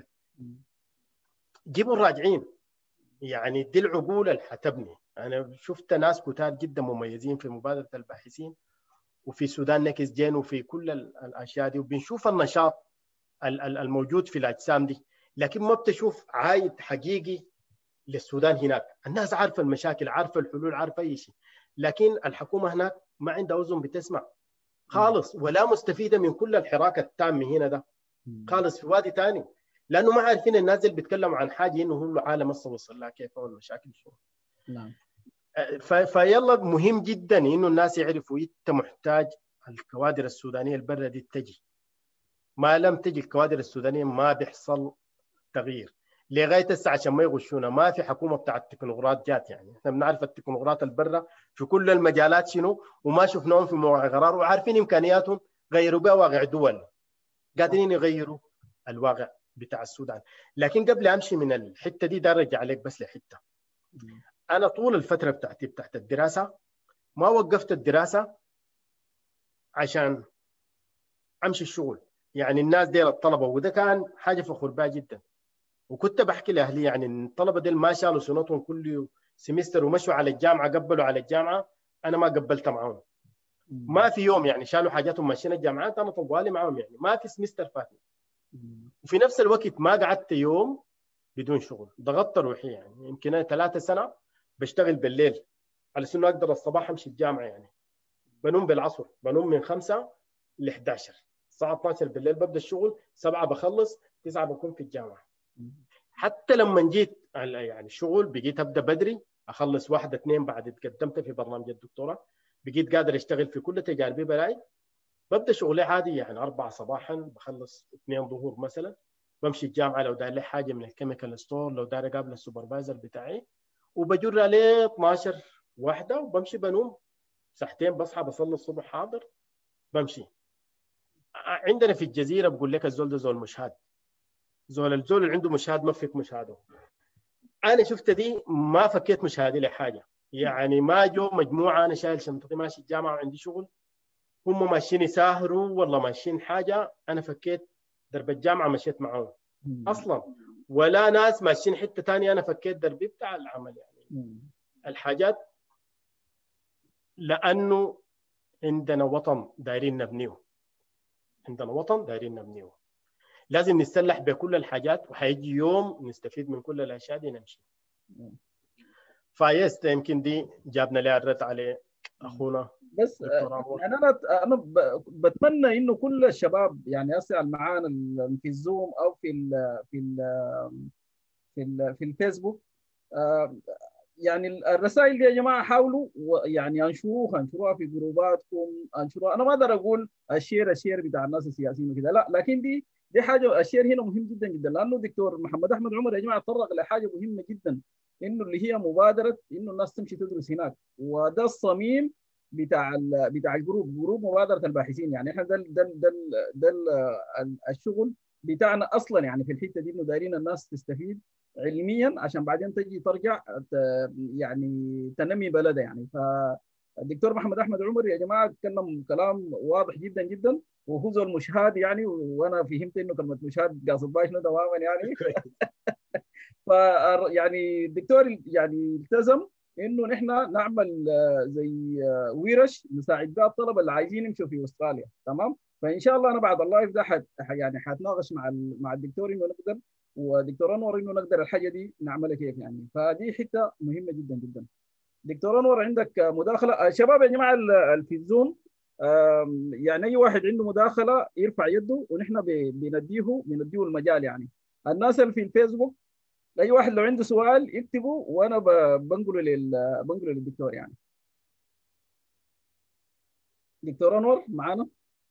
جيبوا الراجعين، يعني دي العقول اللي حتبني. انا شفت ناس كتار جدا مميزين في مبادره الباحثين وفي السودان نكس جين وفي كل الاشياء دي، وبنشوف النشاط الموجود في الاجسام دي، لكن ما بتشوف عايد حقيقي للسودان هناك. الناس عارفه المشاكل، عارفه الحلول، عارفه اي شيء، لكن الحكومه هناك ما عندها اذن بتسمع خالص، ولا مستفيده من كل الحراك التام هنا ده خالص في وادي ثاني، لانه ما عارفين الناس اللي بيتكلموا عن حاجه انه هو العالم هسه وصل لها كيف او المشاكل شو. نعم. فيلا مهم جدا انه الناس يعرفوا انت محتاج الكوادر السودانيه البرة دي تجي. ما لم تجي الكوادر السودانيه ما بيحصل تغيير لغايه هسه، عشان ما يغشونا. ما في حكومه بتاعت تكنوقراط جات، يعني احنا بنعرف التكنوقراط البرة في كل المجالات شنو، وما شفناهم في مواقع قرار، وعارفين امكانياتهم غيروا بها واقع دول، قادرين يغيروا الواقع بتاع السودان. لكن قبل امشي من الحته دي دار ارجع عليك بس لحته. انا طول الفتره بتاعتي بتاعت الدراسه ما وقفت الدراسه عشان امشي الشغل، يعني الناس ديل الطلبه، وده كان حاجه فخور بها جدا. وكنت بحكي لاهلي يعني الطلبه ديل ما شالوا سنتهم كل سمستر ومشوا على الجامعه، قبلوا على الجامعه، انا ما قبلت معاهم. ما في يوم يعني شالوا حاجاتهم ماشيين الجامعات انا طوالي معاهم، يعني ما في سمستر فاتني. وفي نفس الوقت ما قعدت يوم بدون شغل، ضغطت روحي. يعني يمكن انا ثلاثة سنه بشتغل بالليل على انه اقدر الصباح امشي الجامعه، يعني بنوم بالعصر، بنوم من خمسة ل احد عشر الساعه اثناشر بالليل ببدا الشغل، سبعة بخلص، تسعة بكون في الجامعه. حتى لما جيت يعني الشغل بقيت ابدا بدري، اخلص واحده اثنين بعد قدمت في برنامج الدكتوراه، بقيت قادر اشتغل في كل تجاربي بلاقي ببدا شغلي عادي يعني أربعة صباحا بخلص اثنين ظهور مثلا، بمشي الجامعه لو داير لي حاجه من الكيميكال ستور، لو داير اقابل السوبرفايزر بتاعي، وبجر عليه اثناشر واحده وبمشي بنوم ساعتين، بصحى بصلي الصبح حاضر بمشي. عندنا في الجزيره بقول لك الزول ده زول مشهاد، زول الزول اللي عنده مشهاد ما فيك مشهاده. انا شفت دي ما فكيت مشهادي لحاجه، يعني ما جو مجموعه انا شايل شنطتي ماشي الجامعه وعندي شغل، هم ماشيين يساهروا والله ماشيين حاجه، انا فكيت درب الجامعه مشيت معاهم اصلا، ولا ناس ماشيين حته ثانيه انا فكيت دربي بتاع العمل. يعني الحاجات لانه عندنا وطن دايرين نبنيه، عندنا وطن دايرين نبنيه، لازم نتسلح بكل الحاجات، وحيجي يوم نستفيد من كل الاشياء دي نمشي. فايست يمكن دي جابنا لها الرد عليه اخونا بس يعني انا انا بتمنى انه كل الشباب يعني اسال معانا في الزوم او في ال في ال في ال في الفيسبوك، يعني الرسائل دي يا جماعه حاولوا يعني انشروها، انشروها في جروباتكم، انشروها. انا ما اقدر اقول الشير الشير بتاع الناس السياسيين وكذا، لا، لكن دي دي حاجه، الشير هنا مهم جدا جدا، لانه الدكتور محمد احمد عمر يا جماعه تطرق لحاجه مهمه جدا، انه اللي هي مبادره انه الناس تمشي تدرس هناك، وده الصميم بتاع بتاع الجروب، جروب مبادره الباحثين. يعني احنا ده ده ده, ده الشغل بتاعنا اصلا يعني في الحته دي، انه دايرين الناس تستفيد علميا عشان بعدين تجي ترجع يعني تنمي بلدها. يعني فالدكتور محمد احمد عمر يا جماعه تكلم كلام واضح جدا جدا، وهو زول مشهاد يعني، وانا فهمت انه كلمه مشهاد قاصد باش تماما يعني. ف يعني الدكتور يعني التزم انه نحن نعمل زي ورش نساعد بها الطلبه اللي عايزين يمشوا في استراليا، تمام؟ فان شاء الله انا بعد اللايف ده حت يعني حتناقش مع مع الدكتور انه نقدر، ودكتور انور انه نقدر الحاجه دي نعملها كيف يعني. فدي حته مهمه جدا جدا. دكتور انور عندك مداخله؟ شباب يا جماعه اللي في الزوم، يعني اي واحد عنده مداخله يرفع يده ونحن بنديه بنديه المجال. يعني الناس اللي في الفيسبوك اي واحد لو عنده سؤال يكتبه وانا بنقله لل بنقله للدكتور. يعني دكتور انور معانا؟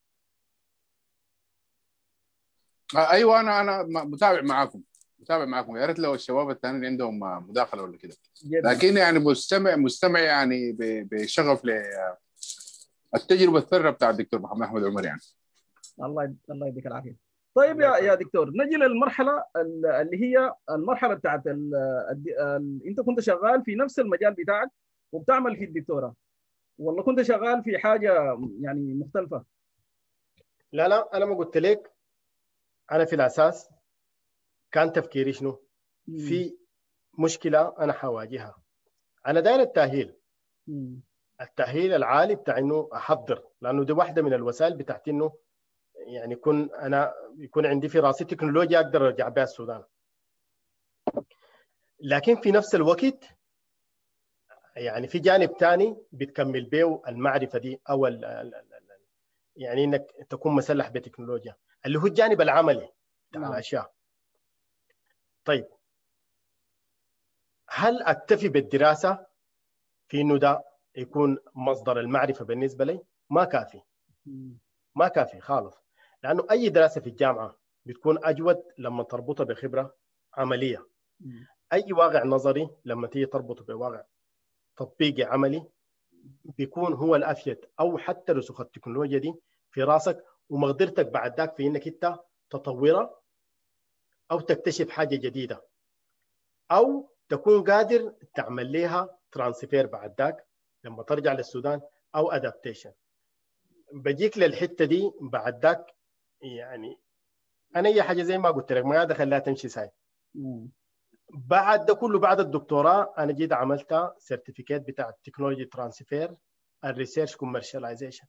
ايوه انا انا متابع معاكم متابع معاكم يا ريت لو الشباب الثانيين عندهم مداخله ولا كده، لكن يعني مستمع مستمع يعني بشغف للتجربه الثريه بتاع الدكتور محمد احمد عمر يعني. الله الله يديك العافيه. طيب يا يا دكتور، نجي للمرحله اللي هي المرحله بتاعت ال ال ال انت كنت شغال في نفس المجال بتاعك وبتعمل في الدكتوراه، ولا كنت شغال في حاجه يعني مختلفه؟ لا لا انا ما قلت لك، انا في الاساس كان تفكيري شنو؟ في مشكله انا حواجهها، انا داير التاهيل مم. التاهيل العالي بتاع انه احضر، لانه دي واحده من الوسائل بتاعت انه يعني يكون انا يكون عندي في راسي تكنولوجيا اقدر ارجع بها السودان. لكن في نفس الوقت يعني في جانب ثاني بتكمل به المعرفه دي او ال ال ال يعني انك تكون مسلح بتكنولوجيا، اللي هو الجانب العملي بتاع نعم. الاشياء. طيب هل اكتفي بالدراسه في انه ده يكون مصدر المعرفه بالنسبه لي؟ ما كافي، ما كافي خالص، لانه اي دراسه في الجامعه بتكون اجود لما تربطها بخبره عمليه. اي واقع نظري لما تيجي تربطه بواقع تطبيقي عملي بيكون هو الافيد، او حتى رسوخ التكنولوجيا دي في راسك ومقدرتك بعد ذاك في انك انت تطورها او تكتشف حاجه جديده، او تكون قادر تعمل لها ترانسفير بعد ذاك لما ترجع للسودان، او ادابتيشن. بجيك للحته دي بعد ذاك. يعني انا اي حاجه زي ما قلت لك ما دخلها تمشي ساي. بعد ده كله بعد الدكتوراه انا جيت عملت سيرتيفيكيت بتاع التكنولوجي ترانسفير الريسيرش كوميرشاليزيشن.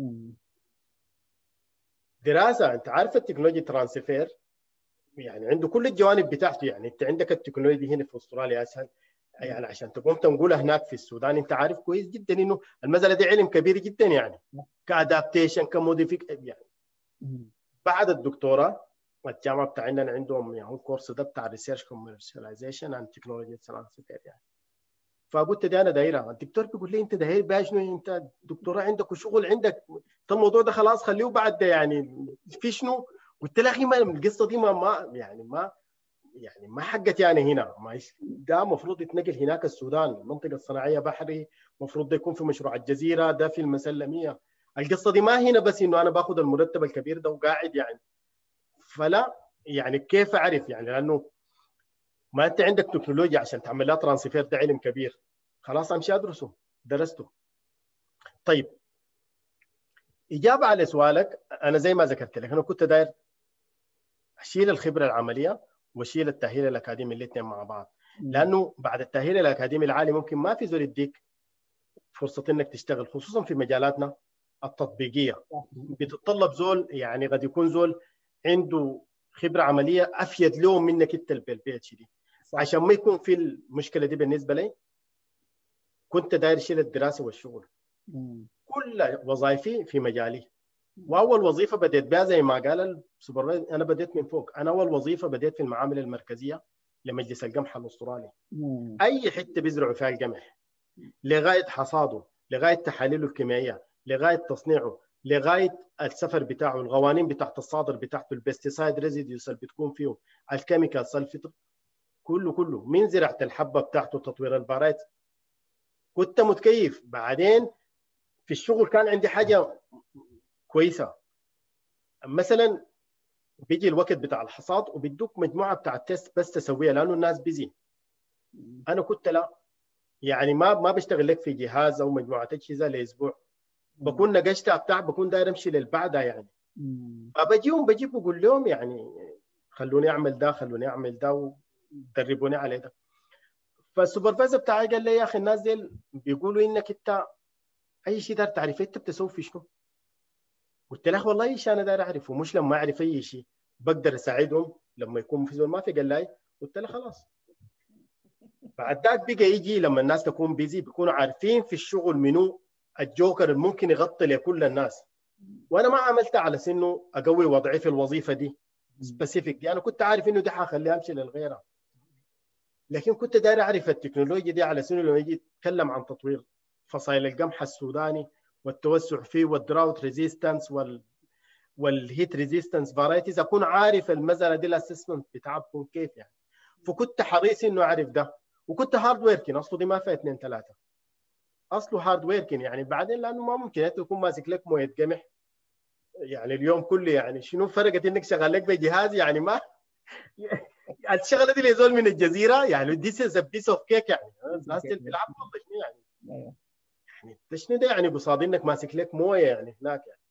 دراسه انت عارف التكنولوجي ترانسفير يعني عنده كل الجوانب بتاعته. يعني انت عندك التكنولوجيا هنا في استراليا اسهل، يعني عشان تقوم تنقلها هناك في السودان انت عارف كويس جدا انه المساله دي علم كبير جدا، يعني كادابتيشن كموديفيك يعني بعد الدكتوراه الجامعه بتاعنا عندهم يعني الكورس ده بتاع ريسيرش كوميرشاليزيشن اند تكنولوجي ترانسفير يعني. فقلت دي انا دايره. الدكتور بيقول لي انت داير بقى شنو؟ انت دكتوراه عندك وشغل عندك، الموضوع ده خلاص خليه بعد ده يعني في شنو؟ قلت له اخي ما القصه دي ما, ما يعني ما يعني ما حقت يعني هنا، ما ده المفروض يتنقل هناك السودان، المنطقه الصناعيه بحري، المفروض ده يكون في مشروع الجزيره، ده في المسلميه. القصه دي ما هنا بس انه انا باخذ المرتب الكبير ده وقاعد يعني. فلا يعني كيف اعرف يعني؟ لانه ما انت عندك تكنولوجيا عشان تعمل لها ترانسفير، ده علم كبير. خلاص امشي ادرسه، درسته. طيب اجابه على سؤالك، انا زي ما ذكرت لك انا كنت داير اشيل الخبره العمليه واشيل التاهيل الاكاديمي الاثنين مع بعض، لانه بعد التاهيل الاكاديمي العالي ممكن ما في زول يديك فرصه انك تشتغل، خصوصا في مجالاتنا التطبيقيه. بتتطلب زول يعني قد يكون زول عنده خبره عمليه افيد له منك انت بالبي اتش دي. عشان ما يكون في المشكله دي بالنسبه لي كنت داير اشيل الدراسه والشغل. مم. كل وظائفي في مجالي، واول وظيفه بديت بها زي ما قال السوبرفايزر انا بديت من فوق. انا اول وظيفه بديت في المعامل المركزيه لمجلس القمح الاسترالي. مم. اي حته بيزرعوا فيها القمح لغايه حصاده، لغايه تحاليله الكيميائيه، لغايه تصنيعه، لغايه السفر بتاعه، القوانين بتاعت الصادر بتاعته، البستيسايد ريزيديوس اللي بتكون فيه، الكيميكال سلفيت، كله كله من زراعه الحبه بتاعته، تطوير البارات. كنت متكيف. بعدين في الشغل كان عندي حاجه كويسه، مثلا بيجي الوقت بتاع الحصاد وبيدوك مجموعه بتاع التست بس تسويها لانه الناس بيزي. انا كنت لا يعني ما ما بشتغل لك في جهاز او مجموعه اجهزه لاسبوع، بكون نقشتها بتاع بكون داير امشي للبعدها يعني. فبجيهم بجيب بقول لهم يعني خلوني اعمل ده خلوني اعمل ده ودربوني عليه ده. فالسوبرفايزر بتاعي قال لي يا اخي الناس دي بيقولوا انك انت اي شيء داير تعرف انت بتسوي في شنو؟ قلت له والله ايش انا داير اعرفه، مش لما اعرف اي شيء بقدر اساعدهم لما يكون في زول ما في. قال لي قلت له خلاص. بعد ذاك بقى يجي لما الناس تكون بيزي بيكونوا عارفين في الشغل منو الجوكر اللي ممكن يغطي لكل الناس. وانا ما عملتها على سنه اقوي وضعي في الوظيفه دي سبيسيفيك دي، انا كنت عارف انه دي حخليها امشي للغيرها، لكن كنت داير اعرف التكنولوجيا دي على سنه لما يجي يتكلم عن تطوير فصائل القمح السوداني والتوسع فيه والدراوت ريزيستنس وال والهيت ريزيستنس فرايتيز، اكون عارف المساله دي الاسسمنت بتاعها بكون كيف يعني. فكنت حريص انه اعرف ده، وكنت هارد ويركن. اصله دي ما فيها اثنين ثلاثه، اصله هارد ويركن يعني. بعدين لانه ما ممكن انت تكون ماسك لك مويه قمح يعني اليوم كله، يعني شنو فرقت انك شغال لك بجهاز يعني؟ ما الشغله دي لزول من الجزيره يعني دي از بيس اوف كيك يعني. الناس اللي بتلعب والله شنو يعني؟ يعني شنو ده يعني قصاد انك ماسك لك مويه يعني هناك يعني.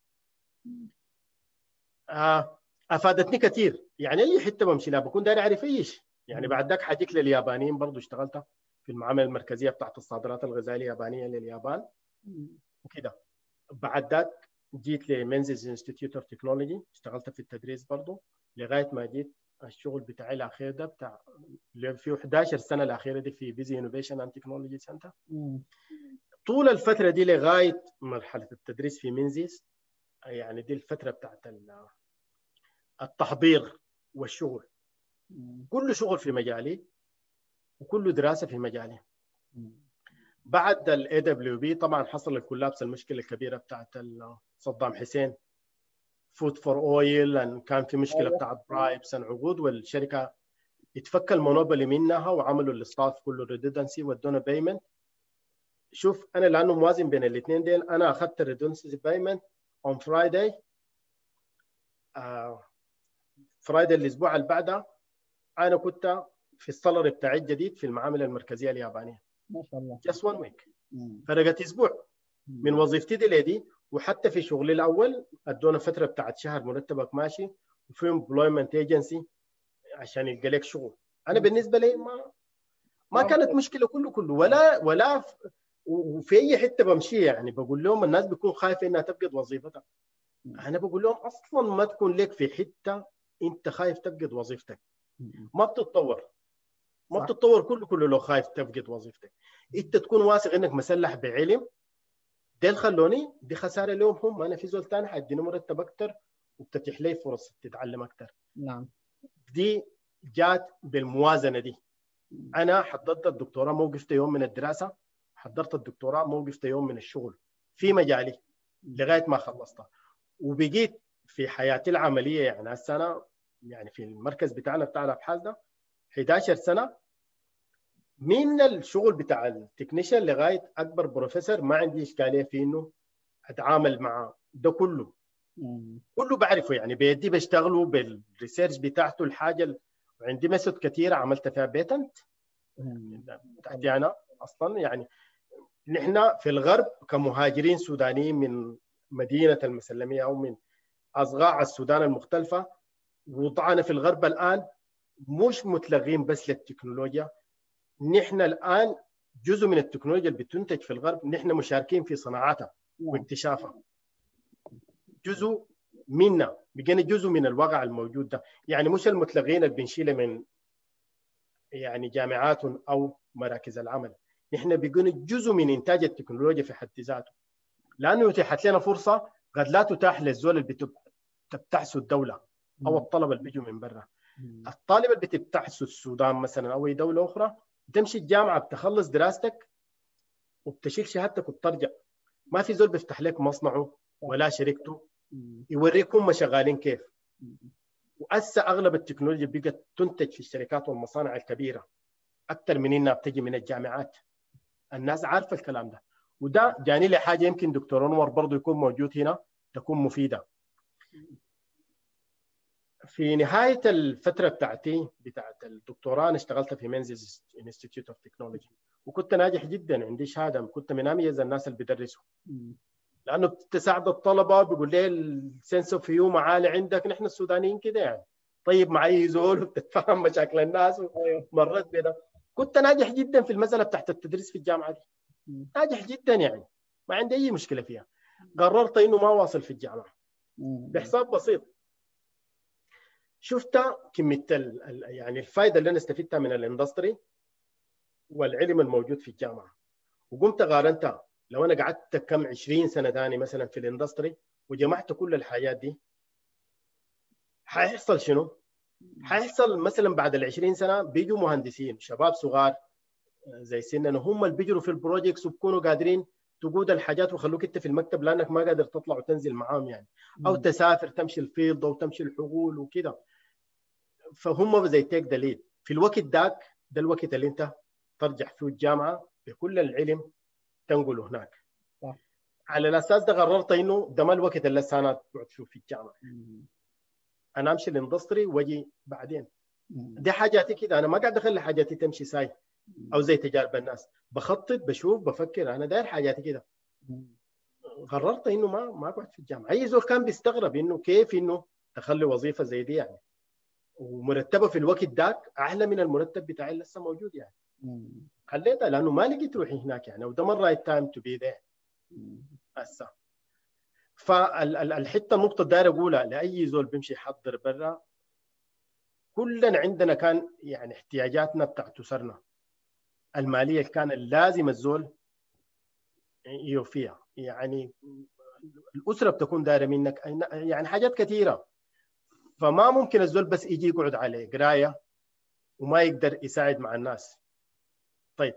آه افادتني كثير يعني. اي حته بمشي لها بكون داير اعرف ايش يعني. بعد ذاك حاجيك لليابانيين برضه، اشتغلت في المعامل المركزيه بتاعت الصادرات الغذائيه اليابانيه لليابان وكده. بعد ذاك جيت لمنزلز انستيتيوت اوف تكنولوجي، اشتغلت في التدريس برضه لغايه ما جيت الشغل بتاعي الاخير ده بتاع اللي فيه احد عشر سنه الاخيره دي في بيزي انوفيشن اند تكنولوجي سنتر. طول الفتره دي لغايه مرحله التدريس في منزلز يعني دي الفتره بتاعت التحضير والشغل، كله شغل في مجالي وكله دراسه في مجالي. بعد الاي دبليو بي طبعا حصل الكولابس، المشكله الكبيره بتاعت صدام حسين فود فور اويل، كان في مشكله بتاعت برايبس عقود، والشركه اتفك المونوبولي منها وعملوا الاستاف كله ريدندنسي ودونا بيمنت. شوف انا لانه موازن بين الاثنين ديل، انا اخذت الريدندنسي بيمنت اون فرايداي. فرايداي الاسبوع اللي بعدها انا كنت في السالري بتاعي الجديد في المعامل المركزيه اليابانيه ما شاء الله. جاست وان ويك، فرقت اسبوع من وظيفتي دي لدي. وحتى في شغلي الاول ادونا فتره بتاعت شهر مرتبك ماشي وفي امبلويمنت ايجنسي عشان يلقى لك شغل. انا بالنسبه لي ما ما كانت مشكله كله كله ولا ولا ف... وفي اي حته بمشي يعني بقول لهم الناس بيكون خايفه انها تفقد وظيفتها. انا بقول لهم اصلا ما تكون لك في حته انت خايف تفقد وظيفتك، ما بتتطور ما بتتطور كله كله لو خايف تفقد وظيفتك. انت تكون واثق انك مسلح بعلم. ده خلوني دي خساره لهم هم، انا في زول ثاني حيديني مرتب اكثر وبتتيح لي فرص تتعلم اكثر. نعم. دي جات بالموازنه دي. انا حضرت الدكتوراه موقفت يوم من الدراسه، حضرت الدكتوراه موقفت يوم من الشغل في مجالي لغايه ما خلصتها، وبقيت في حياتي العمليه يعني هسه انا يعني في المركز بتاعنا بتاع الابحاث ده إحدى عشرة سنه، من الشغل بتاع التكنيشن لغايه اكبر بروفيسور ما عندي اشكاليه في انه اتعامل مع ده كله. مم. كله بعرفه يعني بيدي بشتغله بالريسيرش بتاعته الحاجه. وعندي ميثود كثيره عملت فيها بيتنت بتاعتي انا اصلا. يعني نحن في الغرب كمهاجرين سودانيين من مدينه المسلميه او من اصقاع السودان المختلفه، وضعنا في الغرب الان مش متلغين بس للتكنولوجيا. نحن الان جزء من التكنولوجيا اللي بتنتج في الغرب نحن مشاركين في صناعتها واكتشافها. جزء منا بقينا جزء من الواقع الموجود ده. يعني مش المتلغين اللي بنشيله من يعني جامعات او مراكز العمل، نحن بقينا جزء من انتاج التكنولوجيا في حد ذاته، لانه اتيحت لنا فرصه قد لا تتاح للزول اللي بتبتعثه الدوله او الطلبه اللي بيجوا من برا. الطالب اللي بتبتعثه السودان مثلا او اي دوله اخرى، بتمشي الجامعه بتخلص دراستك وبتشيل شهادتك وبترجع. ما في زول بيفتح لك مصنعه ولا شركته يوريك هم شغالين كيف. وأسا أغلب التكنولوجيا بقت تنتج في الشركات والمصانع الكبيرة أكثر من إنها بتجي من الجامعات. الناس عارفة الكلام ده، وده جاني لي حاجة يمكن دكتور أنور برضو يكون موجود هنا تكون مفيدة. في نهاية الفترة بتاعتي بتاعت الدكتوراه أنا اشتغلت في مينزيز انستيتيوت اوف تكنولوجي، وكنت ناجح جدا، عندي شهادة، كنت من أميز الناس اللي بيدرسوا، لانه بتساعد الطلبه. بيقول لي السنس اوف هيوم عالي عندك، نحن السودانيين كده يعني طيب مع اي زول وبتتفهم مشاكل الناس ومرت بده. كنت ناجح جدا في المساله بتاعت التدريس في الجامعه دي، ناجح جدا يعني ما عندي اي مشكله فيها. قررت انه ما واصل في الجامعه بحساب بسيط. شفت كميه يعني الفائده اللي انا استفدتها من الاندستري والعلم الموجود في الجامعه، وقمت قارنتها. لو انا قعدت كم عشرين سنه ثاني مثلا في الاندستري وجمعت كل الحاجات دي، حيحصل شنو؟ حيحصل مثلا بعد ال عشرين سنه بيجوا مهندسين شباب صغار زي سننا، هم اللي بيجروا في البروجيكتس وبكونوا قادرين تقود الحاجات ويخلوك انت في المكتب لانك ما قادر تطلع وتنزل معاهم يعني، او تسافر تمشي الفيلد او تمشي الحقول وكده. فهم زي تيك ذا ليد في الوقت ذاك. ده الوقت اللي انت ترجع فيه الجامعه بكل العلم تنقله هناك. صح. على الاساس ده قررت انه ده ما الوقت اللي انا اقعد فيه في الجامعه، انا امشي الاندستري واجي بعدين. دي حاجاتي كده، انا ما قاعد اخلي حاجاتي تمشي ساي او زي تجارب الناس، بخطط بشوف بفكر، انا داير حاجاتي كده. قررت انه ما ما اقعد في الجامعه. اي زول كان بيستغرب انه كيف انه تخلي وظيفه زي دي يعني ومرتبه في الوقت ذاك اعلى من المرتب بتاعي اللي لسه موجود يعني. خليتها لانه ما لقيت روحي هناك يعني، وده مره رايت تايم تو بي ذير هسه. فالحته النقطه داير اقولها لاي زول بيمشي يحضر برا، كلنا عندنا كان يعني احتياجاتنا بتاعت اسرنا الماليه كان لازم الزول يوفيها. يعني الاسره بتكون دايره منك يعني حاجات كثيره، فما ممكن الزول بس يجي يقعد على قرايه وما يقدر يساعد مع الناس. طيب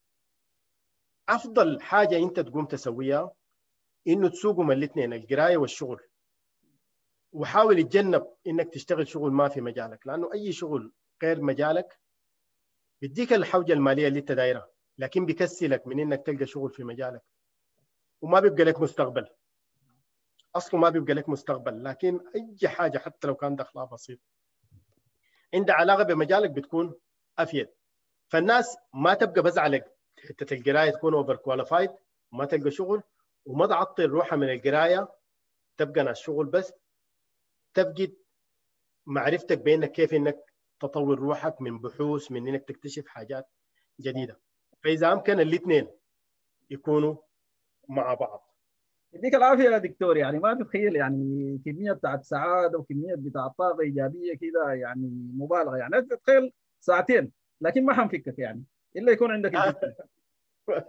افضل حاجه انت تقوم تسويها انه تسوقهم الاثنين، القرايه والشغل، وحاول يتجنب انك تشتغل شغل ما في مجالك، لانه اي شغل غير مجالك بيديك الحوجه الماليه اللي انت دايرها، لكن بيكسلك من انك تلقى شغل في مجالك وما بيبقى لك مستقبل. اصله ما بيبقى لك مستقبل. لكن اي حاجه حتى لو كان دخلها بسيط عندها علاقه بمجالك بتكون افيد. فالناس ما تبقى بس على حته القرايه تكون اوفر كواليفايد وما تلقى شغل، وما تعطي روحها من القرايه تبقى ناس شغل بس، تفقد معرفتك بانك كيف انك تطور روحك من بحوث، من انك تكتشف حاجات جديده. فاذا امكن الاثنين يكونوا مع بعض. يديك العافيه يا دكتور. يعني ما تتخيل يعني كميه بتاعت سعاده وكميه بتاعت طاقه ايجابيه كده، يعني مبالغه. يعني تتخيل ساعتين لكن ما حنفكك يعني الا يكون عندك الجسم.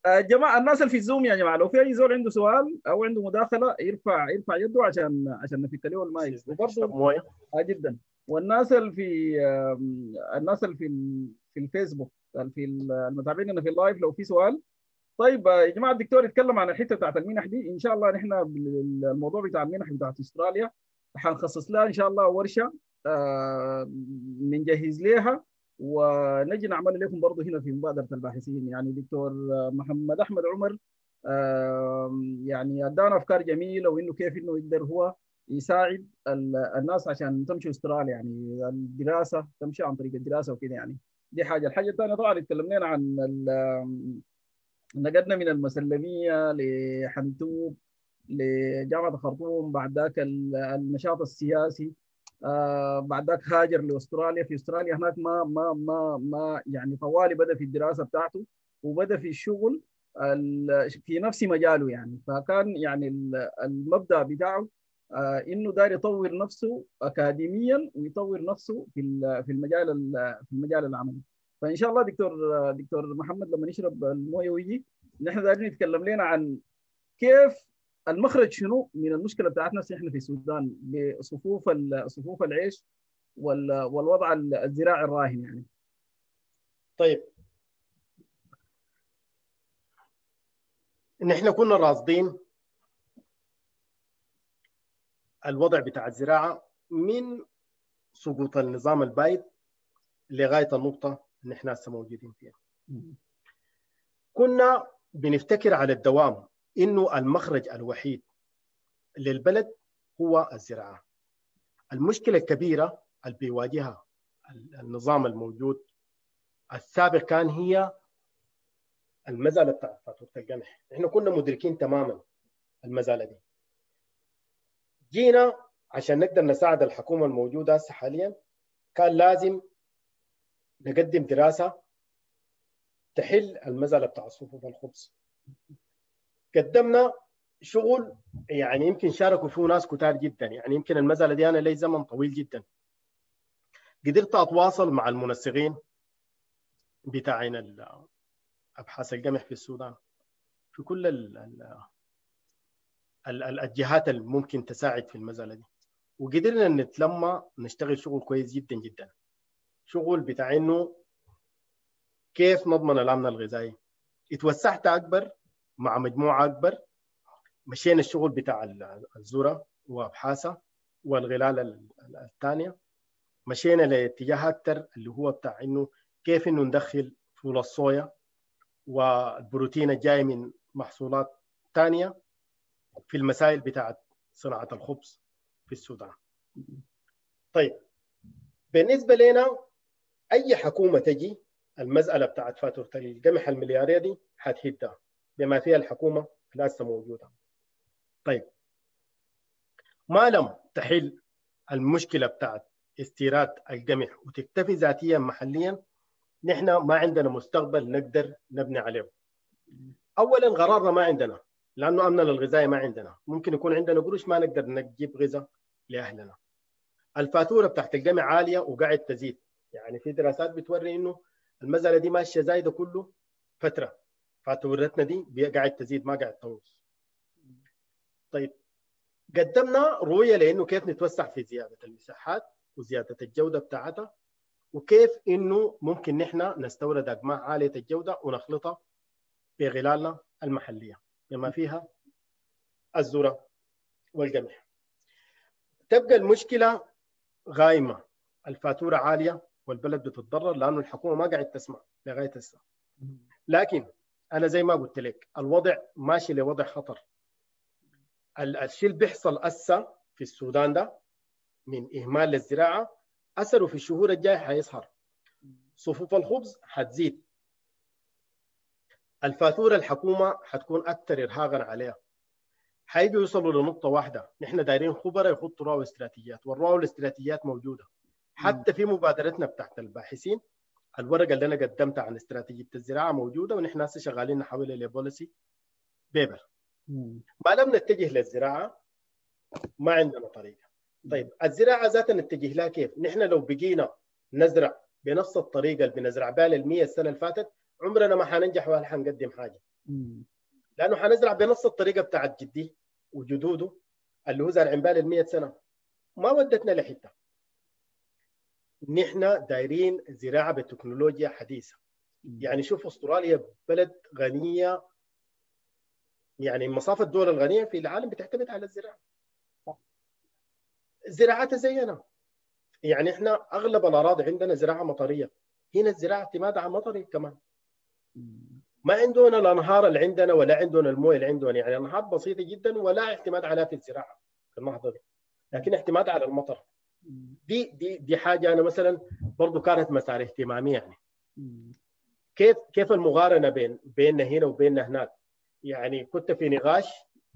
آه، جماعه الناس اللي في الزوم يا جماعه، لو في اي زول عنده سؤال او عنده مداخله يرفع يرفع يده عشان عشان نفك له المايك. اشرب وبرضه مويه. آه جدا. والناس اللي في آم، الناس اللي في ال- في الفيسبوك، اللي في المتابعين في اللايف، لو في سؤال. طيب آه، يا جماعه الدكتور يتكلم عن الحته بتاعت المنح دي. ان شاء الله نحن بال- الموضوع بتاع المنح بتاعت استراليا حنخصص لها ان شاء الله ورشه آه، بنجهز لها، ونجي نعمل لكم برضه هنا في مبادره الباحثين. يعني دكتور محمد احمد عمر آه، يعني ادانا افكار جميله، وانه كيف انه يقدر هو يساعد ال- الناس عشان تمشي استراليا، يعني الدراسه تمشي عن طريق الدراسه وكده يعني. دي حاجه. الحاجه الثانيه طبعا اتكلمنا عن ال- نقلنا من المسلميه لحنتوب لجامعه الخرطوم، بعد ذاك ال- النشاط السياسي. آه بعد ذاك هاجر لاستراليا. في استراليا هناك ما ما ما ما يعني طوالي بدا في الدراسه بتاعته، وبدا في الشغل ال- في نفس مجاله يعني. فكان يعني ال- المبدا بتاعه آه انه داير يطور نفسه اكاديميا، ويطور نفسه في ال- في المجال ال- في المجال العملي. فان شاء الله دكتور دكتور محمد لما نشرب المويه ويجي، نحن دايرين نتكلم لنا عن كيف المخرج شنو من المشكله بتاعتنا احنا في السودان بصفوف ال- صفوف العيش وال- والوضع الزراعي الراهن يعني. طيب نحن كنا راصدين الوضع بتاع الزراعه من سقوط النظام البايد لغايه النقطه اللي احنا هسه موجودين فيها. كنا بنفتكر على الدوام انه المخرج الوحيد للبلد هو الزراعه. المشكله الكبيره اللي بيواجهها النظام الموجود السابق كان هي المزاله بتاعت فاتوره القمح. احنا كنا مدركين تماما المزاله دي. جينا عشان نقدر نساعد الحكومه الموجوده هسه حاليا، كان لازم نقدم دراسه تحل المزاله بتاع صفوف الخبز. قدمنا شغل يعني يمكن شاركوا فيه ناس كتار جدا، يعني يمكن المزاله دي انا لي زمن طويل جدا. قدرت اتواصل مع المنسقين بتاعين ابحاث القمح في السودان في كل ال ال ال الجهات اللي ممكن تساعد في المزاله دي، وقدرنا نتلمى نشتغل شغل كويس جدا جدا. شغل بتاع انه كيف نضمن الامن الغذائي. اتوسعت اكبر مع مجموعه اكبر، مشينا الشغل بتاع الذره وابحاثها والغلال الثانيه، مشينا لاتجاه اكثر اللي هو بتاع انه كيف انه ندخل فول الصويا والبروتين الجاي من محصولات ثانيه في المسائل بتاعت صناعه الخبز في السودان. طيب بالنسبه لنا اي حكومه تجي المساله بتاعت فاتوره القمح الملياريه دي حتهدها بما فيها الحكومه اللي لسه موجوده. طيب ما لم تحل المشكله بتاعت استيراد القمح وتكتفي ذاتيا محليا، نحن ما عندنا مستقبل نقدر نبني عليه. اولا قرارنا ما عندنا، لانه امننا الغذائي ما عندنا. ممكن يكون عندنا قروش ما نقدر نجيب غذاء لاهلنا. الفاتوره بتاعت القمح عاليه وقاعد تزيد، يعني في دراسات بتوري انه المساله دي ماشيه زايده كله فتره، فاتورتنا دي قاعد تزيد ما قاعد تنقص. طيب قدمنا رؤيه لانه كيف نتوسع في زياده المساحات وزياده الجوده بتاعتها، وكيف انه ممكن نحن نستورد اقماح عاليه الجوده ونخلطها في غلالنا المحليه بما فيها الذره والقمح. تبقى المشكله غايمه، الفاتوره عاليه والبلد بتتضرر لانه الحكومه ما قاعد تسمع لغايه هسه. لكن انا زي ما قلت لك الوضع ماشي لوضع خطر. الشيء اللي بيحصل هسه في السودان ده من اهمال للزراعه اثره في الشهور الجايه حيظهر. صفوف الخبز حتزيد، الفاتوره الحكومه حتكون اكثر ارهاقا عليها. حيجوا يوصلوا لنقطه واحده، نحن دايرين خبراء يخطوا رؤى واستراتيجيات، والرؤى والاستراتيجيات موجوده. حتى في مبادرتنا بتاعت الباحثين الورقه اللي انا قدمتها عن استراتيجيه الزراعه موجوده، ونحن هسه شغالين نحولها لبوليسي بيبر. ما لم نتجه للزراعه ما عندنا طريقه. طيب الزراعه ذاتها نتجه لها كيف؟ نحن لو بقينا نزرع بنفس الطريقه اللي بنزرع بها للمية السنه اللي فاتت عمرنا ما حننجح ولا حنقدم حاجه. لانه حنزرع بنفس الطريقه بتاعت جدي وجدوده اللي هو زارعين بالي مية سنه، ما ودتنا لحته. نحن دايرين زراعه بتكنولوجيا حديثه. يعني شوف استراليا بلد غنيه، يعني مصاف الدول الغنيه في العالم بتعتمد على الزراعه. زراعتها زينا، يعني احنا اغلب الاراضي عندنا زراعه مطريه، هنا الزراعه اعتماد على مطري كمان. ما عندنا الانهار اللي عندنا ولا عندنا المويه اللي عندنا، يعني انهار بسيطه جدا ولا اعتماد عليها في الزراعه في النهضه دي، لكن اعتماد على المطر. دي دي دي حاجه انا مثلا برضه كانت مسار اهتمامي. يعني كيف كيف المقارنه بين بيننا هنا وبيننا هناك. يعني كنت في نقاش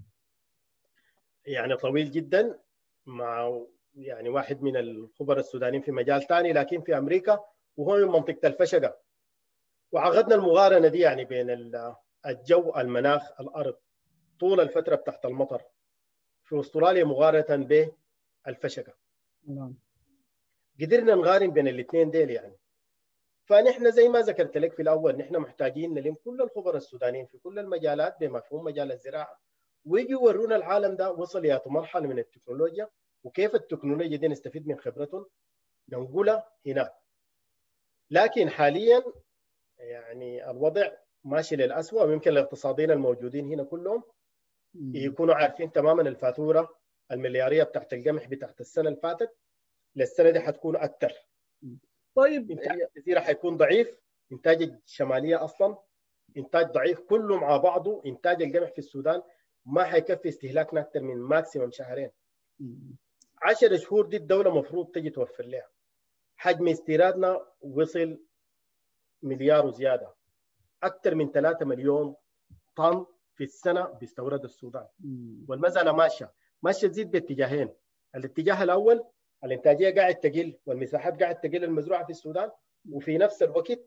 يعني طويل جدا مع يعني واحد من الخبراء السودانيين في مجال ثاني لكن في امريكا، وهو من منطقه الفشقه، وعقدنا المقارنه دي يعني بين الجو، المناخ، الارض طول الفتره بتاعت المطر في استراليا مقارنه بالفشقه. قدرنا نقارن بين الاثنين ديل يعني. فنحن زي ما ذكرت لك في الاول، نحن محتاجين نلم كل الخبراء السودانيين في كل المجالات بمفهوم مجال الزراعه، ويجي يورونا العالم ده وصل الى مرحله من التكنولوجيا، وكيف التكنولوجيا دي نستفيد من خبرتهم ننقلها هناك. لكن حاليا يعني الوضع ماشي للأسوأ، ويمكن الاقتصاديين الموجودين هنا كلهم يكونوا عارفين تماما الفاتوره الملياريه بتاعت القمح بتاعت السنه اللي فاتت للسنه دي حتكون اكثر. طيب انتاج الجزيره حيكون ضعيف، انتاج الشماليه اصلا انتاج ضعيف، كله مع بعضه انتاج القمح في السودان ما حيكفي استهلاكنا اكثر من ماكسيمم شهرين. عشر شهور دي الدوله مفروض تجي توفر لها. حجم استيرادنا وصل مليار وزياده، اكثر من ثلاثة مليون طن في السنه بيستورد السودان. والمساله ماشيه ماشيه تزيد باتجاهين. الاتجاه الاول الانتاجيه قاعد تقل والمساحات قاعد تقل المزروعه في السودان، وفي نفس الوقت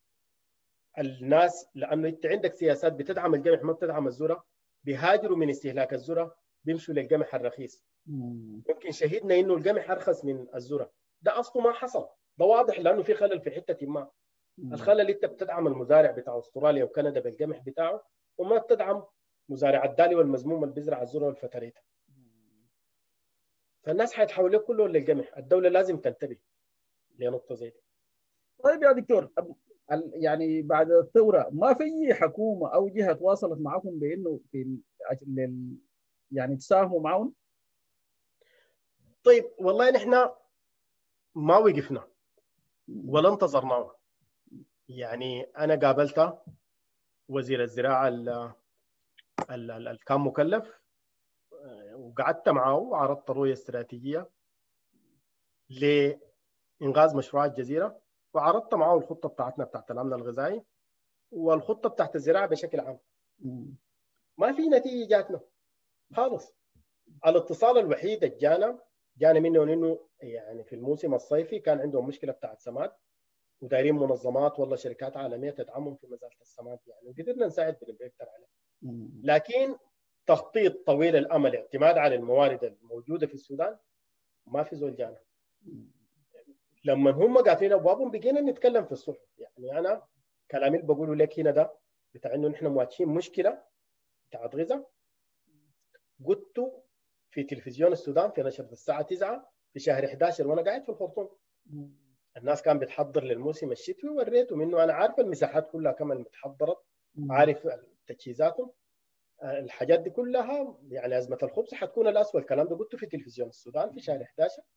الناس لانه انت عندك سياسات بتدعم القمح ما بتدعم الذره، بيهاجروا من استهلاك الذره بيمشوا للقمح الرخيص. يمكن شهدنا انه القمح ارخص من الذره، ده اصله ما حصل، ده واضح لانه في خلل في حته ما. الخلل اللي انت بتدعم المزارع بتاع استراليا وكندا بالقمح بتاعه، وما بتدعم مزارع الدالي والمزموم اللي بيزرع الذره والفتريته. فالناس حيتحولوا كله للقمح، الدوله لازم تنتبه لنقطه زي دي. طيب يا دكتور، يعني بعد الثوره ما في حكومه او جهه تواصلت معكم بانه في يعني تساهموا معهم؟ طيب والله نحن ما وقفنا ولا انتظرناه. يعني انا قابلت وزير الزراعه اللي كان مكلف وقعدت معه وعرضت رؤيه استراتيجيه لانغاز مشروعات الجزيره، وعرضت معه الخطه بتاعتنا بتاعت الامن الغذائي والخطه بتاعت الزراعه بشكل عام. ما في نتيجه جاتنا خالص. الاتصال الوحيد اللي جانا جانا منه انه يعني في الموسم الصيفي كان عندهم مشكله بتاعت سماد ودايرين منظمات والله شركات عالميه تدعمهم في مزاله السماد، يعني وقدرنا نساعد بالبيكتر عليه. لكن تخطيط طويل الامل اعتماد على الموارد الموجوده في السودان ما في زول جانا. لما هم قافلين ابوابهم بقينا نتكلم في الصحف. يعني انا كلامي اللي بقوله لك هنا ده بتاع انه نحن مواجهين مشكله بتاعت غذاء، قلت في تلفزيون السودان في نشرة الساعه تسعة في شهر احد عشر وانا قاعد في الخرطوم. الناس كان بتحضر للموسم الشتوي، وريته منه انا عارف المساحات كلها كم متحضرت، عارف تجهيزاتهم، الحاجات دي كلها. يعني ازمه الخبز حتكون الاسوء. الكلام ده قلته في تلفزيون السودان في شهر احد عشر،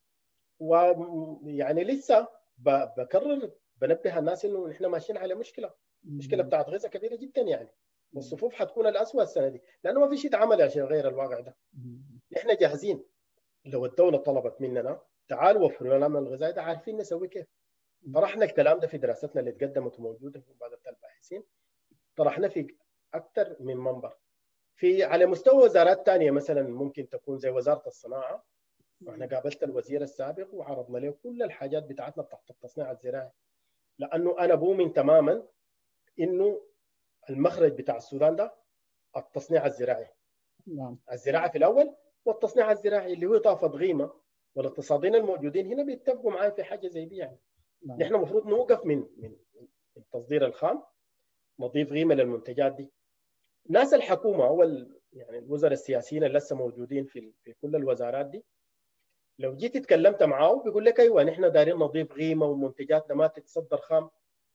ويعني لسه بكرر بنبه الناس انه نحن ماشيين على مشكله مشكله بتاعت غذاء كبيره جدا يعني، والصفوف حتكون الاسوء السنه دي لانه ما في شيء اتعمل عشان يغير الواقع ده. نحن جاهزين لو الدوله طلبت مننا تعالوا وفروا لنا من الغذاء ده، عارفين نسوي كيف. طرحنا الكلام ده في دراستنا اللي تقدمت وموجوده في مبادره الباحثين، طرحنا في اكثر من منبر في على مستوى وزارات ثانيه، مثلا ممكن تكون زي وزاره الصناعه. احنا قابلت الوزير السابق وعرضنا له كل الحاجات بتاعتنا تحت التصنيع الزراعي، لانه انا بؤمن تماما انه المخرج بتاع السودان ده التصنيع الزراعي. نعم. الزراعه في الاول والتصنيع الزراعي اللي هو اضافه قيمه، والاقتصاديين الموجودين هنا بيتفقوا معي في حاجه زي دي. يعني نعم. نحن المفروض نوقف من من التصدير الخام نضيف قيمه للمنتجات دي. ناس الحكومه او يعني الوزراء السياسيين اللي لسه موجودين في في كل الوزارات دي، لو جيت اتكلمت معاه بيقول لك ايوه نحن دايرين نضيف قيمه ومنتجاتنا ما تتصدر خام.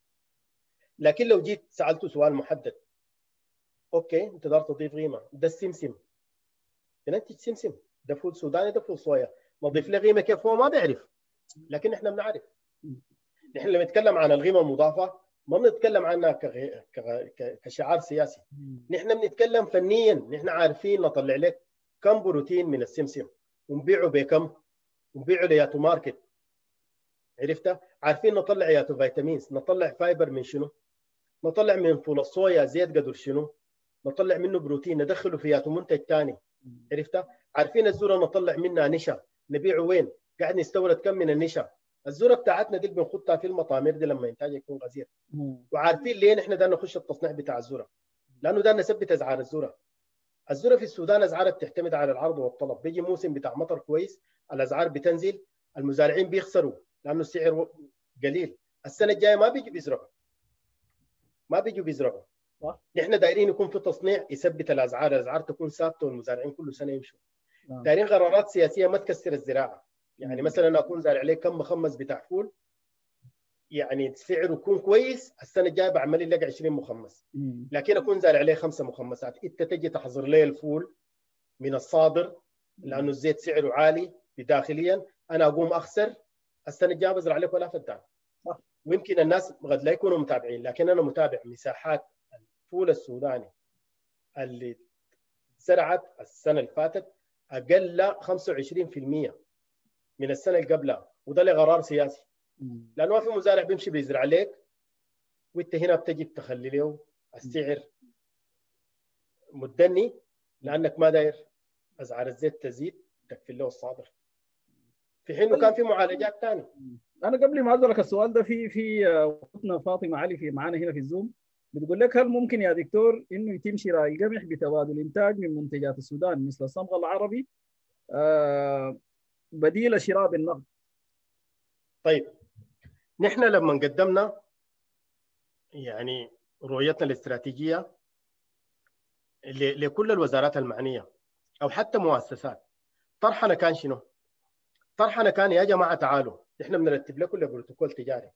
لكن لو جيت سالته سؤال محدد، اوكي انت تقدر تضيف قيمه، ده السمسم بننتج سمسم، ده فول سوداني، ده فول صويا، نضيف له قيمه كيف هو ما بيعرف، لكن احنا بنعرف. نحن لما نتكلم عن القيمه المضافه ما بنتكلم عنها كغي... كغ... كشعار سياسي، نحن بنتكلم فنيا. نحن عارفين نطلع لك كم بروتين من السمسم ونبيعه بكم، ونبيعه لياتو ماركت، عرفتها؟ عارفين نطلع ياتو فيتامينز، نطلع فايبر من شنو؟ نطلع من فول الصويا زيت قدر شنو؟ نطلع منه بروتين ندخله في ياتو منتج ثاني، عرفتها؟ عارفين الذره نطلع منها نشا، نبيعه وين؟ قاعد نستورد كم من النشا؟ الذره بتاعتنا دي اللي بنخطها في المطامير دي لما انتاجها يكون غزير. وعارفين ليه نحن ده نخش التصنيع بتاع الذره؟ لانه ده نثبت اسعار الذره. الذره في السودان اسعارها بتعتمد على العرض والطلب، بيجي موسم بتاع مطر كويس الاسعار بتنزل، المزارعين بيخسروا لانه السعر قليل، السنه الجايه ما بيجوا بيزرعوا ما بيجوا بيزرعوا نحن دايرين يكون في تصنيع يثبت الاسعار، الاسعار تكون ثابته والمزارعين كل سنه يمشوا. دايرين قرارات سياسيه ما تكسر الزراعه، يعني مثلا انا اكون زارع عليه كم مخمس بتاع فول، يعني سعره يكون كويس، السنه الجايه بعمل لك عشرين مخمس، لكن اكون زارع عليه خمسه مخمسات، انت تجي تحظر لي الفول من الصادر لانه الزيت سعره عالي بداخليا، انا اقوم اخسر، السنه الجايه بزرع لك ولا فدان. ويمكن الناس قد لا يكونوا متابعين، لكن انا متابع مساحات الفول السوداني اللي زرعت السنه اللي فاتت اقل خمسة وعشرين بالمئة من السنه اللي قبلها، وده لقرار سياسي، لانه ما في مزارع بيمشي بيزرع لك وانت هنا بتجي تخلي له السعر مدني لانك ما داير اسعار الزيت تزيد تكفي له الصادر، في حين كان في معالجات ثانيه. انا قبل ما اسالك السؤال ده، في في اختنا فاطمه علي في معانا هنا في الزوم بتقول لك هل ممكن يا دكتور انه يتم شراء القمح بتبادل انتاج من منتجات السودان مثل الصمغ العربي آه بديل شراء بالنقد؟ طيب نحن لما قدمنا يعني رؤيتنا الاستراتيجيه لكل الوزارات المعنيه او حتى مؤسسات، طرحنا كان شنو؟ طرحنا كان يا جماعه تعالوا نحن بنرتب لكم بروتوكول تجاري.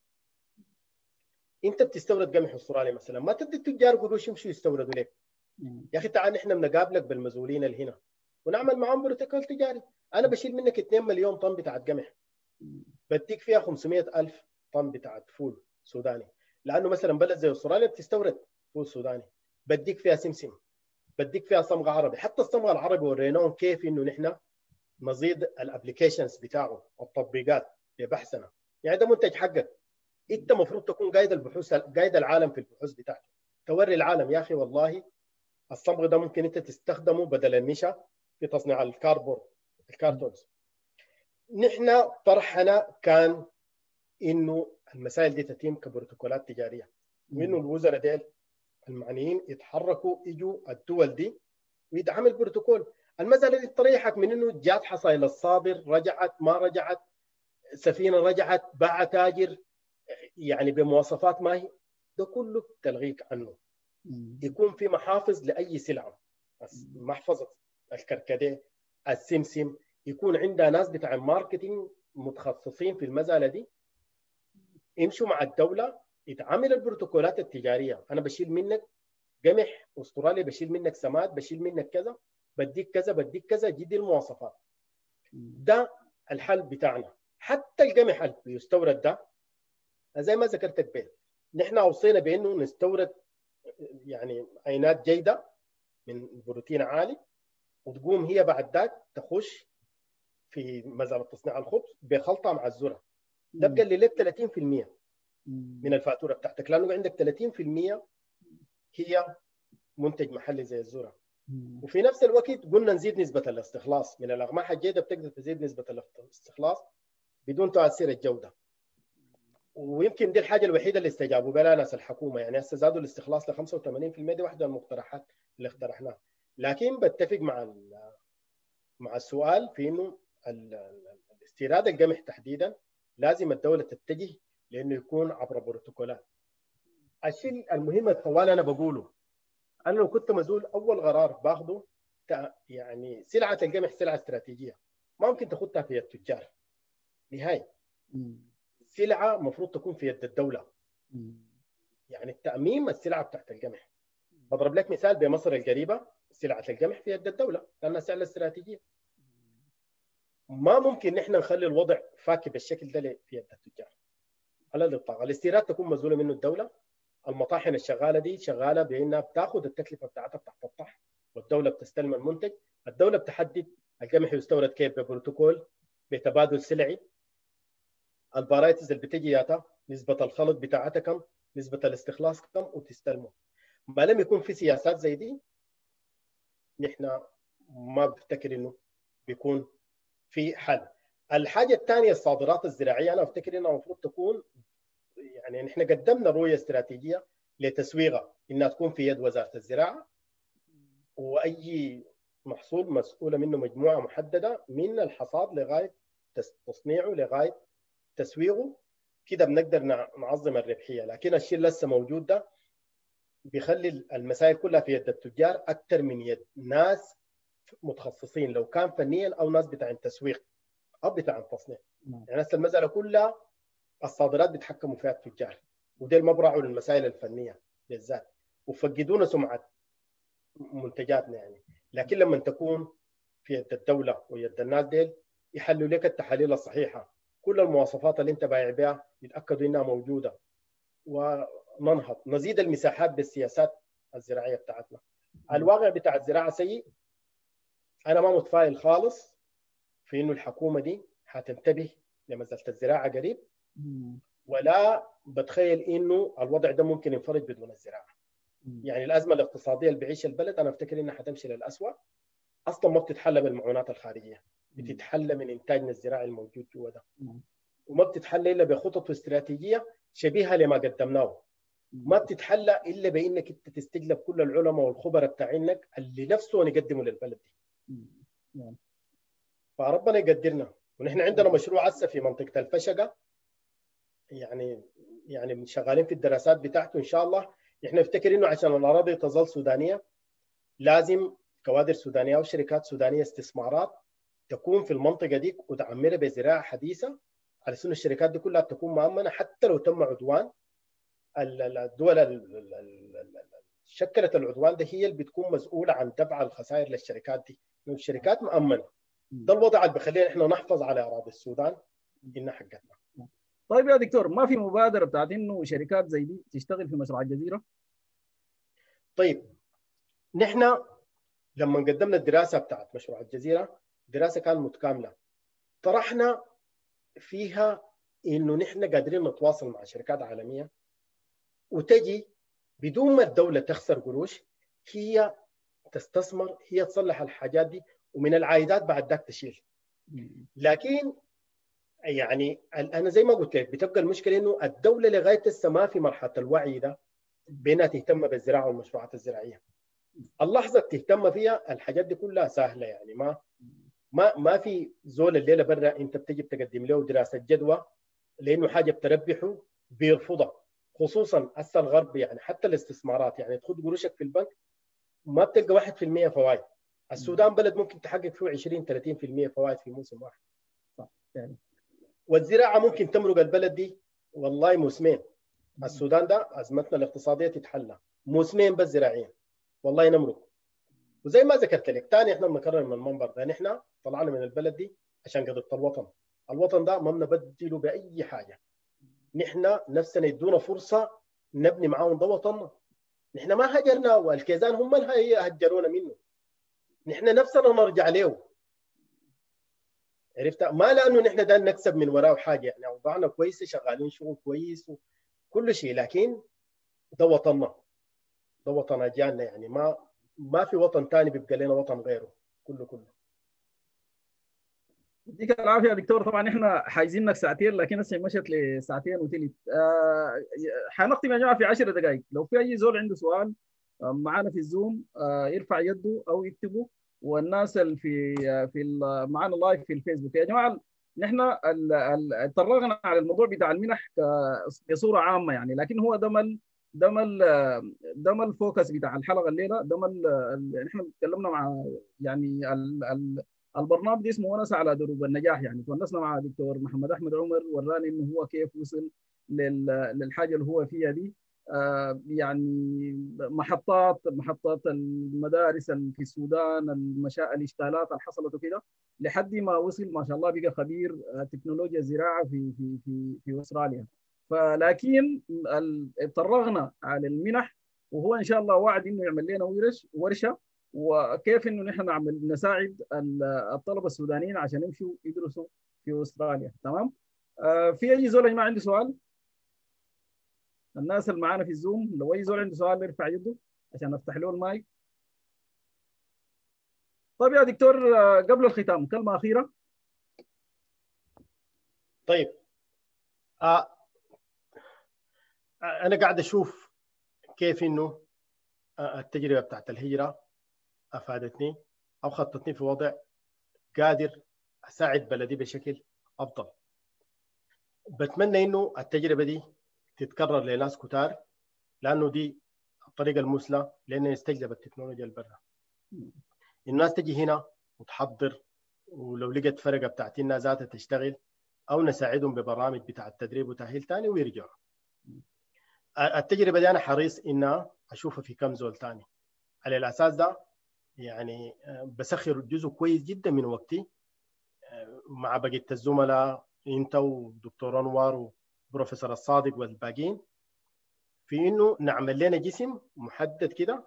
انت بتستورد قمح استرالي مثلا، ما تدي التجار قروش يمشوا يستوردوا لك. يا اخي تعال نحن بنقابلك بالمسؤولين اللي هنا ونعمل معهم بروتوكول تجاري. انا بشيل منك اثنين مليون طن بتاعت قمح، بديك فيها خمسمئة ألف طن بتاعت فول سوداني، لانه مثلا بلد زي استراليا بتستورد فول سوداني، بديك فيها سمسم، بديك فيها صمغ عربي. حتى الصمغ العربي وريناهم كيف انه نحن نزيد الابلكيشنز بتاعه والتطبيقات ببحثنا، يعني ده منتج حقك، انت المفروض تكون قايد البحوث، قايد العالم في البحوث بتاعته، توري العالم يا اخي والله الصمغ ده ممكن انت تستخدمه بدل النشا في تصنيع الكاربورد الكارتونز. نحن طرحنا كان انه المسائل دي تتم كبروتوكولات تجاريه، وانه الوزراء ديل المعنيين يتحركوا يجوا الدول دي ويدعم البروتوكول. المساله اللي تريحك من انه جات حصائل الصادر، رجعت ما رجعت، سفينه رجعت باع تاجر يعني بمواصفات ما هي، ده كله تلغيك عنه. يكون في محافظ لاي سلعه، محفظه الكركديه، السمسم، يكون عندها ناس بتاع الماركتينج متخصصين في المساله دي، يمشوا مع الدوله يتعامل البروتوكولات التجاريه. انا بشيل منك قمح استرالي، بشيل منك سماد، بشيل منك كذا، بديك كذا بديك كذا، دي, دي المواصفات. ده الحل بتاعنا. حتى القمح اللي بيستورد ده زي ما ذكرت قبل، نحن اوصينا بانه نستورد يعني عينات جيده من بروتين عالي، وتقوم هي بعد ذاك تخش في مزرعه تصنيع الخبز بخلطه مع الذره، ده بقلل لك ثلاثين بالمئة من الفاتوره بتاعتك، لانه عندك ثلاثين بالمئة هي منتج محلي زي الذره. وفي نفس الوقت قلنا نزيد نسبه الاستخلاص من الاقماح الجيده، بتقدر تزيد نسبه الاستخلاص بدون تاثير الجوده. ويمكن دي الحاجه الوحيده اللي استجابوا بها ناس الحكومه، يعني هسه زادوا الاستخلاص ل خمسة وثمانين بالمئة، دي واحده من المقترحات اللي اقترحناها. لكن بتفق مع مع السؤال في انه الاستيراد القمح تحديدا لازم الدوله تتجه لانه يكون عبر بروتوكولات. الشيء المهم الطوال انا بقوله، انا لو كنت مسؤول اول قرار باخذه يعني سلعه القمح سلعه استراتيجيه ما ممكن تاخذها في التجار نهائي. سلعه المفروض تكون في يد الدوله. يعني التاميم السلعه بتاعت القمح، بضرب لك مثال بمصر القريبه سلعه القمح في يد الدوله لانها سلعه استراتيجيه. ما ممكن نحن نخلي الوضع فاكي بالشكل ده في يد التجار على الاطلاق. الاستيراد تكون مسؤوله منه الدوله. المطاحن الشغاله دي شغاله بانها بتاخذ التكلفه بتاعتها بتاعت الطحن والدوله بتستلم المنتج. الدوله بتحدد القمح يستورد كيف ببروتوكول بتبادل سلعي. الفرايتيز اللي بتجياتها نسبه الخلط بتاعتها كم، نسبه الاستخلاص كم، وتستلمه. ما لم يكون في سياسات زي دي نحن ما بفتكر انه بيكون في حل. الحاجه الثانيه الصادرات الزراعيه، انا افتكر انها المفروض تكون يعني نحن قدمنا رؤيه استراتيجيه لتسويقها انها تكون في يد وزاره الزراعه، واي محصول مسؤوله منه مجموعه محدده من الحصاد لغايه تصنيعه لغايه تسويقه. كده بنقدر نعظم الربحيه. لكن الشيء اللي لسه موجود ده بيخلي المسائل كلها في يد التجار اكثر من يد ناس متخصصين، لو كان فنيا او ناس بتاع التسويق او بتاع التصنيع. يعني هسه المساله كلها الصادرات بيتحكموا فيها التجار، وديل ما برعوا للمسائل الفنيه بالذات وفقدونا سمعه منتجاتنا يعني. لكن لما تكون في يد الدوله ويد الناس ديل يحلوا لك التحاليل الصحيحه، كل المواصفات اللي انت بايع بها يتاكدوا انها موجوده، وننهض نزيد المساحات بالسياسات الزراعيه بتاعتنا. الواقع بتاع الزراعه سيء. انا ما متفائل خالص في انه الحكومه دي حتنتبه لمساله الزراعه قريب، ولا بتخيل انه الوضع ده ممكن ينفرج بدون الزراعه. يعني الازمه الاقتصاديه اللي بيعيشها البلد انا افتكر انها حتمشي للاسوء. اصلا ما بتتحل بالمعونات الخارجيه، بتتحل من انتاجنا الزراعي الموجود جوا ده، وما بتتحل الا بخطط استراتيجيه شبيهه لما قدمناه. ما بتتحل الا بانك انت تستجلب كل العلماء والخبراء بتاعينك اللي نفسهم يقدموا للبلد دي. فربنا يقدرنا. ونحن عندنا مشروع هسه في منطقه الفشقه، يعني يعني شغالين في الدراسات بتاعته ان شاء الله. احنا نفتكر انه عشان الاراضي تظل سودانيه لازم كوادر سودانيه او شركات سودانيه استثمارات تكون في المنطقه دي وتعمرها بزراعه حديثه، على اساس الشركات دي كلها تكون مؤمنه حتى لو تم عدوان. الدول اللي شكلت العدوان ده هي اللي بتكون مسؤوله عن دفع الخسائر للشركات دي، لأن الشركات مؤمنه. ده الوضع اللي بخلينا احنا نحافظ على اراضي السودان انها حقتنا. طيب يا دكتور، ما في مبادره بتاعت انه شركات زي دي تشتغل في مشروع الجزيره؟ طيب نحن لما قدمنا الدراسه بتاعت مشروع الجزيره، دراسه كانت متكامله، طرحنا فيها انه نحن قادرين نتواصل مع شركات عالميه وتجي بدون ما الدوله تخسر قروش، هي تستثمر، هي تصلح الحاجات دي، ومن العائدات بعد ذاك تشيل. لكن يعني انا زي ما قلت لك بتبقى المشكله انه الدوله لغايه هسه ما في مرحله الوعي ده بانها تهتم بالزراعه والمشروعات الزراعيه. اللحظه تهتم فيها الحاجات دي كلها سهله، يعني ما ما ما في زول الليله برا انت بتجي بتقدم له دراسه جدوى لانه حاجه بتربحه بيرفضها. خصوصا هسه الغرب يعني حتى الاستثمارات، يعني تاخذ قروشك في البنك ما بتلقى واحد في المية فوائد. السودان بلد ممكن تحقق فيه عشرين ثلاثين بالمية فوائد في موسم واحد. صح يعني. والزراعه ممكن تمرق البلد دي والله موسمين. السودان ده ازمتنا الاقتصاديه تتحلى موسمين بس زراعيا والله نمرق. وزي ما ذكرت لك ثاني احنا بنكرر من المنبر ده، نحن طلعنا من البلد دي عشان قضيه الوطن. الوطن ده ما بنبدله باي حاجه. نحن نفسنا يدونا فرصه نبني معاهم ده وطننا. نحن ما هجرنا، والكيزان هم اللي هجرونا منه. نحن نفسنا نرجع له. عرفت؟ ما لانه نحن ده نكسب من وراه حاجه، يعني اوضاعنا كويسه شغالين شغل كويس وكل شيء، لكن ده وطننا، ده وطن اجيالنا. يعني ما ما في وطن ثاني بيبقى لنا وطن غيره. كله كله. يديك العافيه يا دكتور. طبعا احنا حايزينك ساعتين لكن هسه مشت لساعتين وثلث. آه حنختم يا جماعه في عشر دقائق. لو في اي زول عنده سؤال آه معانا في الزوم آه يرفع يده او يكتبه، والناس اللي في آه في معانا لايف في الفيسبوك. يا جماعه نحن اتطرقنا على الموضوع بتاع المنح بصوره عامه يعني، لكن هو ده ده ما ده ما الفوكس بتاع الحلقه الليله، ده ما احنا تكلمنا مع يعني ال ال البرنامج ده اسمه ونس على دروب النجاح. يعني تونسنا مع دكتور محمد احمد عمر، وراني انه هو كيف وصل للحاجه اللي هو فيها دي. آه يعني محطات محطات المدارس في السودان، المشا... الاشكالات اللي حصلت وكده، لحد ما وصل ما شاء الله بقى خبير تكنولوجيا الزراعه في في في في استراليا. فلكن اتطرقنا على المنح، وهو ان شاء الله وعد انه يعمل لنا ورش ورشه وكيف انه نحن نعمل نساعد الطلبه السودانيين عشان يمشوا يدرسوا في استراليا. تمام. آه في اي زول يا جماعه عنده سؤال؟ الناس اللي معانا في الزوم لو اي زول عنده سؤال يرفع يده عشان افتح له المايك. طيب يا دكتور، آه قبل الختام كلمه اخيره. طيب آه انا قاعد اشوف كيف انه التجربه بتاعت الهجره افادتني او خطتني في وضع قادر اساعد بلدي بشكل افضل. بتمنى انه التجربه دي تتكرر لناس كتار، لانه دي الطريقه المثلى لان نستجلب التكنولوجيا البرة. الناس تجي هنا وتحضر، ولو لقت فرقه بتاعتنا ذاتها تشتغل، او نساعدهم ببرامج بتاع التدريب وتاهيل ثاني ويرجعوا. التجربه دي انا حريص انها اشوفها في كم زول ثاني. على الاساس ده يعني بسخر جزء كويس جدا من وقتي مع بقيه الزملاء، انت ودكتور انور وبروفيسور الصادق والباقيين، في انه نعمل لنا جسم محدد كده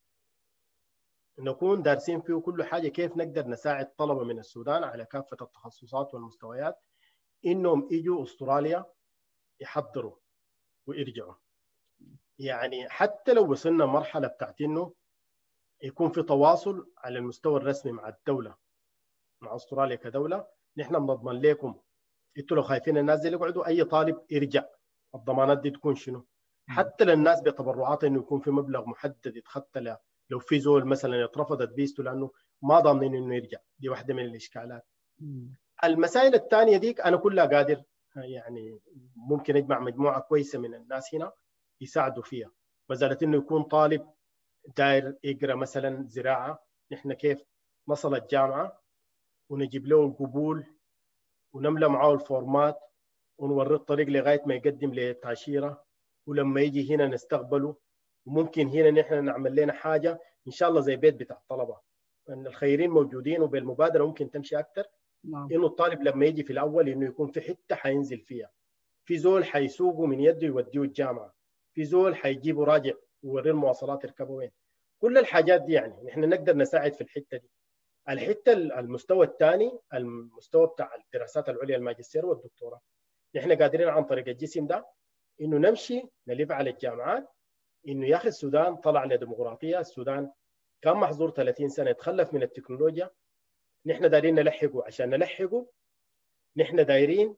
نكون دارسين فيه كل حاجه، كيف نقدر نساعد طلبه من السودان على كافه التخصصات والمستويات انهم يجوا استراليا يحضروا ويرجعوا. يعني حتى لو وصلنا مرحله بتاعت انه يكون في تواصل على المستوى الرسمي مع الدوله، مع استراليا كدوله، نحن بنضمن لكم انتوا لو خايفين الناس دي يقعدوا اي طالب يرجع. الضمانات دي تكون شنو؟ حتى للناس بتبرعات انه يكون في مبلغ محدد يتخطى له لو في زول مثلا اترفضت فيزته لانه ما ضامنين انه يرجع. دي واحده من الاشكالات. المسائل الثانيه ديك انا كلها قادر يعني ممكن اجمع مجموعه كويسه من الناس هنا يساعدوا فيها. مساله انه يكون طالب داير يقرا مثلا زراعه، نحن كيف نصل الجامعه ونجيب له القبول ونملى معاه الفورمات ونوريه الطريق لغايه ما يقدم للتاشيره، ولما يجي هنا نستقبله. وممكن هنا نحن نعمل لنا حاجه ان شاء الله زي بيت بتاع الطلبه، ان الخيرين موجودين وبالمبادره ممكن تمشي اكثر. نعم. انه الطالب لما يجي في الاول انه يكون في حته حينزل فيها، في زول حيسوقه من يده يوديه الجامعه، في زول حيجيبه راجع ويوريه المواصلات يركبه وين. كل الحاجات دي يعني نحن نقدر نساعد في الحته دي. الحته المستوى الثاني المستوى بتاع الدراسات العليا الماجستير والدكتوراه، نحن قادرين عن طريق الجسم ده انه نمشي نلف على الجامعات، انه يا اخي السودان طلع لديمقراطيه، السودان كان محظور ثلاثين سنه يتخلف من التكنولوجيا، نحن دايرين نلحقه. عشان نلحقه نحن دايرين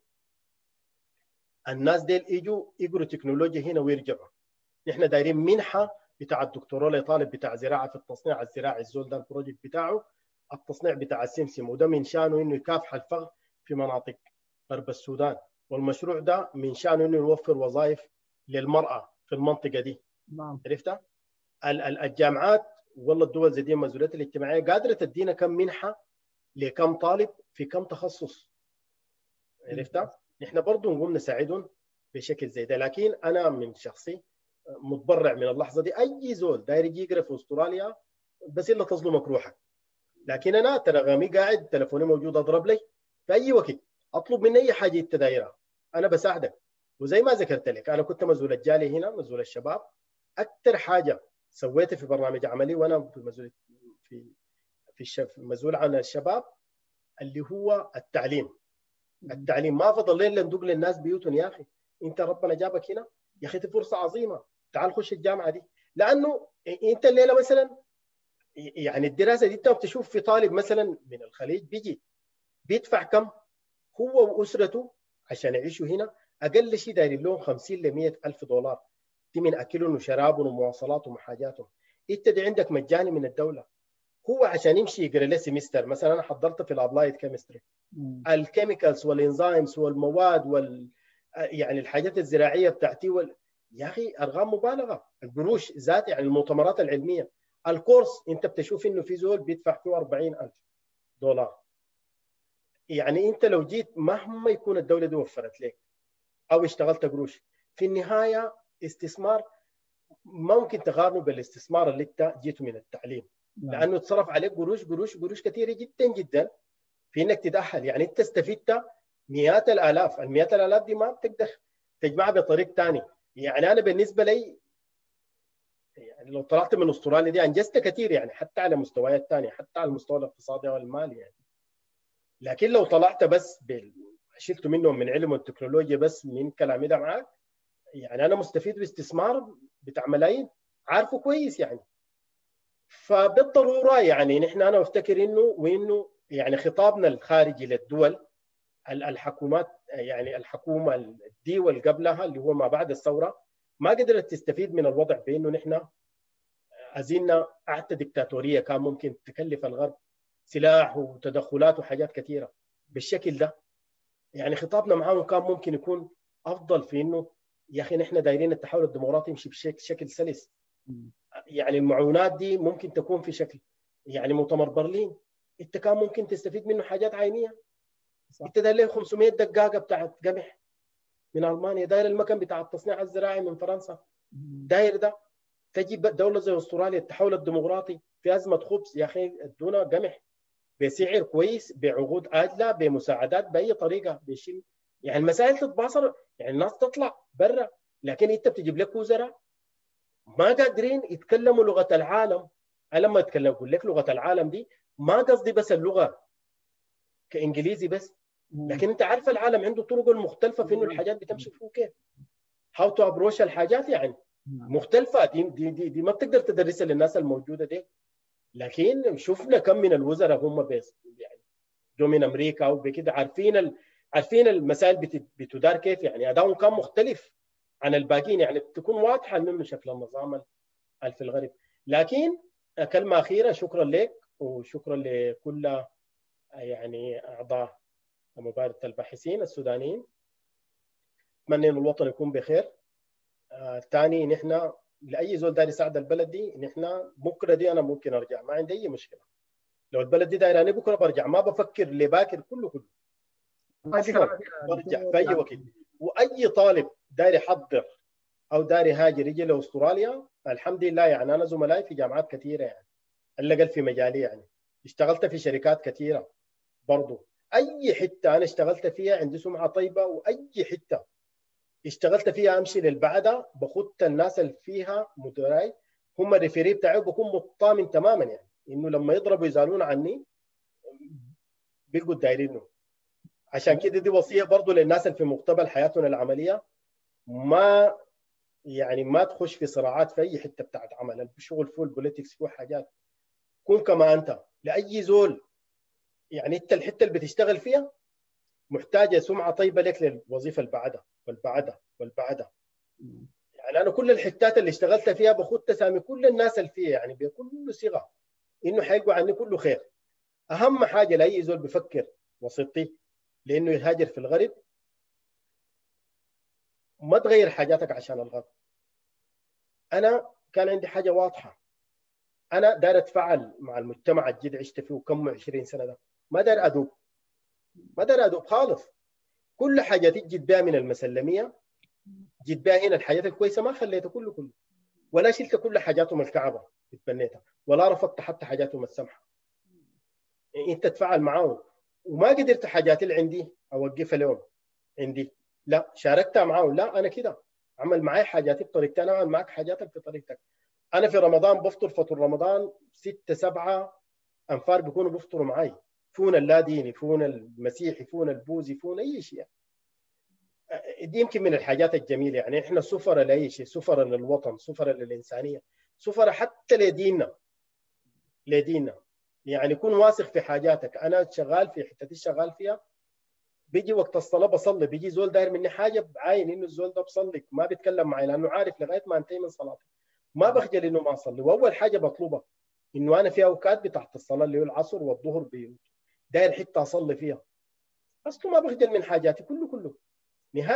الناس ديل يجوا يقروا تكنولوجيا هنا ويرجعوا. نحن دايرين منحه بتاع الدكتوراه لطالب بتاع زراعه في التصنيع الزراعي، الزول ده البروجكت بتاعه التصنيع بتاع السمسم، وده من شانه انه يكافح الفقر في مناطق غرب السودان، والمشروع ده من شانه انه يوفر وظائف للمراه في المنطقه دي. نعم. عرفتها؟ الجامعات والله الدول زي دي المسؤوليات الاجتماعيه قادره تدينا كم منحه لكم طالب في كم تخصص. عرفتها؟ نحن برضه نقوم نساعدهم بشكل زي ده. لكن انا من شخصي متبرع من اللحظه دي، اي زول داير يجي يقرا في استراليا بس الا تظلمك روحك. لكن انا تلغامي قاعد، تلفوني موجود، اضرب لي في اي وقت، اطلب مني اي حاجه انت دايرها انا بساعدك. وزي ما ذكرت لك انا كنت مسؤول الجاليه هنا، مسؤول الشباب. اكثر حاجه سويتها في برنامج عملي وانا في مسؤول في في الشف مسؤول عن الشباب اللي هو التعليم. التعليم ما فضل لنا ندق للناس بيوتهم. يا اخي انت ربنا جابك هنا، يا اخي دي فرصه عظيمه، تعال خش الجامعه دي. لانه انت الليله مثلا يعني الدراسه دي انت بتشوف في طالب مثلا من الخليج بيجي بيدفع كم هو واسرته عشان يعيشوا هنا؟ اقل شيء دايرين لهم خمسين ل مئة الف دولار، دي من اكلهم وشرابهم ومواصلاتهم وحاجاتهم. انت دي عندك مجاني من الدوله. هو عشان يمشي يقرا له سيمستر، مثلا انا حضرت في الابلايد كيمستري، الكيميكالز والانزيمز والمواد وال يعني الحاجات الزراعيه بتاعتي وال... يا اخي ارقام مبالغه. القروش ذات يعني المؤتمرات العلميه، الكورس انت بتشوف انه في زول بيدفع فيه أربعين ألف دولار. يعني انت لو جيت مهما يكون الدوله دي وفرت لك او اشتغلت قروش، في النهايه استثمار ما ممكن تقارنه بالاستثمار اللي انت جيته من التعليم. لانه اتصرف عليك قروش قروش قروش كثيره جدا جدا في انك تتاهل. يعني انت استفدت مئات الالاف، المئات الالاف دي ما بتقدر تجمعها بطريق ثاني. يعني انا بالنسبه لي يعني لو طلعت من استراليا دي انجزت كثير، يعني حتى على مستويات ثانيه، حتى على المستوى الاقتصادي والمالي يعني. لكن لو طلعت بس بال... شلت منهم من علم والتكنولوجيا بس من كلامي ده معاك، يعني انا مستفيد باستثمار بتاع ملايين عارفه كويس يعني. فبالضروره يعني نحن انا افتكر انه وانه يعني خطابنا الخارجي للدول الحكومات، يعني الحكومه الدول قبلها اللي هو ما بعد الثوره ما قدرت تستفيد من الوضع بانه نحن أزلنا أعتى دكتاتوريه كان ممكن تكلف الغرب سلاح وتدخلات وحاجات كثيره بالشكل ده. يعني خطابنا معاهم كان ممكن يكون افضل في انه يا اخي نحن دايرين التحول الديمقراطي يمشي بشكل سلس. يعني المعونات دي ممكن تكون في شكل، يعني مؤتمر برلين انت كان ممكن تستفيد منه حاجات عينيه. صح. انت داير له خمسمئة دقاقه بتاعت قمح من المانيا، داير المكن بتاع التصنيع الزراعي من فرنسا، داير ده. تجي دوله زي استراليا التحول الديمقراطي في ازمه خبز، يا اخي ادونا قمح بسعر كويس بعقود آجلة بمساعدات بأي طريقة بيشيل. يعني المسائل تتباصر، يعني الناس تطلع برا، لكن انت بتجيب لك وزراء ما قادرين يتكلموا لغة العالم. أنا لما اتكلم اقول لك لغة العالم دي ما قصدي بس اللغة كإنجليزي بس، لكن انت عارف العالم عنده طرق المختلفة في انه الحاجات بتمشي فيه كيف. هاو تو ابروش الحاجات يعني مختلفة. دي دي دي, دي ما بتقدر تدرسها للناس الموجودة دي. لكن شفنا كم من الوزراء هم بس يعني جو من امريكا وبكده عارفين ال... عارفين المسائل بت... بتدار كيف. يعني ادائهم كان مختلف عن الباقيين، يعني بتكون واضحه منه شكل النظام في الغرب. لكن كلمه اخيره، شكرا لك وشكرا لكل يعني اعضاء مبادره الباحثين السودانيين. اتمنى ان الوطن يكون بخير. ثاني آه نحن لاي زول داير يساعد البلد دي، نحن بكره دي انا ممكن ارجع ما عندي اي مشكله. لو البلد دي دايراني بكره برجع، ما بفكر لباكر كله كله اصلا برجع في اي وقت. واي طالب داير يحضر او داير يهاجر يجي لاستراليا، الحمد لله يعني انا زملائي في جامعات كثيره يعني اللي قال في مجالي، يعني اشتغلت في شركات كثيره برضو. اي حته انا اشتغلت فيها عندي سمعه طيبه، واي حته اشتغلت فيها امشي للبعده بخط الناس اللي فيها مدراي هم الريفيري بتاعي، بكون مطمن تماما يعني انه لما يضربوا يزالون عني بيلقوا دايرينه. عشان كده دي وصيه برضه للناس اللي في مقتبل حياتنا العمليه، ما يعني ما تخش في صراعات في اي حته بتاعت عمل، الشغل فول بوليتكس فيه حاجات. كون كما انت لاي زول، يعني انت الحته اللي بتشتغل فيها محتاجه سمعه طيبه لك للوظيفه اللي بعدها والبعدها والبعدها. يعني انا كل الحتات اللي اشتغلت فيها باخذ تسامي كل الناس اللي فيها يعني بكل صيغه انه حيقوا عني كله خير. اهم حاجه لاي زول بفكر وسطي لانه يهاجر في الغرب، ما تغير حاجاتك عشان الغرب. انا كان عندي حاجه واضحه، انا داير اتفاعل مع المجتمع الجديد عشت فيه كم عشرين سنه ده، ما داير ادوب ما داير ادوب خالص. كل حاجه جيت بها من المسلميه جيت بها هنا، الحاجات الكويسه ما خليتها كله كله، ولا شلت كل حاجاتهم الكعبه اتبنيتها، ولا رفضت حتى حاجاتهم السمحه. انت تتفاعل معاهم، وما قدرت حاجات اللي عندي اوقفها لهم عندي، لا شاركتها معاهم، لا انا كده عمل معي حاجاتي بطريقتي، انا اعمل معك حاجاتك بطريقتك. انا في رمضان بفطر فطر رمضان ستة سبعة انفار بيكونوا بيفطروا معي، فون اللاديني فون المسيحي فون البوذي فون اي شيء. دي يمكن من الحاجات الجميله، يعني احنا سفره لاي شيء، سفره للوطن، سفره للانسانيه، سفره حتى لديننا لديننا. يعني كن واثق في حاجاتك. انا شغال في حتتي شغال فيها، بيجي وقت الصلاه بصلي، بيجي زول داير مني حاجه بعاين انه الزول ده بصلي، ما بيتكلم معي لانه عارف لغايه ما انتهي من صلاتي ما بخجل انه ما اصلي. واول حاجه بطلبها انه انا في اوقات بتاعت الصلاه اللي هو العصر والظهر داير حته اصلي فيها، اصله ما بخجل من حاجاتي كله كله نهائي.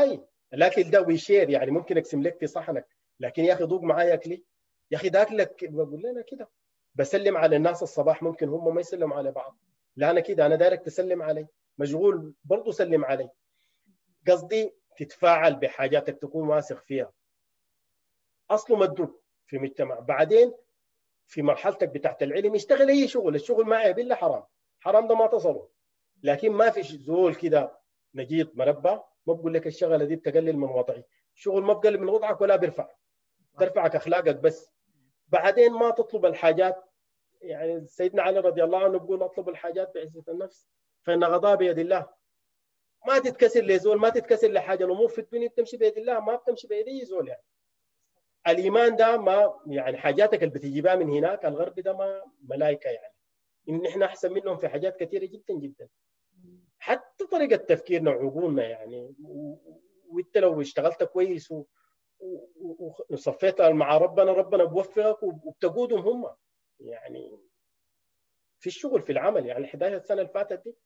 الاكل ده ويشير، يعني ممكن اقسم لك في صحنك، لكن يا اخي ذوق معايا اكلي، يا اخي ده اكلك. بقول لنا كده بسلم على الناس الصباح، ممكن هم ما يسلموا على بعض، لا انا كده انا دايرك تسلم علي، مشغول برضه سلم علي. قصدي تتفاعل بحاجاتك تكون واثق فيها، اصله مدوب في مجتمع. بعدين في مرحلتك بتاعت العلم اشتغل اي شغل، الشغل ما عيب الا حرام، حرام ده ما تصله، لكن ما في زول كده نجيط مربع ما بقول لك الشغله دي بتقلل من وضعي، الشغل ما بقلل من وضعك ولا بيرفع، ترفعك اخلاقك بس. بعدين ما تطلب الحاجات، يعني سيدنا علي رضي الله عنه بيقول اطلب الحاجات بعزه النفس فان غضاء بيد الله. ما تتكسر لزول، ما تتكسر لحاجه، الامور في الدنيا بتمشي بيد الله، ما بتمشي بيد اي زول. يعني الايمان ده ما يعني حاجاتك اللي بتجيبها من هناك الغرب ده ما ملائكه، يعني ان احنا احسن منهم في حاجات كثيره جدا جدا، حتى طريقه تفكيرنا وعقولنا يعني. وانت لو اشتغلت كويس و... و... وصفيت مع ربنا، ربنا بوفقك وبتقودهم هم. يعني في الشغل في العمل، يعني حداشر سنه اللي فاتت دي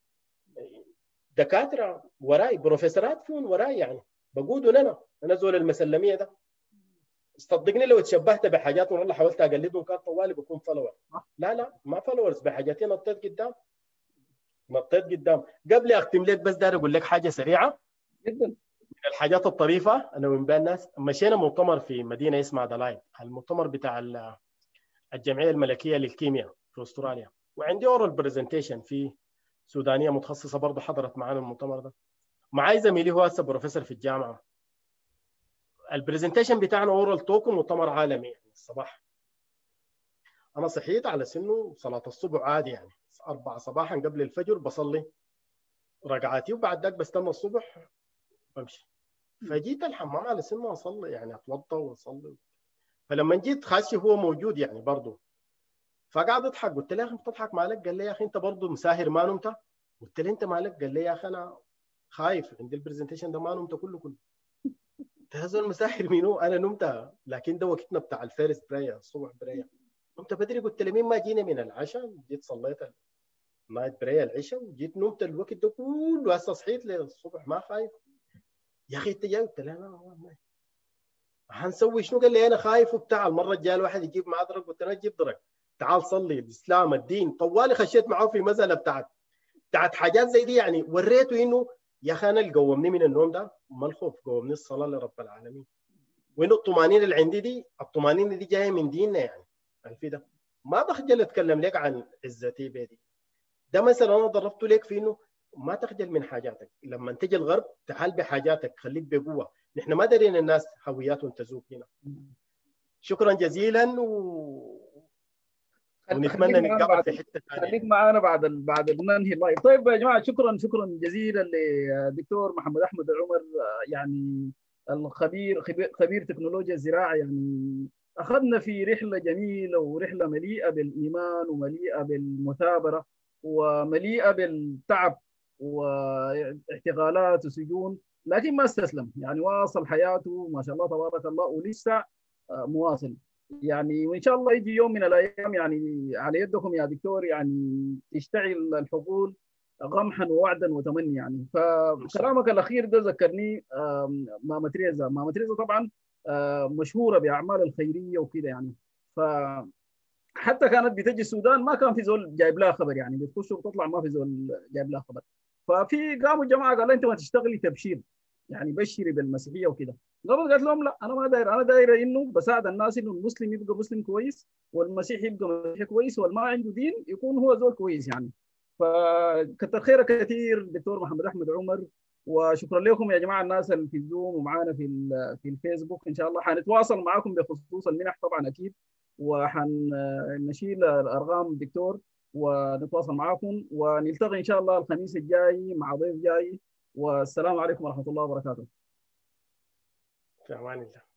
دكاتره وراي، بروفيسورات فيهم وراي، يعني بقودوا لنا. انا زول المسلميه ده صدقني لو تشبهت بحاجاتهم والله حاولت اقلدهم كان طوالي بكون فولور. لا لا ما فولورز، بحاجاتي نطيت قدام، نطيت قدام. قبل اختم لك بس داير اقول لك حاجه سريعه جدا. من الحاجات الطريفه، انا من بين الناس مشينا مؤتمر في مدينه اسمها دلاين، المؤتمر بتاع الجمعيه الملكيه للكيمياء في استراليا، وعندي اورال برزنتيشن في سودانيه متخصصه برضه حضرت معانا المؤتمر ده، معاي زميلي هو هسه بروفيسور في الجامعه. البرزنتيشن بتاعنا اورال توك، مؤتمر عالمي يعني الصباح. انا صحيت على سنه صلاه الصبح عادي، يعني أربعة صباحا قبل الفجر بصلي ركعاتي، وبعد ذاك بستنى الصبح بمشي. فجيت الحمام على سنه اصلي، يعني اتوضا واصلي. فلما جيت خاشي هو موجود يعني برضه، فقعد يضحك. قلت له يا اخي انت تضحك مالك؟ قال لي يا اخي انت برضه مساهر ما نمت؟ قلت له انت مالك؟ قال لي يا اخي انا خايف عندي البرزنتيشن ده ما نمت كله كله. هذا المساهر مينو؟ انا نمت، لكن ده وقتنا بتاع الفيرست براير الصبح براير، نمت بدري. قلت له مين ما جينا من العشاء، جيت صليت نايت براير العشاء وجيت نمت الوقت ده كله، هسه صحيت للصبح ما خايف. يا اخي انت جاي؟ قلت له لا والله هنسوي شنو؟ قال لي انا خايف وبتاع. المره الجايه الواحد يجيب معاه درج، قلت له اجيب درج، تعال صلي الاسلام الدين. طوالي خشيت معاه في مساله بتاعت بتاعت حاجات زي دي، يعني وريته انه يا اخي انا اللي قومني من النوم ده ما الخوف، قومني الصلاه لرب العالمين. وانه الطمانينه اللي عندي دي، الطمانينه دي جايه من ديننا، يعني في ده ما بخجل اتكلم لك عن عزتي بيدي. ده مثلا انا ضربت لك في انه ما تخجل من حاجاتك، لما تجي الغرب تعال بحاجاتك، خليك بقوه. نحن ما دارين الناس هوياتهم تزوق هنا. شكرا جزيلا و... ونتمنى نتقابل بعد في حته ثانيه. خليك معانا بعد ال... بعد ننهي اللايف. طيب يا جماعه، شكرا شكرا جزيلا للدكتور محمد احمد عمر، يعني الخبير خبير, خبير تكنولوجيا الزراعه. يعني اخذنا في رحله جميله ورحله مليئه بالايمان ومليئه بالمثابره ومليئه بالتعب واحتغالات وسجون، لكن ما استسلم، يعني واصل حياته ما شاء الله تبارك الله ولسه مواصل. يعني وان شاء الله يجي يوم من الايام يعني على يدكم يا دكتور يعني تشتعل الحقول غمحا ووعدا وتمني. يعني فكلامك الاخير ده ذكرني ماما تريزا. ماما تريزا طبعا مشهوره باعمال الخيريه وكده يعني. ف حتى كانت بتجي السودان ما كان في زول جايب لها خبر، يعني بتخش وتطلع ما في زول جايب لها خبر. ففي قاموا الجماعه قال انت ما تشتغلي تبشير، يعني بشري بالمسيحيه وكده. قبل قالت لهم لا انا ما داير، انا دايره انه بساعد الناس انه المسلم يبقى مسلم كويس والمسيحي يبقى مسيحي كويس والما عنده دين يكون هو زول كويس يعني. فكتر خيرك كثير دكتور محمد احمد عمر، وشكرا لكم يا جماعه الناس اللي في الزوم ومعانا في في الفيسبوك. ان شاء الله حنتواصل معاكم بخصوص المنح طبعا اكيد، وحنشيل الارقام الدكتور ونتواصل معاكم، ونلتقي ان شاء الله الخميس الجاي مع ضيف جاي. والسلام عليكم ورحمه الله وبركاته. في امان الله.